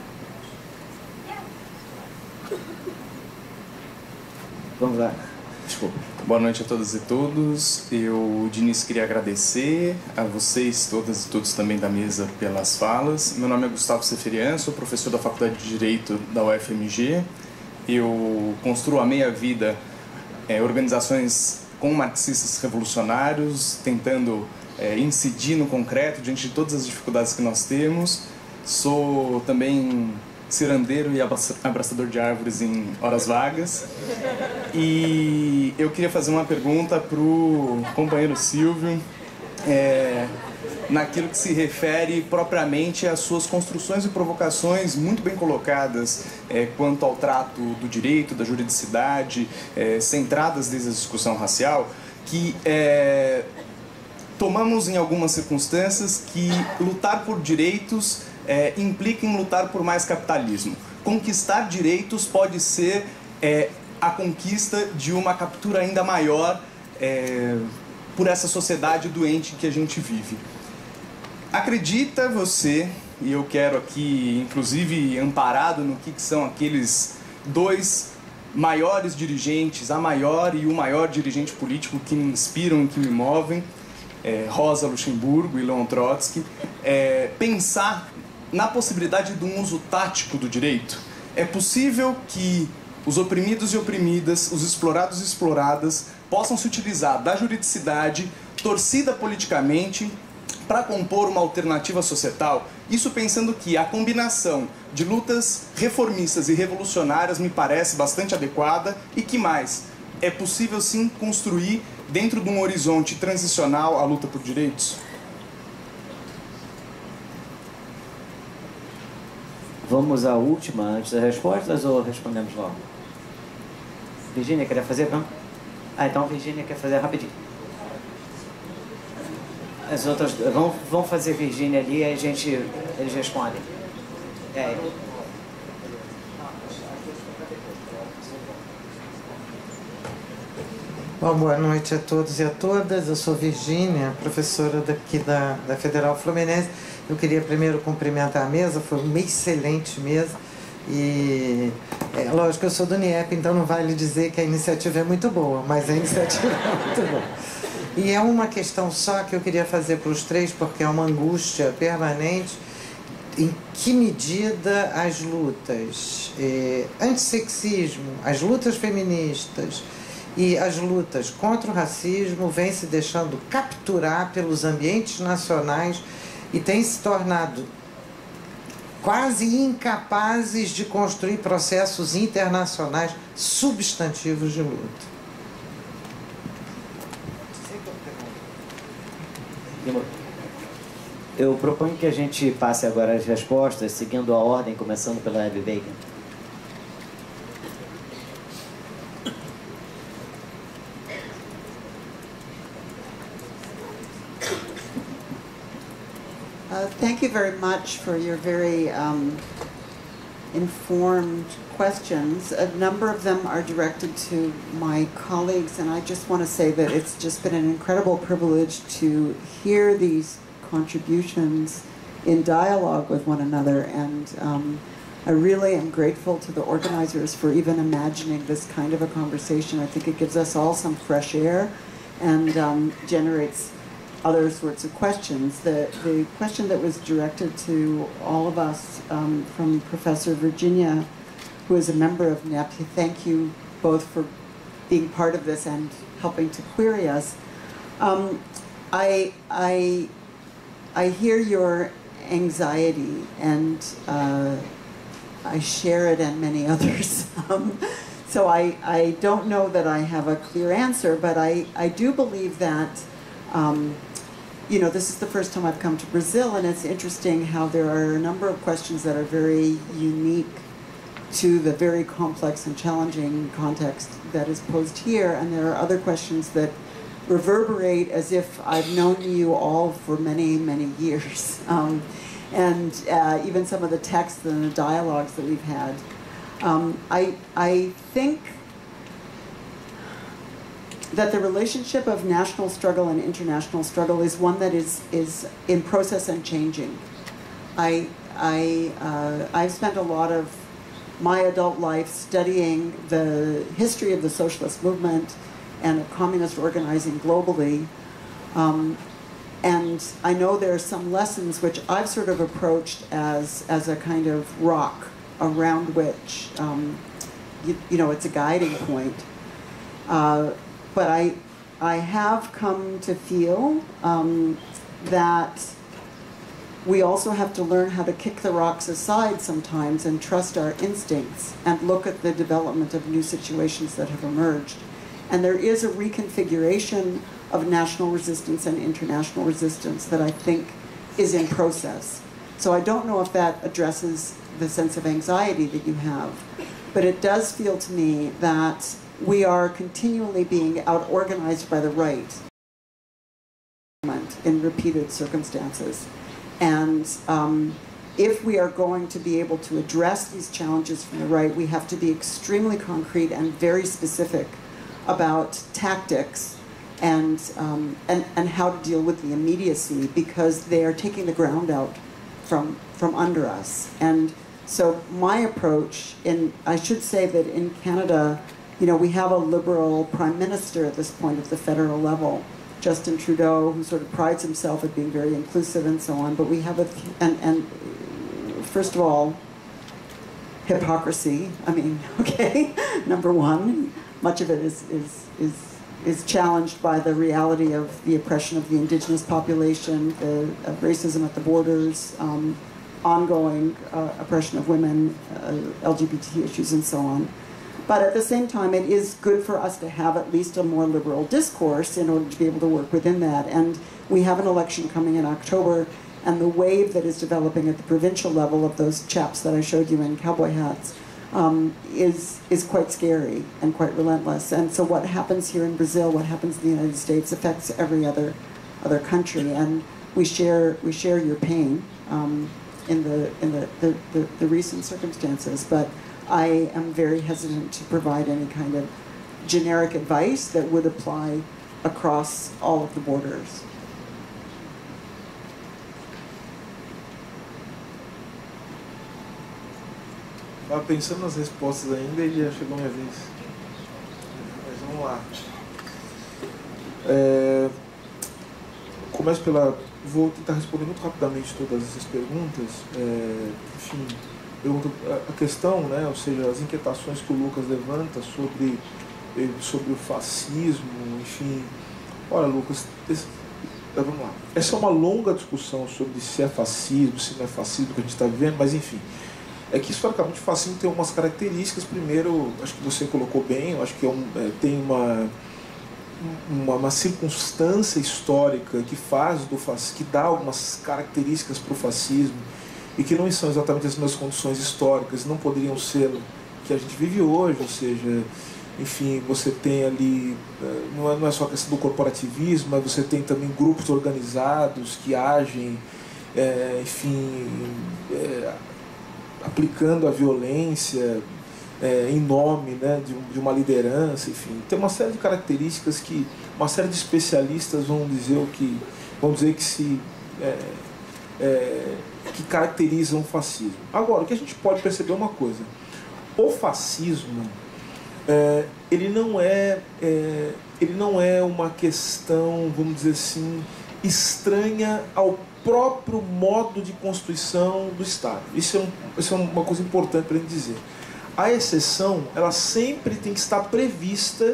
Vamos lá. Desculpa. Boa noite a todas e todos. Eu, de início, queria agradecer a vocês, todas e todos também da mesa, pelas falas. Meu nome é Gustavo Seferian, sou professor da Faculdade de Direito da U F M G. Eu construo a meia vida é, organizações com marxistas revolucionários, tentando é, incidir no concreto diante de todas as dificuldades que nós temos. Sou também cirandeiro e abraçador de árvores em horas vagas. E eu queria fazer uma pergunta para o companheiro Silvio, é, naquilo que se refere propriamente às suas construções e provocações muito bem colocadas é, quanto ao trato do direito, da juridicidade, é, centradas desde a discussão racial, que é, tomamos em algumas circunstâncias que lutar por direitos É, implica em lutar por mais capitalismo. Conquistar direitos pode ser é, a conquista de uma captura ainda maior é, por essa sociedade doente que a gente vive. Acredita você, e eu quero aqui, inclusive, amparado no que são aqueles dois maiores dirigentes, a maior e o maior dirigente político que me inspiram e que me movem, é, Rosa Luxemburgo e Leon Trotsky, é, pensar na possibilidade de um uso tático do direito. É possível que os oprimidos e oprimidas, os explorados e exploradas, possam se utilizar da juridicidade, torcida politicamente, para compor uma alternativa societal? Isso pensando que a combinação de lutas reformistas e revolucionárias me parece bastante adequada e que mais? É possível sim construir, dentro de um horizonte transicional, a luta por direitos? Vamos à última antes das respostas ou respondemos logo? Virgínia, queria fazer? Vamos? Ah, então Virgínia quer fazer rapidinho. As outras vão, vão fazer Virgínia ali e a gente, eles respondem. É. Bom, boa noite a todos e a todas. Eu sou Virgínia, professora daqui da, da Federal Fluminense. Eu queria primeiro cumprimentar a mesa, foi uma excelente mesa. E, é, lógico, eu sou do N I E P, então não vale dizer que a iniciativa é muito boa, mas a iniciativa é muito boa. E é uma questão só que eu queria fazer para os três, porque é uma angústia permanente. Em que medida as lutas eh, antissexismo, as lutas feministas e as lutas contra o racismo vêm se deixando capturar pelos ambientes nacionais e têm se tornado quase incapazes de construir processos internacionais substantivos de luta. Eu proponho que a gente passe agora as respostas, seguindo a ordem, começando pela Abby Bacon. Uh, thank you very much for your very um, informed questions. A number of them are directed to my colleagues, and I just want to say that it's just been an incredible privilege to hear these contributions in dialogue with one another, and um, I really am grateful to the organizers for even imagining this kind of a conversation. I think it gives us all some fresh air and um, generates other sorts of questions. The, the question that was directed to all of us um, from Professor Virginia, who is a member of N E P, thank you both for being part of this and helping to query us. Um, I, I, I hear your anxiety, and uh, I share it and many others. um, so I, I don't know that I have a clear answer, but I, I do believe that um, you know, this is the first time I've come to Brazil, and it's interesting how there are a number of questions that are very unique to the very complex and challenging context that is posed here, and there are other questions that reverberate as if I've known you all for many, many years. Um, and uh, even some of the texts and the dialogues that we've had. Um, I, I think that the relationship of national struggle and international struggle is one that is, is in process and changing. I, I, uh, I've spent a lot of my adult life studying the history of the socialist movement and of communist organizing globally. Um, and I know there are some lessons which I've sort of approached as, as a kind of rock around which, um, you, you know, it's a guiding point. Uh, but I, I have come to feel um, that we also have to learn how to kick the rocks aside sometimes and trust our instincts and look at the development of new situations that have emerged. And there is a reconfiguration of national resistance and international resistance that I think is in process. So I don't know if that addresses the sense of anxiety that you have, but it does feel to me that we are continually being out-organized by the right in repeated circumstances. And um, if we are going to be able to address these challenges from the right, we have to be extremely concrete and very specific about tactics and, um, and, and how to deal with the immediacy, because they are taking the ground out from, from under us. And so my approach, in, I should say that in Canada, you know, we have a liberal prime minister at this point at the federal level, Justin Trudeau, who sort of prides himself at being very inclusive and so on. But we have a, and, and first of all, hypocrisy. I mean, okay, number one, much of it is, is, is, is challenged by the reality of the oppression of the indigenous population, the uh, racism at the borders, um, ongoing uh, oppression of women, uh, L G B T issues, and so on. But at the same time, it is good for us to have at least a more liberal discourse in order to be able to work within that. And we have an election coming in October, and the wave that is developing at the provincial level of those chaps that I showed you in cowboy hats um, is, is quite scary and quite relentless. And so what happens here in Brazil, what happens in the United States, affects every other, other country. And we share, we share your pain um, in, the, in the, the, the, the recent circumstances. But I am very hesitant to provide any kind of generic advice that would apply across all of the borders. Estava pensando nas respostas ainda e já chegou a minha vez. Mas vamos lá. É, começo pela... Vou tentar responder muito rapidamente todas essas perguntas. É, enfim... A questão, né, ou seja, as inquietações que o Lucas levanta sobre, sobre o fascismo, enfim... Olha, Lucas, esse, vamos lá. Essa é uma longa discussão sobre se é fascismo, se não é fascismo que a gente está vivendo, mas enfim... É que, historicamente, o fascismo tem umas características. Primeiro, acho que você colocou bem, eu acho que é um, é, tem uma, uma, uma circunstância histórica que faz do fascismo, que dá algumas características para o fascismo, e que não são exatamente as mesmas condições históricas, não poderiam ser que a gente vive hoje, ou seja, enfim, você tem ali, não é, não é só a questão do corporativismo, mas você tem também grupos organizados que agem, é, enfim, é, aplicando a violência é, em nome, né, de, de uma liderança, enfim, tem uma série de características que uma série de especialistas vão dizer o que vão dizer que se é, é, que caracterizam o fascismo. Agora, o que a gente pode perceber é uma coisa: o fascismo é, ele não é, é ele não é uma questão, vamos dizer assim, estranha ao próprio modo de constituição do Estado. Isso é, um, isso é uma coisa importante para a gente dizer. A exceção, ela sempre tem que estar prevista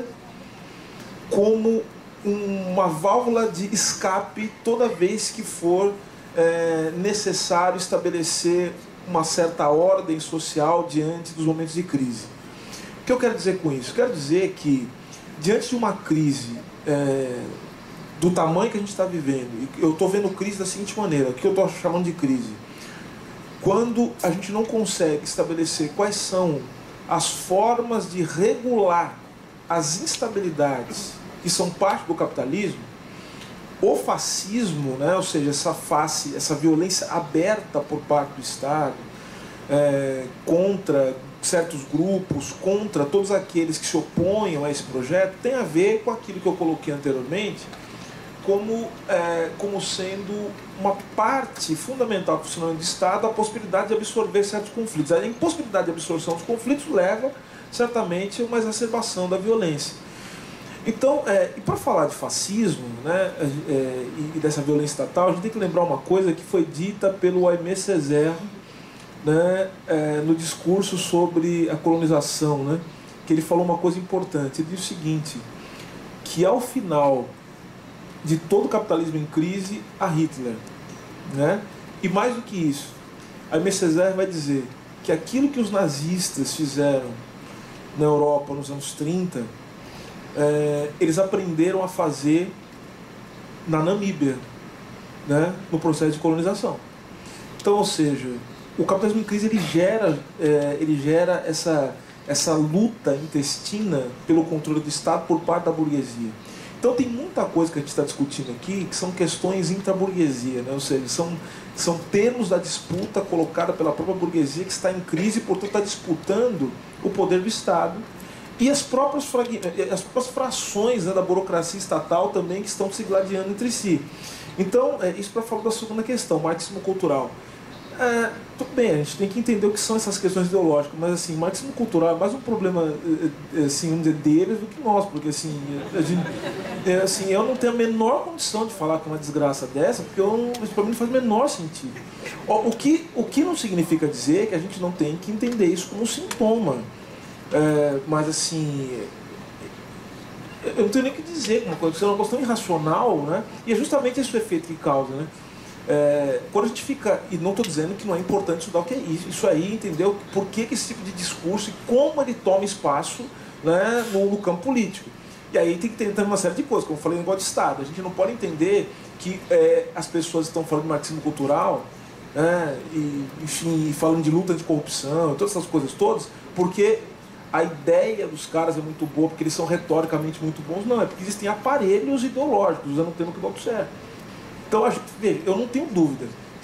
como uma válvula de escape toda vez que for é, necessário estabelecer uma certa ordem social diante dos momentos de crise. O que eu quero dizer com isso? Quero dizer que, diante de uma crise é, do tamanho que a gente está vivendo, eu estou vendo crise da seguinte maneira, o que eu estou chamando de crise: quando a gente não consegue estabelecer quais são as formas de regular as instabilidades que são parte do capitalismo, o fascismo, né, ou seja, essa face, essa violência aberta por parte do Estado é, contra certos grupos, contra todos aqueles que se opõem a esse projeto, tem a ver com aquilo que eu coloquei anteriormente, como, é, como sendo uma parte fundamental do funcionamento do Estado a possibilidade de absorver certos conflitos. A impossibilidade de absorção dos conflitos leva, certamente, a uma exacerbação da violência. Então, é, e para falar de fascismo, né, é, e dessa violência estatal, a gente tem que lembrar uma coisa que foi dita pelo Aimé Césaire, né, é, no discurso sobre a colonização, né, que ele falou uma coisa importante. Ele disse o seguinte, que ao final de todo o capitalismo em crise, há Hitler. Né? E mais do que isso, Aimé Césaire vai dizer que aquilo que os nazistas fizeram na Europa nos anos trinta, é, eles aprenderam a fazer na Namíbia, né, no processo de colonização. Então, ou seja, o capitalismo em crise ele gera, é, ele gera essa, essa luta intestina pelo controle do Estado por parte da burguesia. Então tem muita coisa que a gente está discutindo aqui que são questões intra-burguesia, né? Ou seja, são, são termos da disputa colocada pela própria burguesia que está em crise e, portanto, está disputando o poder do Estado. E as próprias, as próprias frações, né, da burocracia estatal também que estão se gladiando entre si. Então, é, isso para falar da segunda questão, marxismo cultural. É, tudo bem, a gente tem que entender o que são essas questões ideológicas, mas assim, marxismo cultural é mais um problema assim, um deles do que nós, porque assim, a gente, é, assim, eu não tenho a menor condição de falar que é uma desgraça dessa, porque eu, para mim não faz o menor sentido. O, o, que, o que não significa dizer que a gente não tem que entender isso como um sintoma, é, mas assim, eu não tenho nem o que dizer, uma coisa, é uma questão irracional, né? E é justamente esse o efeito que causa, né? É, quando a gente fica, e não estou dizendo que não é importante estudar o que é isso, isso aí, entendeu? Por que, que esse tipo de discurso e como ele toma espaço, né, no, no campo político. E aí tem que ter uma série de coisas, como eu falei, no negócio de Estado. A gente não pode entender que é, as pessoas estão falando de marxismo cultural, né, e, enfim, falando de luta anticorrupção, todas essas coisas todas, porque a ideia dos caras é muito boa, porque eles são retoricamente muito bons. Não, é porque existem aparelhos ideológicos, usando o termo que o Bob serve. Então, a gente, veja, eu não tenho dúvida,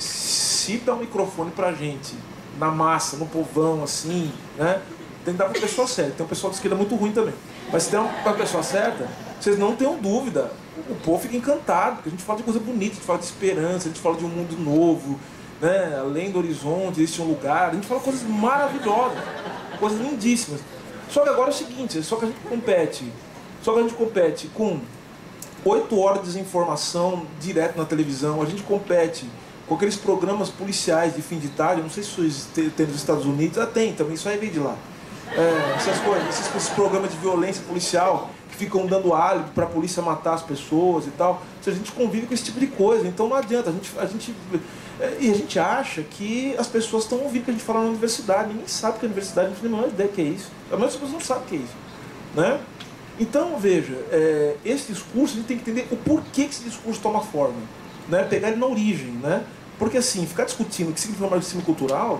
se dá um microfone pra gente, na massa, no povão, assim, né, tem que dar pra pessoa certa. Tem um pessoal de esquerda muito ruim também. Mas se der uma pessoa certa, vocês não tenham dúvida, o povo fica encantado, porque a gente fala de coisa bonita, a gente fala de esperança, a gente fala de um mundo novo, né, além do horizonte, existe um lugar, a gente fala coisas maravilhosas, coisas lindíssimas. Só que agora é o seguinte, só que a gente compete, só que a gente compete com oito horas de desinformação direto na televisão, a gente compete com aqueles programas policiais de fim de tarde, não sei se isso tem nos Estados Unidos, ah, tem também, isso aí vem de lá. É, essas coisas, esses, esses programas de violência policial que ficam dando álibi para a polícia matar as pessoas e tal. A gente convive com esse tipo de coisa, então não adianta. A gente, a gente, é, e a gente acha que as pessoas estão ouvindo o que a gente fala na universidade, ninguém sabe que é a universidade, a gente não tem a menor ideia que é isso. A maioria das pessoas não sabe o que é isso, né? Então, veja, é, esse discurso, a gente tem que entender o porquê que esse discurso toma forma, né? Pegar ele na origem, né? Porque assim, ficar discutindo o que significa marxismo cultural,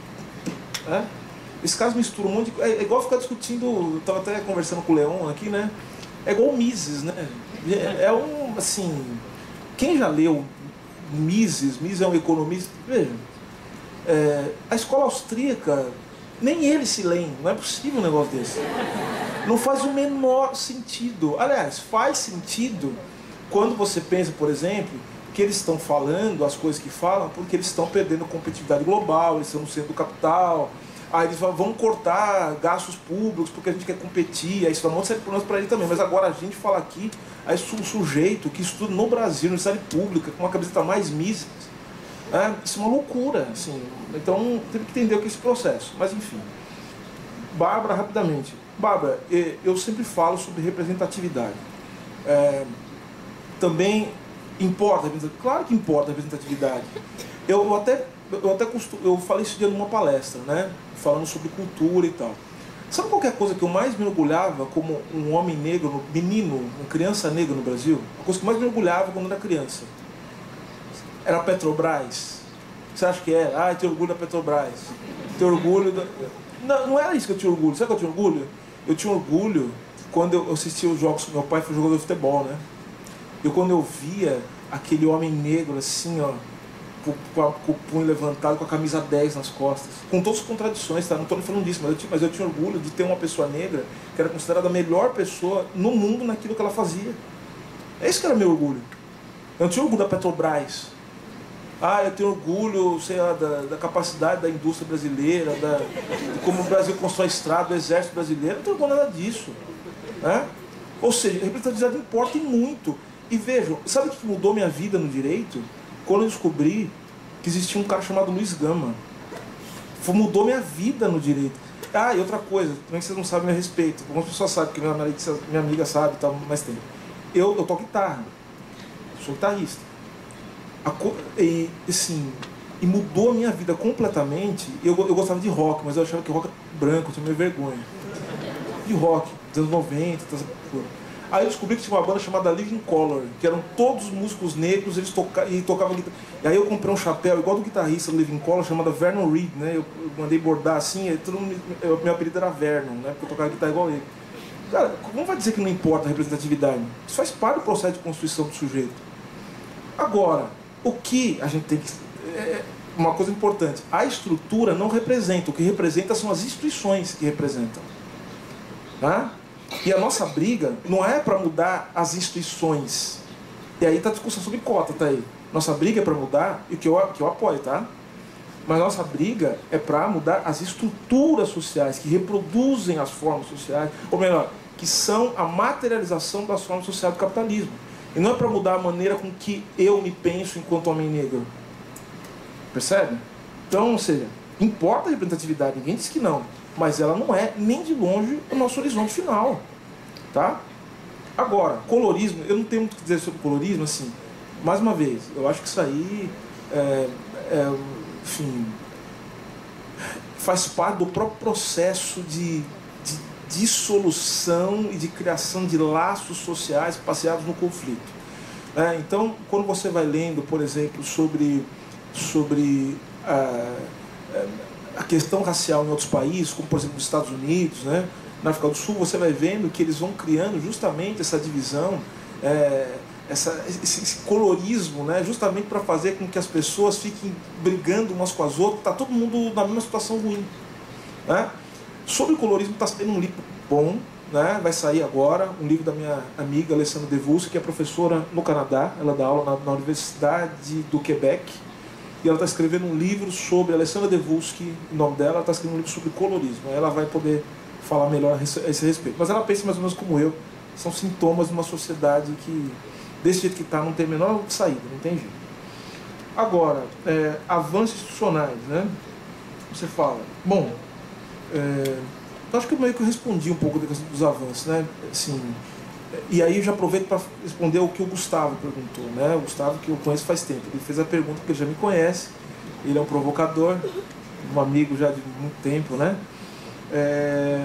né? Esses caras misturam um monte de coisa. É igual ficar discutindo, eu estava até conversando com o Leon aqui, né? É igual o Mises, né? É, é um, assim, quem já leu Mises, Mises é um economista, veja, é, a escola austríaca, nem eles se leem, não é possível um negócio desse. Não faz o menor sentido. Aliás, faz sentido quando você pensa, por exemplo, que eles estão falando as coisas que falam porque eles estão perdendo competitividade global, eles estão no centro do capital, aí eles vão cortar gastos públicos porque a gente quer competir, aí isso dá um monte de série de problemas para ele também. Mas agora a gente fala aqui, aí o sujeito que estuda no Brasil, na universidade pública, com uma camiseta mais mísera, é, isso é uma loucura, assim. Então tem que entender o que é esse processo. Mas enfim, Bárbara, rapidamente. Bárbara, eu sempre falo sobre representatividade. É, também importa, claro que importa a representatividade. Eu até, eu até costumo, eu falei esse dia numa palestra, né, falando sobre cultura e tal. Sabe qualquer coisa que eu mais me orgulhava como um homem negro, menino, uma criança negra no Brasil? A coisa que eu mais me orgulhava quando era criança era a Petrobras. Você acha que era? Ah, eu tenho orgulho da Petrobras. Tenho orgulho da... Não, não era isso que eu tinha orgulho. Sabe o que eu tinha orgulho? Eu tinha orgulho quando eu assistia os jogos com meu pai, foi jogador de futebol, né? Eu quando eu via aquele homem negro assim, ó, com, com o punho levantado, com a camisa dez nas costas, com todas as contradições, tá? Não estou falando disso, mas eu, tinha, mas eu tinha orgulho de ter uma pessoa negra que era considerada a melhor pessoa no mundo naquilo que ela fazia. É isso que era meu orgulho. Eu não tinha orgulho da Petrobras. Ah, eu tenho orgulho, sei lá, da, da capacidade da indústria brasileira, da, de como o Brasil constrói estrada, do exército brasileiro. Eu não tenho orgulho nada disso, né? Ou seja, a representatividade importa e muito. E vejam, sabe o que mudou minha vida no direito? Quando eu descobri que existia um cara chamado Luiz Gama. Mudou minha vida no direito. Ah, e outra coisa, também que vocês não sabem a meu respeito. Algumas pessoas sabem, porque minha amiga, minha amiga sabe, tá, mas tem. Eu, eu toco guitarra. Sou guitarrista. A, e, assim, e mudou a minha vida completamente. Eu, eu gostava de rock, mas eu achava que rock era branco, eu tinha meio vergonha. De rock, dos anos noventa, das... Aí eu descobri que tinha uma banda chamada Living Color, que eram todos músicos negros, eles toca... e tocavam guitarra. E aí eu comprei um chapéu igual do guitarrista do Living Color, chamado Vernon Reed, né? Eu, eu mandei bordar assim, e todo mundo... eu, meu apelido era Vernon, né? Porque eu tocava guitarra igual ele. Cara, como vai dizer que não importa a representatividade? Isso faz parte do processo de construção do sujeito. Agora, o que a gente tem que... É uma coisa importante, a estrutura não representa, o que representa são as instituições que representam. Tá? E a nossa briga não é para mudar as instituições. E aí está a discussão sobre cota, tá aí. Nossa briga é para mudar, e que eu, que eu apoio, tá? Mas nossa briga é para mudar as estruturas sociais que reproduzem as formas sociais, ou melhor, que são a materialização das formas sociais do capitalismo. E não é para mudar a maneira com que eu me penso enquanto homem negro. Percebe? Então, ou seja, importa a representatividade, ninguém diz que não. Mas ela não é nem de longe o nosso horizonte final, tá? Agora, colorismo, eu não tenho muito o que dizer sobre colorismo, assim, mais uma vez, eu acho que isso aí, é, é, enfim, faz parte do próprio processo de, de dissolução e de criação de laços sociais baseados no conflito. É, então, quando você vai lendo, por exemplo, sobre, sobre a, a questão racial em outros países, como por exemplo nos Estados Unidos, né, na África do Sul, você vai vendo que eles vão criando justamente essa divisão, é, essa, esse, esse colorismo, né, justamente para fazer com que as pessoas fiquem brigando umas com as outras, está todo mundo na mesma situação ruim. Né? Sobre o colorismo está saindo um livro bom, né, vai sair agora, um livro da minha amiga Alessandra Devoulski, que é professora no Canadá, ela dá aula na, na Universidade do Quebec, e ela está escrevendo um livro sobre, Alessandra Devoulski, o nome dela, ela está escrevendo um livro sobre colorismo, aí ela vai poder falar melhor a esse respeito. Mas ela pensa mais ou menos como eu, são sintomas de uma sociedade que, desse jeito que está, não tem a menor saída, não tem jeito. Agora, é, avanços institucionais, né? Você fala, bom, é, eu acho que eu meio que respondi um pouco da questão dos avanços, né? Assim, e aí eu já aproveito para responder o que o Gustavo perguntou, né? O Gustavo, que eu conheço faz tempo, ele fez a pergunta porque ele já me conhece, ele é um provocador, um amigo já de muito tempo, né? É...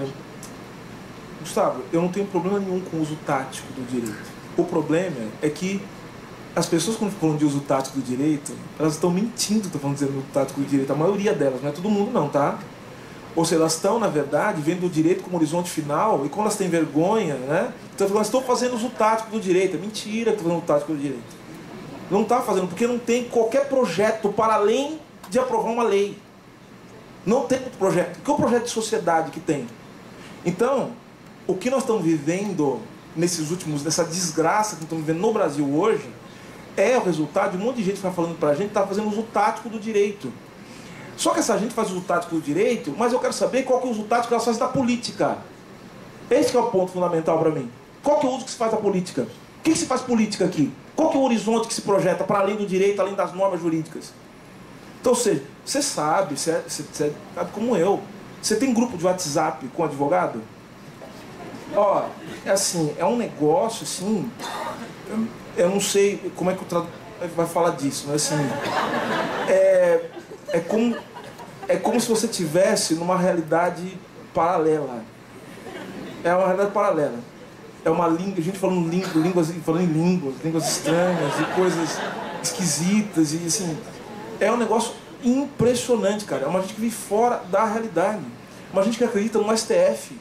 Gustavo, eu não tenho problema nenhum com o uso tático do direito. O problema é que as pessoas, quando falam de uso tático do direito, elas estão mentindo, estão falando de uso tático do direito, a maioria delas, não é todo mundo não, tá? Ou seja, elas estão, na verdade, vendo o direito como horizonte final, e quando elas têm vergonha, né? Então elas estão fazendo uso tático do direito. É mentira que estão fazendo uso tático do direito. Não está fazendo, porque não tem qualquer projeto para além de aprovar uma lei. Não tem outro projeto. Que é o projeto de sociedade que tem? Então, o que nós estamos vivendo nesses últimos, nessa desgraça que estamos vivendo no Brasil hoje, é o resultado de um monte de gente que está falando para a gente, está fazendo uso tático do direito. Só que essa gente faz uso tático do direito, mas eu quero saber qual que é o uso tático que elas fazem da política. Esse que é o ponto fundamental para mim. Qual que é o uso que se faz da política? O que, que se faz política aqui? Qual que é o horizonte que se projeta para além do direito, além das normas jurídicas? Então, ou seja, você sabe, você, você, você sabe como eu, você tem grupo de WhatsApp com advogado? Ó, é assim, é um negócio assim, eu, eu não sei como é que o tradutor vai falar disso, mas assim, é, é, como, é como se você estivesse numa realidade paralela. É uma realidade paralela. É uma língua, a gente falando, língua, línguas, falando em línguas, línguas estranhas e coisas esquisitas e assim. É um negócio impressionante, cara. É uma gente que vive fora da realidade. Uma gente que acredita no S T F.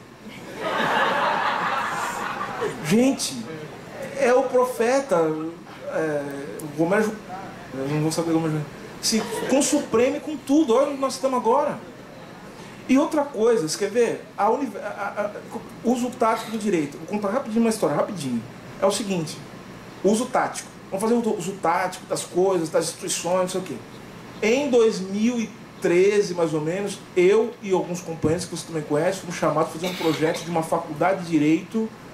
Gente, é o profeta é, Romero, não vou saber como se com o Supremo e com tudo. Olha onde nós estamos agora. E outra coisa, você quer ver? A uni... a, a, a, o uso tático do direito. Vou contar rapidinho uma história, rapidinho. É o seguinte, o uso tático. Vamos fazer o uso tático das coisas, das instituições, não sei o quê. Em dois mil e treze, mais ou menos, eu e alguns companheiros que você também conhece, fomos chamados a fazer um projeto de uma faculdade de Direito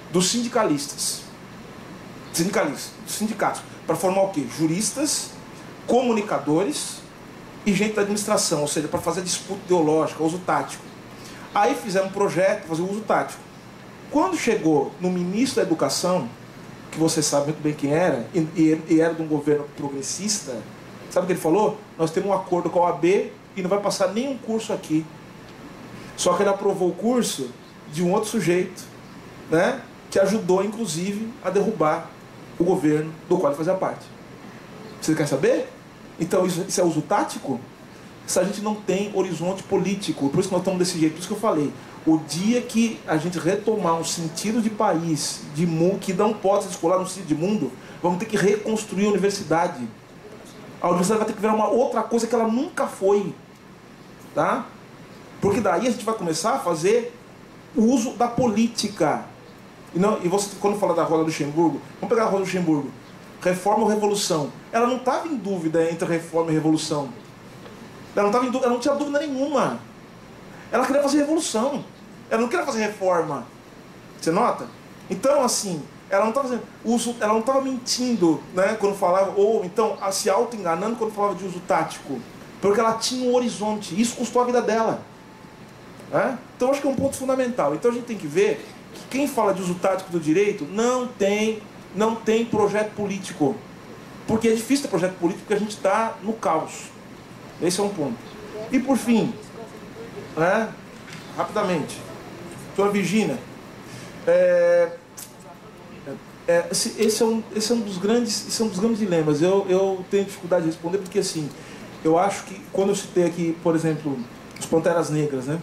dos sindicalistas, sindicalistas, dos sindicatos, para formar o quê? Juristas, comunicadores e gente da administração, ou seja, para fazer disputa ideológica, uso tático. Aí fizeram um projeto para fazer uso tático. Quando chegou no ministro da Educação, que você sabe muito bem quem era, e, e, e era de um governo progressista, sabe o que ele falou? Nós temos um acordo com a O A B e não vai passar nenhum curso aqui. Só que ele aprovou o curso de um outro sujeito, né, que ajudou, inclusive, a derrubar o governo do qual ele fazia parte. Você quer saber? Então, isso, isso é uso tático? Se a gente não tem horizonte político, por isso que nós estamos desse jeito, por isso que eu falei, o dia que a gente retomar um sentido de país, de mundo, que não pode se descolar no sentido de mundo, vamos ter que reconstruir a universidade. A universidade vai ter que virar uma outra coisa que ela nunca foi. Tá? Porque daí a gente vai começar a fazer o uso da política. E, não, e você, quando fala da Rosa Luxemburgo, vamos pegar a Rosa Luxemburgo, reforma ou revolução? Ela não estava em dúvida entre reforma e revolução. Ela não, tava em dúvida, ela não tinha dúvida nenhuma. Ela queria fazer revolução. Ela não queria fazer reforma. Você nota? Então, assim, ela não estava fazendo uso, ela não estava mentindo, né, quando falava, ou então se auto-enganando quando falava de uso tático. Porque ela tinha um horizonte. Isso custou a vida dela. Né? Então, acho que é um ponto fundamental. Então, a gente tem que ver que quem fala de uso tático do direito não tem, não tem projeto político. Porque é difícil ter projeto político porque a gente está no caos. Esse é um ponto. E, por fim, né, rapidamente, doutora Virgínia, é, é, esse, esse, é um, esse é um dos grandes, esse é um dos grandes dilemas. Eu, eu tenho dificuldade de responder porque, assim, eu acho que quando eu citei aqui, por exemplo, os Panteras Negras, né,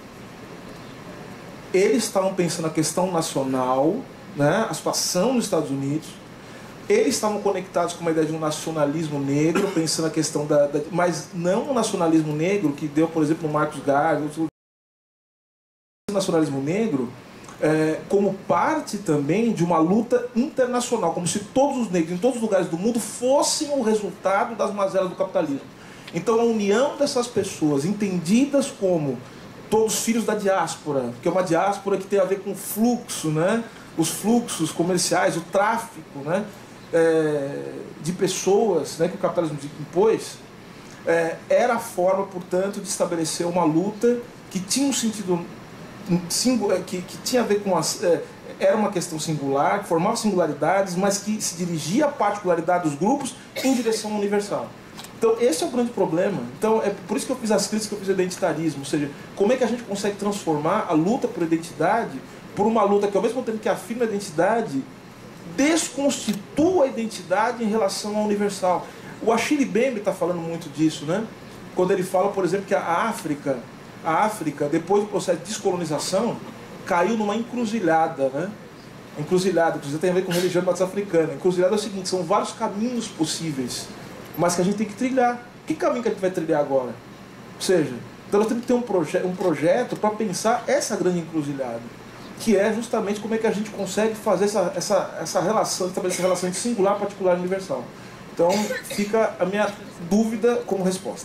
eles estavam pensando na questão nacional, né, a situação nos Estados Unidos. Eles estavam conectados com uma ideia de um nacionalismo negro, pensando na questão da, da... Mas não o nacionalismo negro que deu, por exemplo, no Marcos Garvey. O nacionalismo negro é, como parte também de uma luta internacional, como se todos os negros em todos os lugares do mundo fossem o resultado das mazelas do capitalismo. Então a união dessas pessoas, entendidas como todos filhos da diáspora, que é uma diáspora que tem a ver com fluxo, né? Os fluxos comerciais, o tráfico, né? É, de pessoas, né, que o capitalismo impôs, é, era a forma, portanto, de estabelecer uma luta que tinha um sentido singular, que, que tinha a ver com as, é, era uma questão singular, que formava singularidades, mas que se dirigia à particularidade dos grupos em direção ao universal. Então esse é o grande problema. Então é por isso que eu fiz as críticas que eu fiz ao identitarismo, ou seja, como é que a gente consegue transformar a luta por identidade por uma luta que, ao mesmo tempo que afirma a identidade, desconstitua a identidade em relação ao universal. O Achille Mbembe está falando muito disso, né? Quando ele fala, por exemplo, que a África, a África, depois do processo de descolonização, caiu numa encruzilhada, né? Encruzilhada, que tem a ver com religião matriz africana. Encruzilhada é o seguinte, são vários caminhos possíveis, mas que a gente tem que trilhar. Que caminho que a gente vai trilhar agora? Ou seja, então nós temos que ter um, proje um projeto para pensar essa grande encruzilhada, que é justamente como é que a gente consegue fazer essa, essa, essa relação, estabelecer essa relação de singular, particular e universal. Então, fica a minha dúvida como resposta.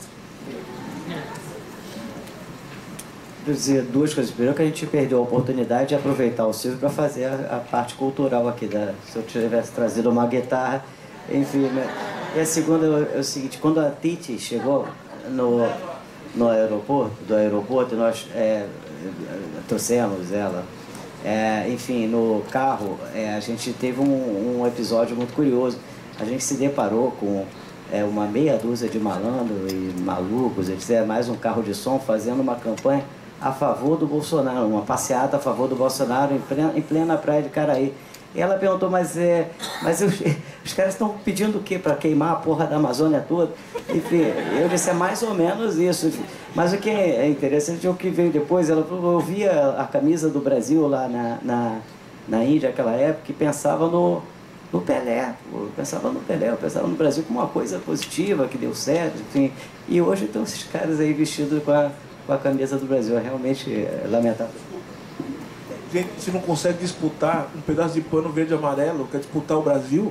Quer dizer duas coisas. Primeiro, que a gente perdeu a oportunidade de aproveitar o Silvio para fazer a, a parte cultural aqui. Da, se eu tivesse trazido uma guitarra, enfim. Né? E a segunda é o seguinte, quando a Titi chegou no, no aeroporto, do aeroporto, nós é, trouxemos ela. É, enfim, no carro, é, a gente teve um, um episódio muito curioso. A gente se deparou com é, uma meia dúzia de malandros e malucos, etcétera, mais um carro de som, fazendo uma campanha a favor do Bolsonaro, uma passeata a favor do Bolsonaro em plena, em plena praia de Caraí. E ela perguntou, mas, é, mas eu, os caras estão pedindo o quê? Para queimar a porra da Amazônia toda? Enfim, eu disse, é mais ou menos isso. Enfim. Mas o que é interessante é o que veio depois. Ela falou, eu via a camisa do Brasil lá na, na, na Índia, naquela época, e pensava no, no Pelé. Eu pensava no Pelé, eu pensava no Brasil como uma coisa positiva, que deu certo, enfim. E hoje estão esses caras aí vestidos com a, com a camisa do Brasil. É realmente é, lamentável. Gente, se não consegue disputar um pedaço de pano verde e amarelo, quer disputar o Brasil?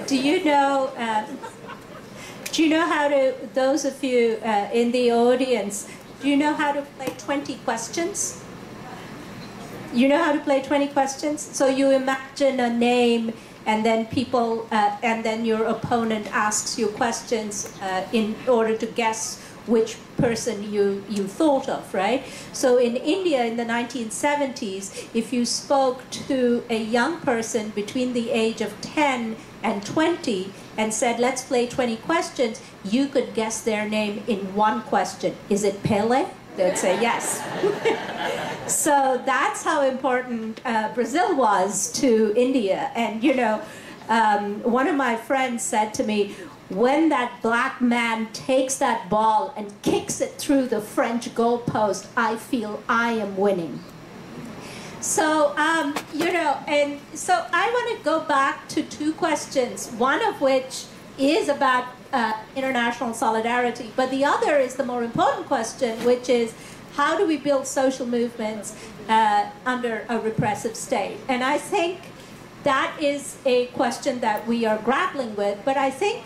do you know, uh, do you know how to, those of you uh, in the audience, do you know how to play twenty questions? You know how to play twenty questions? So you imagine a name, and then people, uh, and then your opponent asks you questions uh, in order to guess which person you, you thought of, right? So in India in the nineteen seventies, if you spoke to a young person between the age of ten and twenty and said, let's play twenty questions, you could guess their name in one question. Is it Pele? They'd say yes. So that's how important uh, Brazil was to India. And, you know, um, one of my friends said to me, when that black man takes that ball and kicks it through the French goalpost, I feel I am winning. So, um, you know, and so I want to go back to two questions, one of which is about uh, international solidarity, but the other is the more important question, which is how do we build social movements uh, under a repressive state? And I think that is a question that we are grappling with, but I think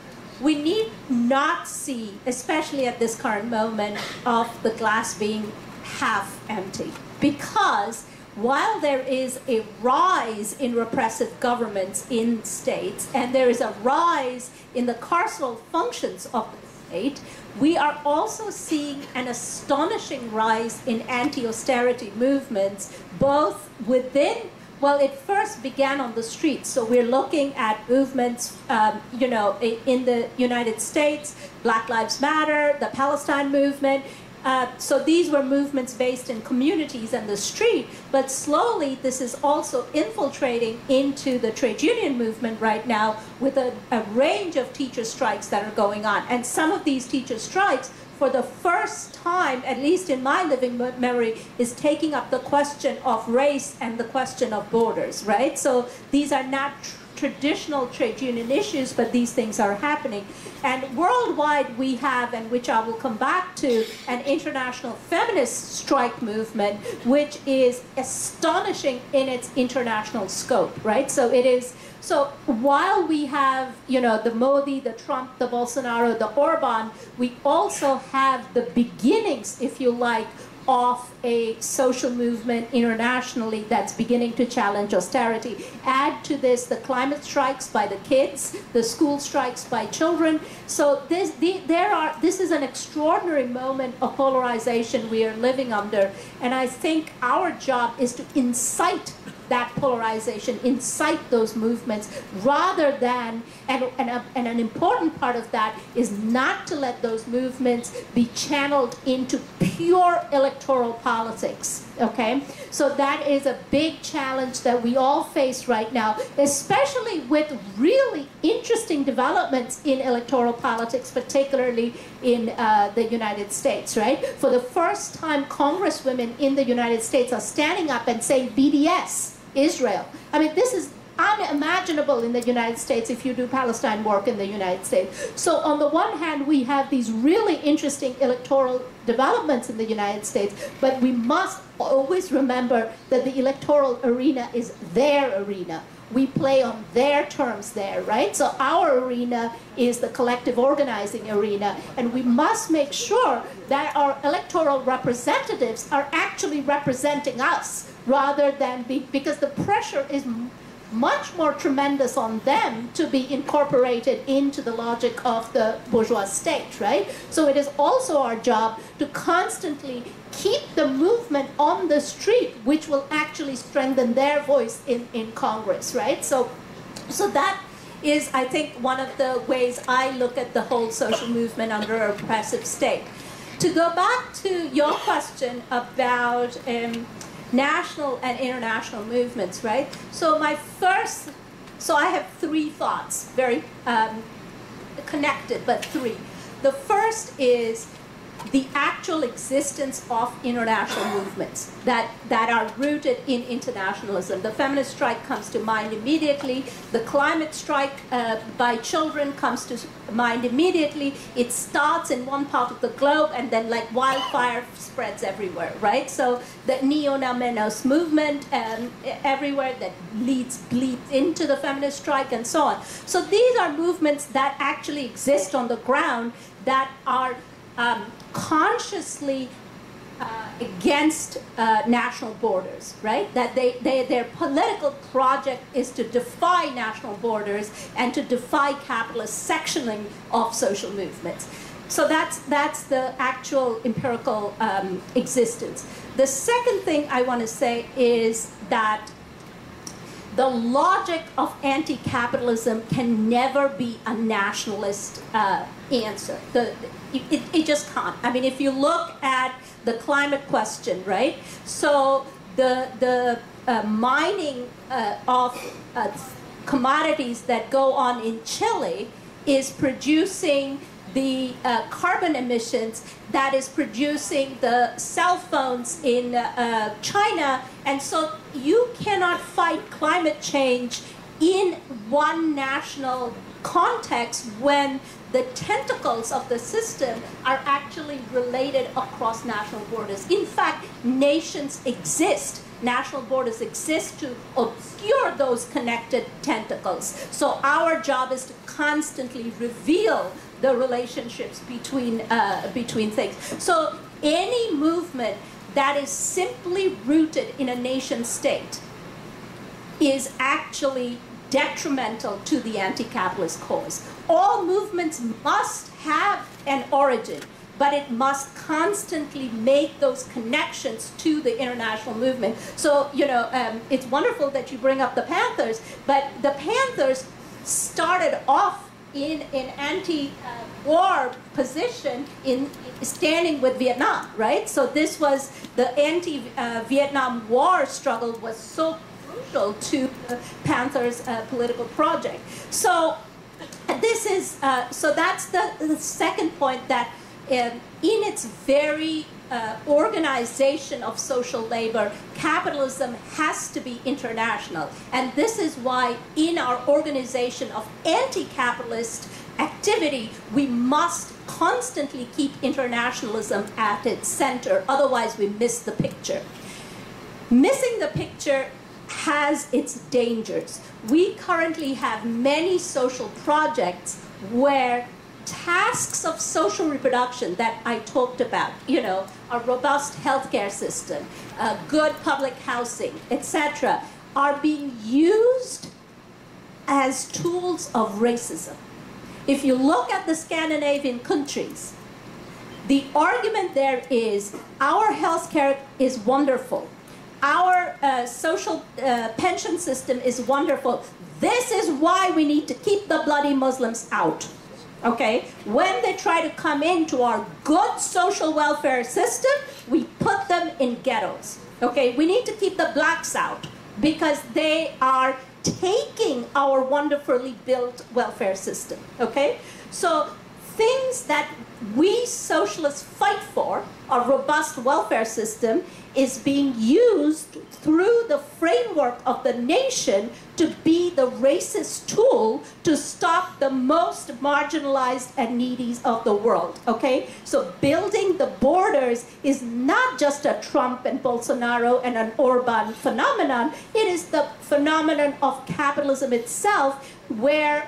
we need not see, especially at this current moment, of the glass being half empty. Because while there is a rise in repressive governments in states, and there is a rise in the carceral functions of the state, we are also seeing an astonishing rise in anti-austerity movements, both within. Well, it first began on the streets, so we're looking at movements, um, you know, in the United States, Black Lives Matter, the Palestine movement. Uh, so these were movements based in communities and the street, but slowly this is also infiltrating into the trade union movement right now with a, a range of teacher strikes that are going on. And some of these teacher strikes, for the first time, at least in my living memory, is taking up the question of race and the question of borders, right? So these are not tr traditional trade union issues, but these things are happening. And worldwide we have, and which I will come back to, an international feminist strike movement, which is astonishing in its international scope, right? So it is, so while we have, you know, the Modi, the Trump, the Bolsonaro, the Orban, we also have the beginnings, if you like, of a social movement internationally that's beginning to challenge austerity. Add to this the climate strikes by the kids, the school strikes by children. So this, the, there are, this is an extraordinary moment of polarization we are living under. And I think our job is to incite that polarization, incite those movements, rather than, and, and, a, and an important part of that is not to let those movements be channeled into pure electoral politics, okay? So that is a big challenge that we all face right now, especially with really interesting developments in electoral politics, particularly in uh, the United States, right? For the first time, congresswomen in the United States are standing up and saying B D S, Israel. I mean, this is unimaginable in the United States if you do Palestine work in the United States. So on the one hand, we have these really interesting electoral developments in the United States, but we must always remember that the electoral arena is their arena. We play on their terms there, right? So our arena is the collective organizing arena, and we must make sure that our electoral representatives are actually representing us, rather than be, because the pressure is much more tremendous on them to be incorporated into the logic of the bourgeois state, right? So it is also our job to constantly keep the movement on the street, which will actually strengthen their voice in, in Congress, right? So, so that is, I think, one of the ways I look at the whole social movement under a repressive state. To go back to your question about um, national and international movements, right? So my first, so I have three thoughts, very um, connected, but three. The first is the actual existence of international movements that, that are rooted in internationalism. The feminist strike comes to mind immediately. The climate strike uh, by children comes to mind immediately. It starts in one part of the globe and then like wildfire spreads everywhere, right? So the Neo-Na Menos movement um, everywhere that leads, bleeds into the feminist strike and so on. So these are movements that actually exist on the ground that are um, consciously uh, against uh, national borders, right? That they, they, their political project is to defy national borders and to defy capitalist sectioning of social movements. So that's, that's the actual empirical um, existence. The second thing I want to say is that the logic of anti-capitalism can never be a nationalist uh, answer. The, it, it just can't. I mean, if you look at the climate question, right? So the, the uh, mining uh, of uh, commodities that go on in Chile is producing the uh, carbon emissions that is producing the cell phones in uh, China. And so you cannot fight climate change in one national context when the tentacles of the system are actually related across national borders. In fact, nations exist. National borders exist to obscure those connected tentacles. So our job is to constantly reveal the relationships between, uh, between things. So any movement that is simply rooted in a nation state is actually detrimental to the anti-capitalist cause. All movements must have an origin, but it must constantly make those connections to the international movement. So, you know, um, it's wonderful that you bring up the Panthers, but the Panthers started off in an anti-war position in standing with Vietnam, right? So this was the anti-Vietnam War struggle was so crucial to the Panthers' uh, political project. So this is, uh, so that's the, the second point, that um, in its very uh, organization of social labor, capitalism has to be international. And this is why in our organization of anti-capitalist activity, we must constantly keep internationalism at its center, otherwise we miss the picture. Missing the picture has its dangers. We currently have many social projects where tasks of social reproduction that I talked about, you know, a robust healthcare system, uh, good public housing, et cetera, are being used as tools of racism. If you look at the Scandinavian countries, the argument there is our healthcare is wonderful. Our uh, social uh, pension system is wonderful. This is why we need to keep the bloody Muslims out. Okay? When they try to come into our good social welfare system, we put them in ghettos. Okay? We need to keep the blacks out because they are taking our wonderfully built welfare system. Okay? So things that we socialists fight for, a robust welfare system, is being used through the framework of the nation to be the racist tool to stop the most marginalized and needy of the world, okay? So building the borders is not just a Trump and Bolsonaro and an Orban phenomenon, it is the phenomenon of capitalism itself, where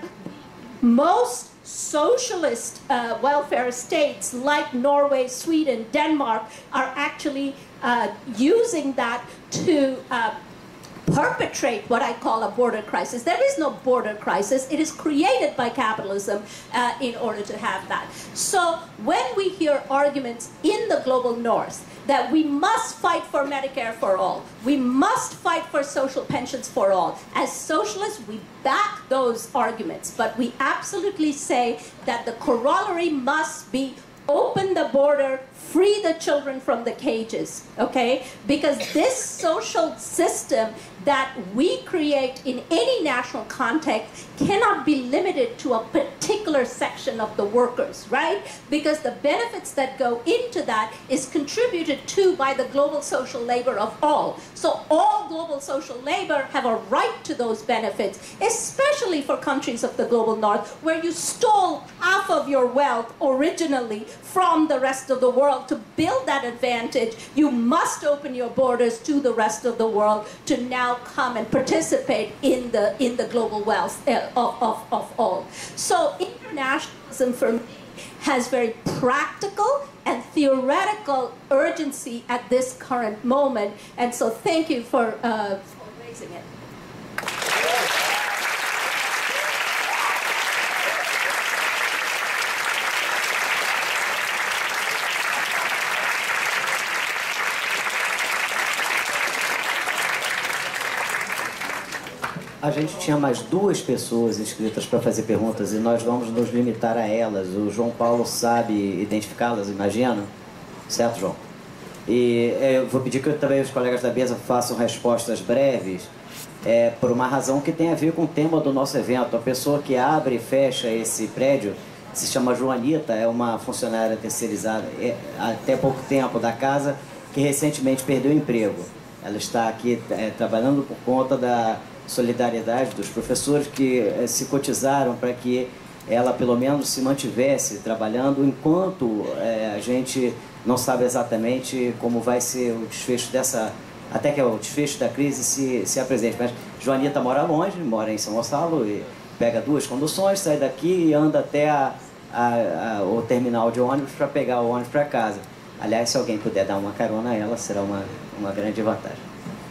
most socialist uh, welfare states like Norway, Sweden, Denmark are actually uh, using that to uh, perpetrate what I call a border crisis. There is no border crisis. It is created by capitalism uh, in order to have that. So when we hear arguments in the global north that we must fight for Medicare for all, we must fight for social pensions for all, as socialists we back those arguments, but we absolutely say that the corollary must be open the border, free the children from the cages, okay? Because this social system that we create in any national context cannot be limited to a particular section of the workers, right? Because the benefits that go into that is contributed to by the global social labor of all. So all global social labor have a right to those benefits, especially for countries of the global north, where you stole half of your wealth originally from the rest of the world. To build that advantage, you must open your borders to the rest of the world to now come and participate in the in the global wealth uh, of, of, of all. So internationalism for me has very practical and theoretical urgency at this current moment, and so thank you for, uh, for raising it. A gente tinha mais duas pessoas inscritas para fazer perguntas e nós vamos nos limitar a elas. O João Paulo sabe identificá-las, imagino? Certo, João? E é, eu vou pedir que também os colegas da mesa façam respostas breves, é, por uma razão que tem a ver com o tema do nosso evento. A pessoa que abre e fecha esse prédio se chama Joanita, é uma funcionária terceirizada é, até pouco tempo da casa, que recentemente perdeu o emprego. Ela está aqui é, trabalhando por conta da solidariedade dos professores que eh, se cotizaram para que ela pelo menos se mantivesse trabalhando enquanto eh, a gente não sabe exatamente como vai ser o desfecho dessa, até que o desfecho da crise se, se apresente. Mas Joanita mora longe, mora em São Gonçalo e pega duas conduções, sai daqui e anda até a, a, a, o terminal de ônibus para pegar o ônibus para casa. Aliás, se alguém puder dar uma carona a ela, será uma, uma grande vantagem.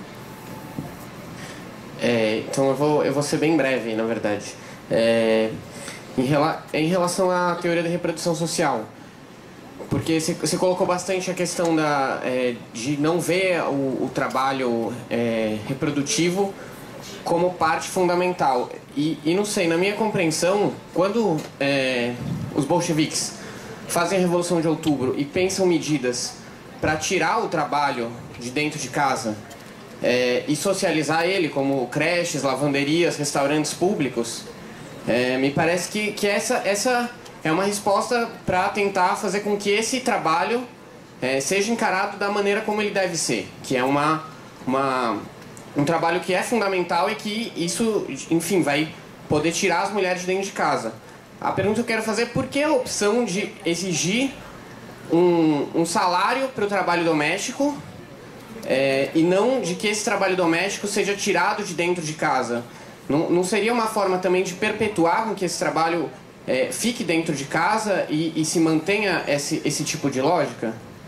É, então eu vou, eu vou ser bem breve, na verdade. É, em, rela, em relação à teoria da reprodução social, porque você, você colocou bastante a questão da, é, de não ver o, o trabalho é, reprodutivo como parte fundamental. E, e não sei, na minha compreensão, quando é, os bolcheviques fazem a Revolução de Outubro e pensam medidas para tirar o trabalho de dentro de casa, É, e socializar ele, como creches, lavanderias, restaurantes públicos, é, me parece que, que essa, essa é uma resposta para tentar fazer com que esse trabalho é, seja encarado da maneira como ele deve ser, que é uma, uma, um trabalho que é fundamental e que isso, enfim, vai poder tirar as mulheres de dentro de casa. A pergunta que eu quero fazer é por que a opção de exigir um, um salário para o trabalho doméstico, É, e não de que esse trabalho doméstico seja tirado de dentro de casa. Não, não seria uma forma também de perpetuar com que esse trabalho é, fique dentro de casa e, e se mantenha esse, esse tipo de lógica?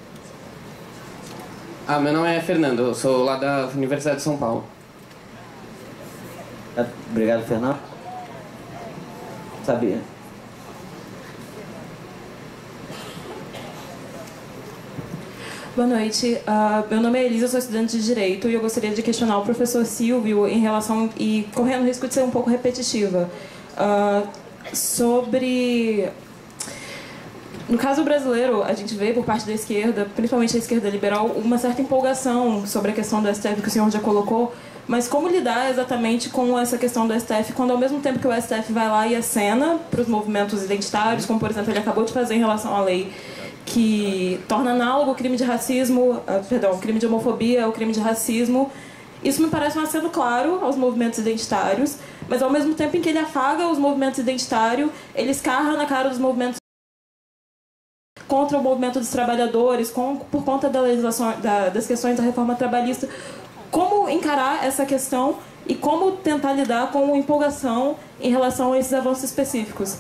Ah, meu nome é Fernando, eu sou lá da Universidade de São Paulo. Obrigado, Fernando. Sabia. Boa noite, uh, meu nome é Elisa, eu sou estudante de Direito e eu gostaria de questionar o professor Silvio em relação, e correndo o risco de ser um pouco repetitiva, uh, sobre... No caso brasileiro, a gente vê por parte da esquerda, principalmente a esquerda liberal, uma certa empolgação sobre a questão do S T F que o senhor já colocou, mas como lidar exatamente com essa questão do S T F quando ao mesmo tempo que o S T F vai lá e acena para os movimentos identitários, como por exemplo ele acabou de fazer em relação à lei que torna análogo o crime de racismo, uh, perdão, o crime de homofobia, o crime de racismo. Isso me parece um aceno claro aos movimentos identitários, mas ao mesmo tempo em que ele afaga os movimentos identitários, ele escarra na cara dos movimentos contra o movimento dos trabalhadores, com, por conta da legislação, da, das questões da reforma trabalhista. Como encarar essa questão e como tentar lidar com a empolgação em relação a esses avanços específicos?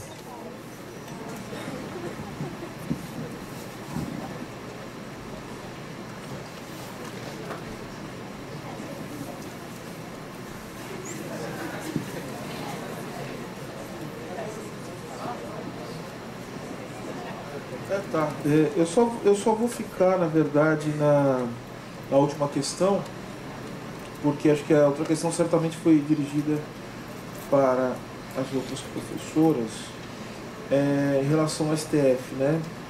É, tá. É, eu, só, eu só vou ficar, na verdade, na, na última questão, porque acho que a outra questão certamente foi dirigida para as outras professoras, é, em relação ao S T F, né?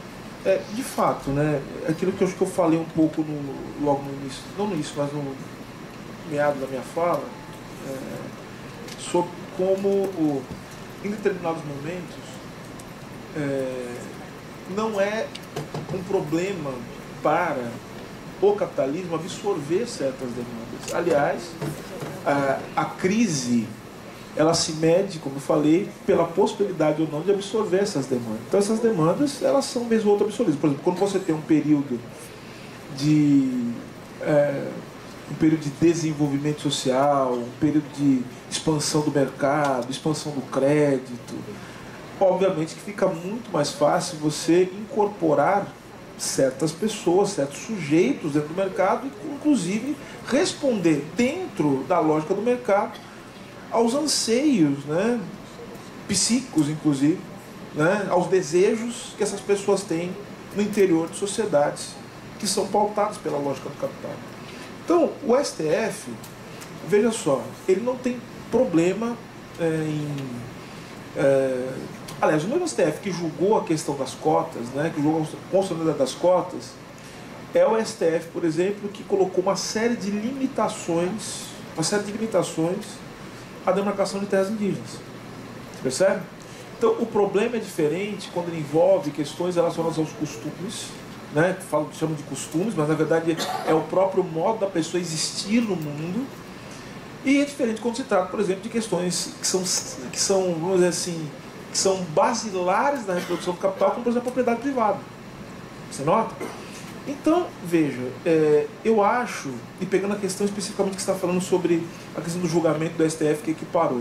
É, de fato, né, aquilo que eu acho que eu falei um pouco no, logo no início, não no início, mas no meado da minha fala, é, sobre como, em determinados momentos, é, não é um problema para o capitalismo absorver certas demandas. Aliás, a, a crise, ela se mede, como eu falei, pela possibilidade ou não de absorver essas demandas. Então essas demandas, elas são mesmo ou absorvidas. Por exemplo, quando você tem um período de é, um período de desenvolvimento social, um período de expansão do mercado, expansão do crédito, obviamente que fica muito mais fácil você incorporar certas pessoas, certos sujeitos dentro do mercado e, inclusive, responder dentro da lógica do mercado aos anseios, né, psíquicos, inclusive, né, aos desejos que essas pessoas têm no interior de sociedades que são pautadas pela lógica do capital. Então, o S T F, veja só, ele não tem problema é, em... É, aliás, o mesmo S T F que julgou a questão das cotas, né, que julgou a constitucionalidade das cotas, é o S T F, por exemplo, que colocou uma série de limitações, uma série de limitações à demarcação de terras indígenas. Você percebe? Então, o problema é diferente quando ele envolve questões relacionadas aos costumes, né, falo, chamam de costumes, mas na verdade é o próprio modo da pessoa existir no mundo. E é diferente quando se trata, por exemplo, de questões que são, que são, vamos dizer assim, que são basilares da reprodução do capital, como por exemplo a propriedade privada. Você nota? Então, veja, é, eu acho, e pegando a questão especificamente que você está falando sobre a questão do julgamento do S T F que equiparou,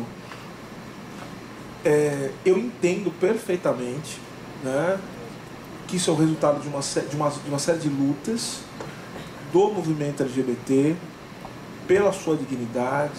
é, eu entendo perfeitamente, né, que isso é o resultado de uma, de, uma, de uma série de lutas do movimento L G B T, pela sua dignidade,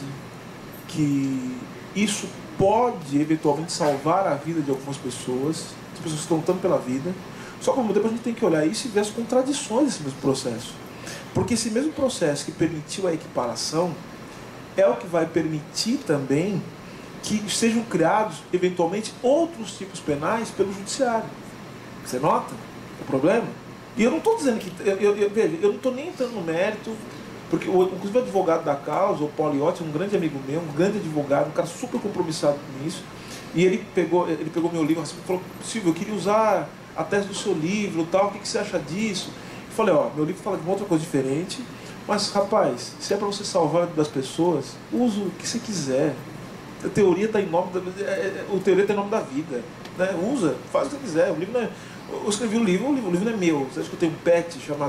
que isso pode eventualmente salvar a vida de algumas pessoas, as pessoas estão lutando pela vida, só que ao mesmo tempo a gente tem que olhar isso e ver as contradições desse mesmo processo. Porque esse mesmo processo que permitiu a equiparação é o que vai permitir também que sejam criados eventualmente outros tipos penais pelo judiciário. Você nota o problema? E eu não estou dizendo que... Eu, eu, eu, veja, eu não estou nem entrando no mérito, porque o, inclusive o advogado da causa, o Paulo Iotti, um grande amigo meu, um grande advogado, um cara super compromissado com isso, e ele pegou, ele pegou meu livro e falou: Silvio, eu queria usar a tese do seu livro, tal, o que, que você acha disso? Eu falei: ó, meu livro fala de uma outra coisa diferente, mas rapaz, se é para você salvar a vida das pessoas, usa o que você quiser. A teoria está em nome da, o teoria está em nome da vida, né? Usa, faz o que você quiser. O livro não é, eu escrevi o livro, o livro, o livro não é meu. Você acha que eu tenho um pet chamado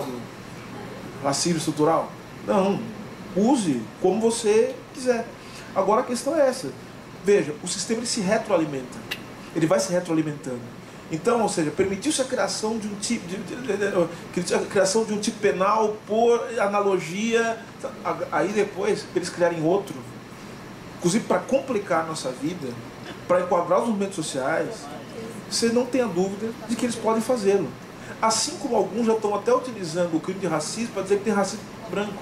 racismo estrutural? Não, use como você quiser. Agora a questão é essa. Veja, o sistema ele se retroalimenta. Ele vai se retroalimentando. Então, ou seja, permitiu-se a criação de um tipo de, de, de, de, a criação de um tipo penal por analogia. Aí depois, para eles criarem outro, inclusive para complicar a nossa vida, para enquadrar os movimentos sociais, você não tenha dúvida de que eles podem fazê-lo. Assim como alguns já estão até utilizando o crime de racismo para dizer que tem racismo branco.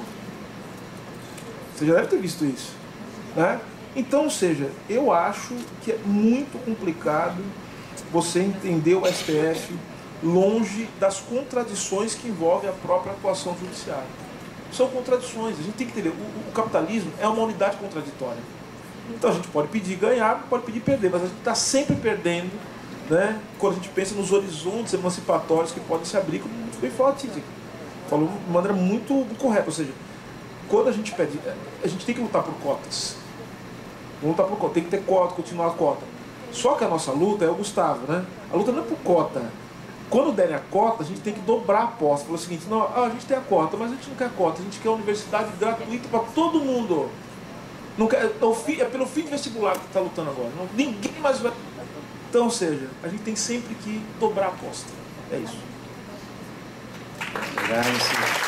Você já deve ter visto isso, né? Então, ou seja, eu acho que é muito complicado você entender o S T F longe das contradições que envolvem a própria atuação judiciária. São contradições, a gente tem que entender. O, o capitalismo é uma unidade contraditória. Então a gente pode pedir ganhar, pode pedir perder, mas a gente está sempre perdendo, né, quando a gente pensa nos horizontes emancipatórios que podem se abrir, como muito bem falou a Titi. Falou de maneira muito correta, ou seja, quando a gente pede, a gente tem que lutar por cotas. Vamos lutar por cota, tem que ter cota, continuar a cota. Só que a nossa luta é o Gustavo, né? A luta não é por cota. Quando derem a cota, a gente tem que dobrar a aposta. Falar o seguinte: não, a gente tem a cota, mas a gente não quer cota, a gente quer uma universidade gratuita para todo mundo. Não quer, é, o fim, é pelo fim de vestibular que está lutando agora. Não, ninguém mais vai. Então, ou seja, a gente tem sempre que dobrar a aposta. É isso. Obrigado.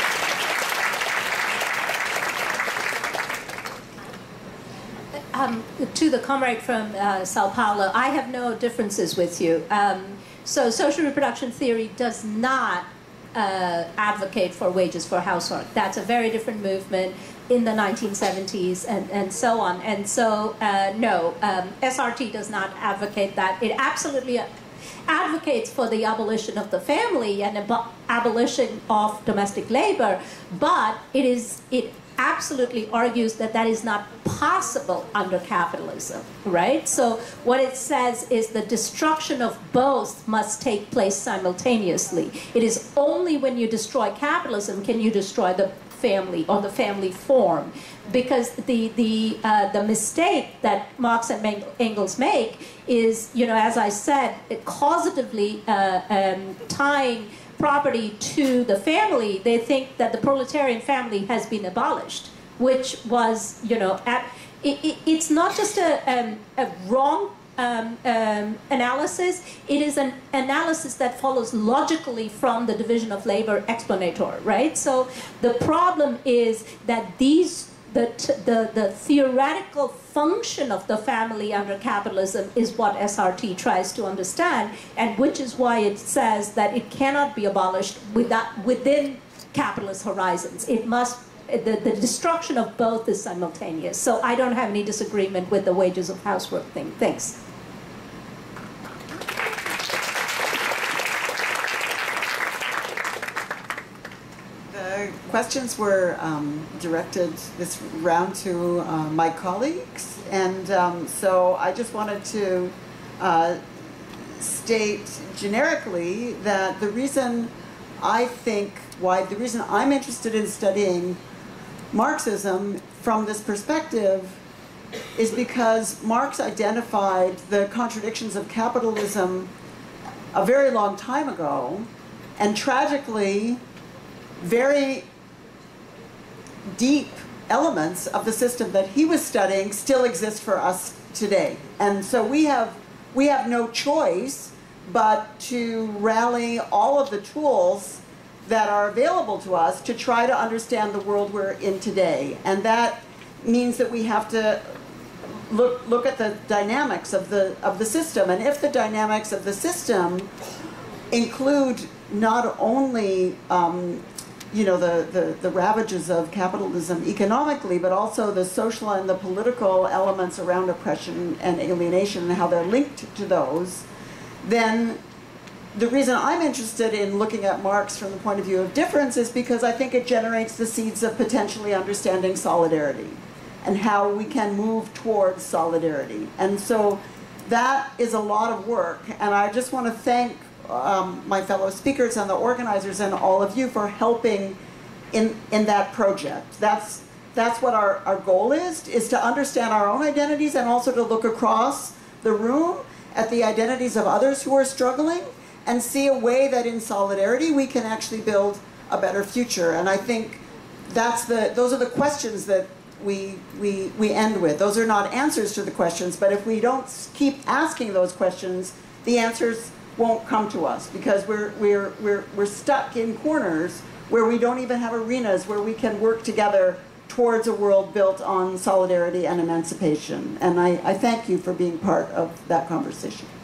Um, to the comrade from uh, Sao Paulo, I have no differences with you. Um, so social reproduction theory does not uh, advocate for wages for housework. That's a very different movement in the nineteen seventies and, and so on. And so, uh, no, um, S R T does not advocate that. It absolutely advocates for the abolition of the family and ab abolition of domestic labor, but it is it absolutely argues that that is not possible under capitalism, right? So what it says is the destruction of both must take place simultaneously. It is only when you destroy capitalism can you destroy the family or the family form, because the the uh, the mistake that Marx and Engels make is, you know, as I said, it causatively uh, um, tying property to the family. They think that the proletarian family has been abolished, which was, you know, at, it, it, it's not just a, um, a wrong um, um, analysis, it is an analysis that follows logically from the division of labor explanator, right? So the problem is that these The, the, the theoretical function of the family under capitalism is what S R T tries to understand, and which is why it says that it cannot be abolished without, within capitalist horizons. It must, the, the destruction of both is simultaneous. So I don't have any disagreement with the wages of housework thing. Thanks. Questions were um, directed this round to uh, my colleagues, and um, so I just wanted to uh, state generically that the reason I think why the reason I'm interested in studying Marxism from this perspective is because Marx identified the contradictions of capitalism a very long time ago, and tragically very deep elements of the system that he was studying still exist for us today. And so we have, we have no choice but to rally all of the tools that are available to us to try to understand the world we're in today. And that means that we have to look, look at the dynamics of the, of the system. And if the dynamics of the system include not only um, you know, the, the, the ravages of capitalism economically, but also the social and the political elements around oppression and alienation and how they're linked to those, then the reason I'm interested in looking at Marx from the point of view of difference is because I think it generates the seeds of potentially understanding solidarity and how we can move towards solidarity. And so that is a lot of work, and I just want to thank Um, my fellow speakers and the organizers and all of you for helping in, in that project. That's, that's what our, our goal is, is to understand our own identities and also to look across the room at the identities of others who are struggling and see a way that in solidarity we can actually build a better future. And I think that's the, those are the questions that we, we, we end with. Those are not answers to the questions, but if we don't keep asking those questions, the answers won't come to us, because we're, we're, we're, we're stuck in corners where we don't even have arenas where we can work together towards a world built on solidarity and emancipation. And I, I thank you for being part of that conversation.